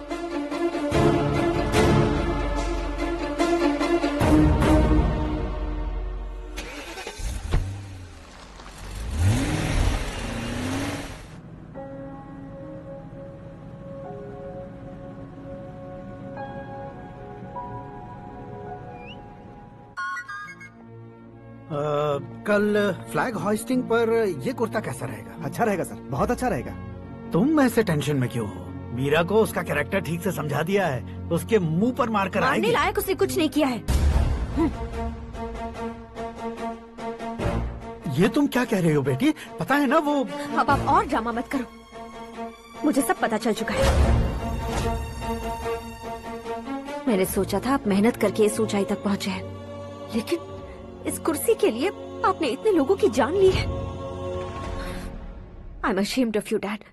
कल फ्लैग होइस्टिंग पर ये कुर्ता कैसा रहेगा? अच्छा रहेगा सर, बहुत अच्छा रहेगा। तुम ऐसे टेंशन में क्यों हो? मीरा को उसका कैरेक्टर ठीक से समझा दिया है, उसके मुंह पर मारकर आएगी। मारने लायक उसने कुछ नहीं किया है। ये तुम क्या कह रहे हो बेटी? पता है ना वो। अब आप और ड्रामा मत करो, मुझे सब पता चल चुका है। मैंने सोचा था आप मेहनत करके इस ऊंचाई तक पहुंचे हैं, लेकिन इस कुर्सी के लिए आपने इतने लोगों की जान ली है। I am ashamed of you dad.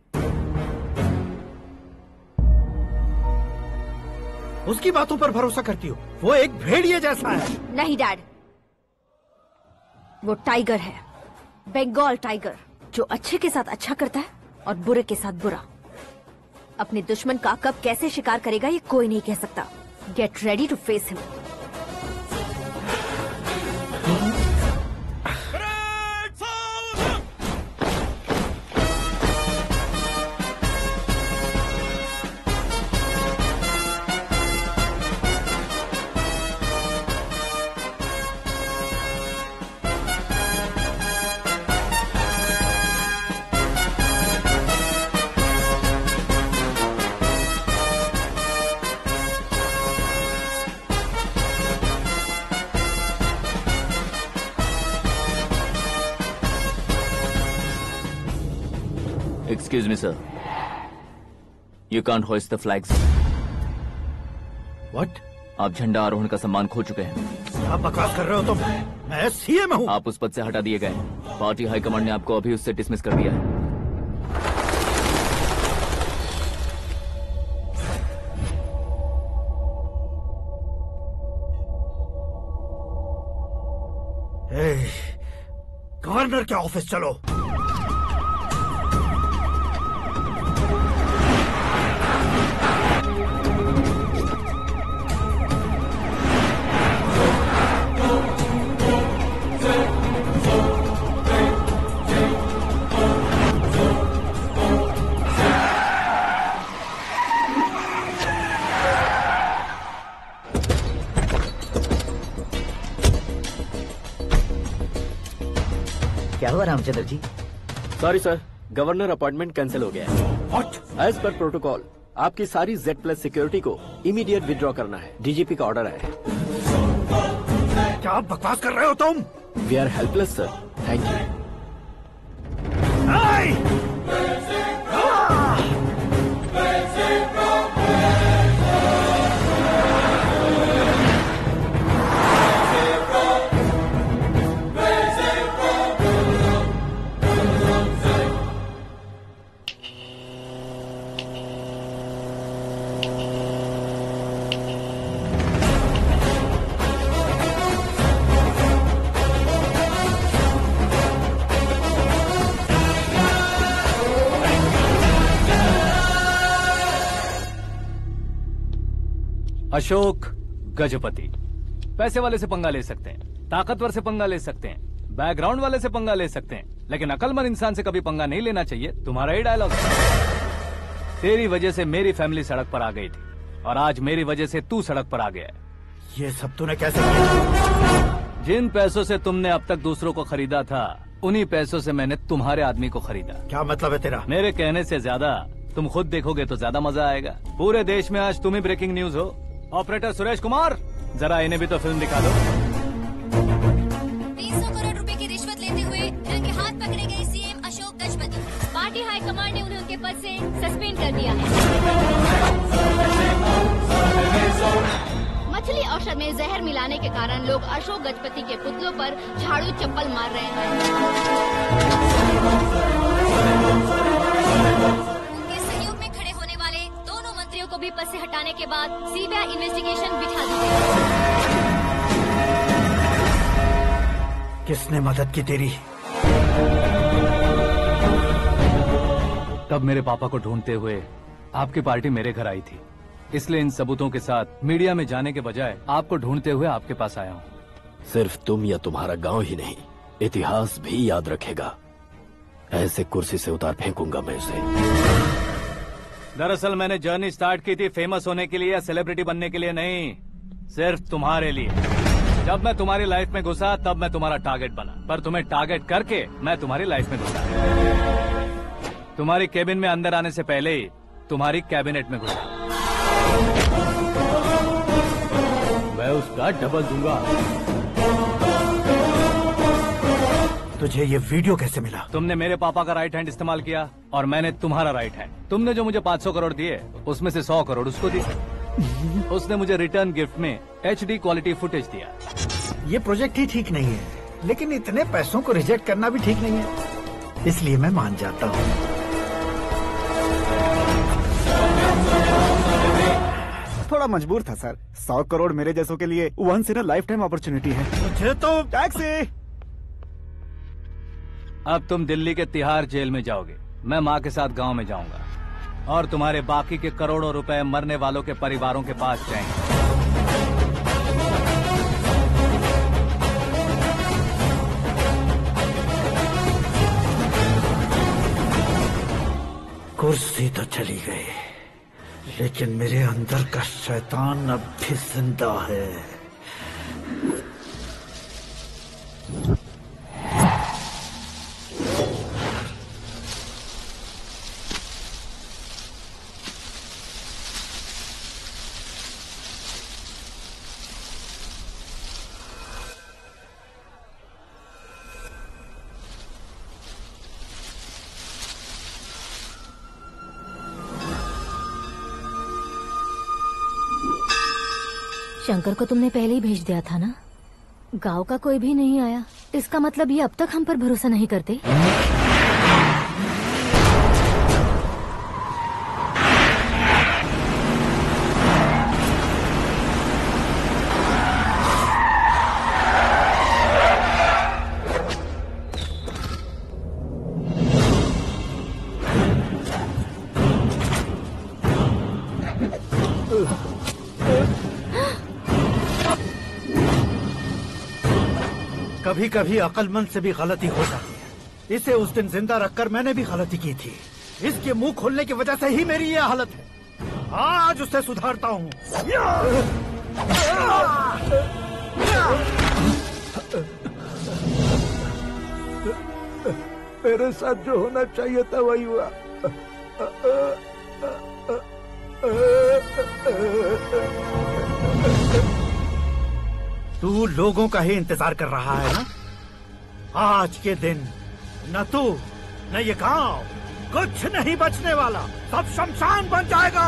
उसकी बातों पर भरोसा करती हो? वो एक भेड़िए जैसा है। नहीं डैड, वो टाइगर है, बंगाल टाइगर, जो अच्छे के साथ अच्छा करता है और बुरे के साथ बुरा। अपने दुश्मन का कब कैसे शिकार करेगा ये कोई नहीं कह सकता। Get ready to face him. Excuse me, sir. You can't hoist the flags. What? आप झंडा आरोहण का सम्मान खो चुके हैं। क्या बकवास कर रहे हो तुम? मैं सीएम हूँ। आप उस पद से हटा दिए गए। पार्टी हाईकमांड ने आपको अभी उससे डिसमिस कर दिया है। गवर्नर के ऑफिस चलो। क्या हुआ Ramchandra ji? Sorry sir, governor appointment cancel हो गया है। What? एज पर प्रोटोकॉल आपकी सारी Z+ सिक्योरिटी को इमीडिएट विड्रॉ करना है। डीजीपी का ऑर्डर आया है। क्या बकवास कर रहे हो तुम? We are helpless sir, thank you. Ashok Gajapati पैसे वाले से पंगा ले सकते हैं, ताकतवर से पंगा ले सकते हैं, बैकग्राउंड वाले से पंगा ले सकते हैं, लेकिन अकलमंद इंसान से कभी पंगा नहीं लेना चाहिए। तुम्हारा ही डायलॉग। तेरी वजह से मेरी फैमिली सड़क पर आ गई थी और आज मेरी वजह से तू सड़क पर आ गया है। ये सब तूने कैसे किया? जिन पैसों से तुमने अब तक दूसरों को खरीदा था, उन्हीं पैसों से मैंने तुम्हारे आदमी को खरीदा। क्या मतलब है तेरा? मेरे कहने से ज्यादा तुम खुद देखोगे तो ज्यादा मजा आएगा। पूरे देश में आज तुम ही ब्रेकिंग न्यूज हो। ऑपरेटर सुरेश कुमार, जरा इन्हें भी तो फिल्म दिखा दो। 300 करोड़ रुपए की रिश्वत लेते हुए रंगे हाथ पकड़े गए CM Ashok Gajapati. Party high command ने उन्हें उनके पद से सस्पेंड कर दिया है। मछली औषध में जहर मिलाने के कारण लोग अशोक गजपति के पुतलों पर झाड़ू चप्पल मार रहे हैं। उनके सहयोग में खड़े होने वाले दोनों मंत्रियों को भी पद से हटाने के बाद सीबीआई इन्वेस्टिगेशन बिठा दी गई। किसने मदद की तेरी? तब मेरे पापा को ढूंढते हुए आपकी पार्टी मेरे घर आई थी, इसलिए इन सबूतों के साथ मीडिया में जाने के बजाय आपको ढूंढते हुए आपके पास आया हूँ। सिर्फ तुम या तुम्हारा गांव ही नहीं, इतिहास भी याद रखेगा। ऐसे कुर्सी से उतार फेंकूंगा मैं उसे। दरअसल मैंने जर्नी स्टार्ट की थी फेमस होने के लिए या सेलिब्रिटी बनने के लिए नहीं, सिर्फ तुम्हारे लिए। जब मैं तुम्हारी लाइफ में घुसा तब मैं तुम्हारा टारगेट बना, पर तुम्हें टारगेट करके मैं तुम्हारी लाइफ में घुसा। तुम्हारी केबिन में अंदर आने से पहले ही तुम्हारी कैबिनेट में घुसा। मैं उसका डबल दूंगा। तुझे ये वीडियो कैसे मिला? तुमने मेरे पापा का राइट हैंड इस्तेमाल किया और मैंने तुम्हारा राइट हैंड। तुमने जो मुझे 500 करोड़ दिए उसमें से 100 करोड़ उसको दिए। उसने मुझे रिटर्न गिफ्ट में HD क्वालिटी फुटेज दिया। ये प्रोजेक्ट ही ठीक नहीं है, लेकिन इतने पैसों को रिजेक्ट करना भी ठीक नहीं है, इसलिए मैं मान जाता हूँ। थोड़ा मजबूर था सर। 100 करोड़ मेरे जैसों के लिए once in a life time opportunity है। मुझे तो टैक्सी। अब तुम दिल्ली के तिहाड़ जेल में जाओगे, मैं माँ के साथ गांव में जाऊंगा और तुम्हारे बाकी के करोड़ों रुपए मरने वालों के परिवारों के पास जाएंगे। कुर्सी तो चली गई, लेकिन मेरे अंदर का शैतान अब भी जिंदा है। शंकर को तुमने पहले ही भेज दिया था ना? गांव का कोई भी नहीं आया, इसका मतलब ये अब तक हम पर भरोसा नहीं करते। कभी कभी अक्लमंद से भी गलती हो जाती है। इसे उस दिन जिंदा रखकर मैंने भी गलती की थी। इसके मुंह खोलने की वजह से ही मेरी ये हालत है। आज उसे सुधारता हूँ। मेरे साथ जो होना चाहिए था वही हुआ। तू लोगों का ही इंतजार कर रहा है ना? आज के दिन न तू न ये गांव कुछ नहीं बचने वाला, सब शमशान बन जाएगा।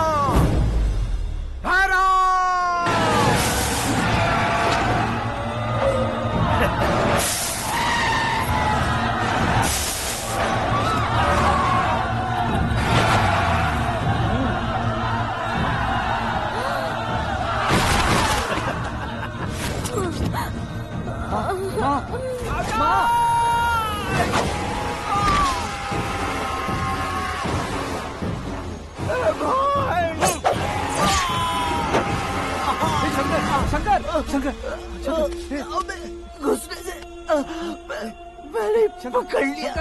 घुसने से मैंने पकड़ लिया।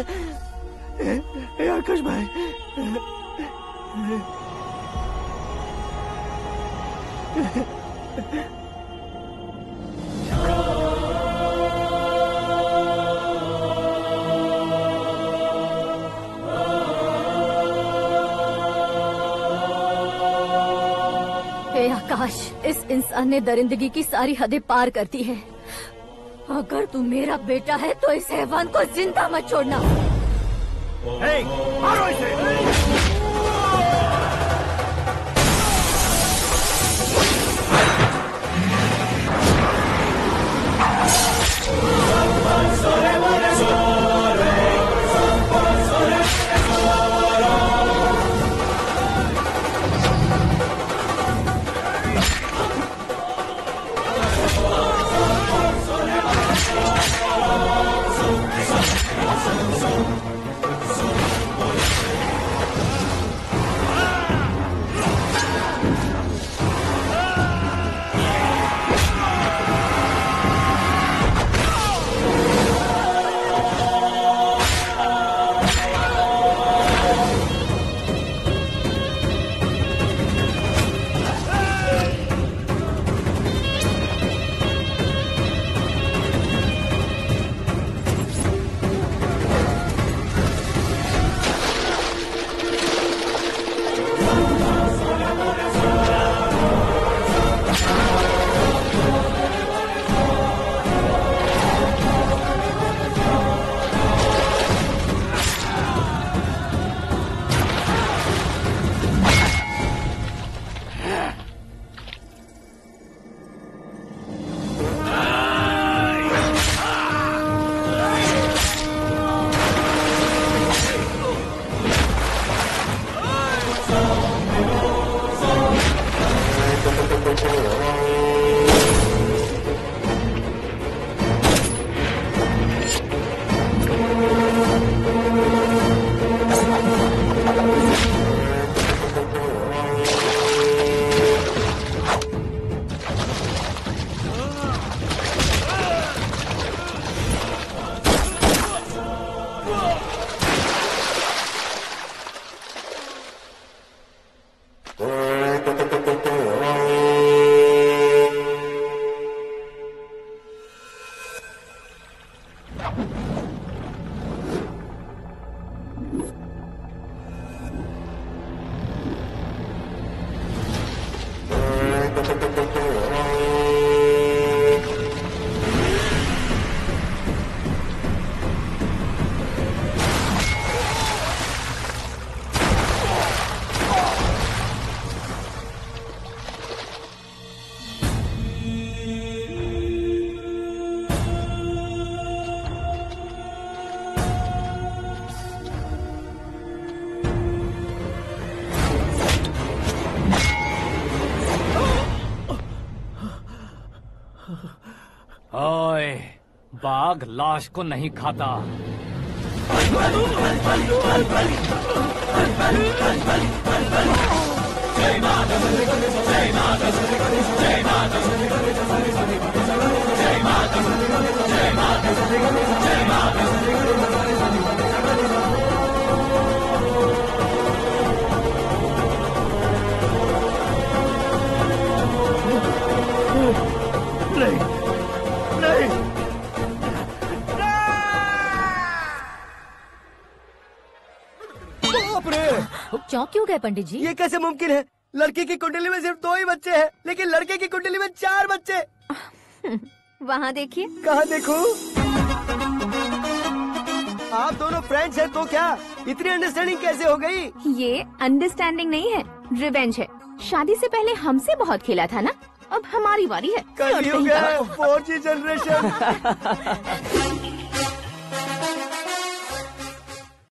आकाश भाई, हे आकाश, इस इंसान ने दरिंदगी की सारी हदें पार कर दी है। अगर तू मेरा बेटा है तो इस हैवान को जिंदा मत छोड़ना। मारो इसे। ओए, बाघ लाश को नहीं खाता। नहीं, नहीं, बाप रे! चौंक क्यों गए पंडित जी? ये कैसे मुमकिन है? लड़की की कुंडली में सिर्फ 2 ही बच्चे हैं, लेकिन लड़के की कुंडली में 4 बच्चे। वहाँ देखिए। कहाँ देखूं? आप दोनों फ्रेंड्स हैं तो क्या इतनी अंडरस्टैंडिंग कैसे हो गई? ये अंडरस्टैंडिंग नहीं है, रिवेंज है। शादी से पहले हमसे बहुत खेला था ना, अब हमारी बारी है। कल 4G जनरेशन।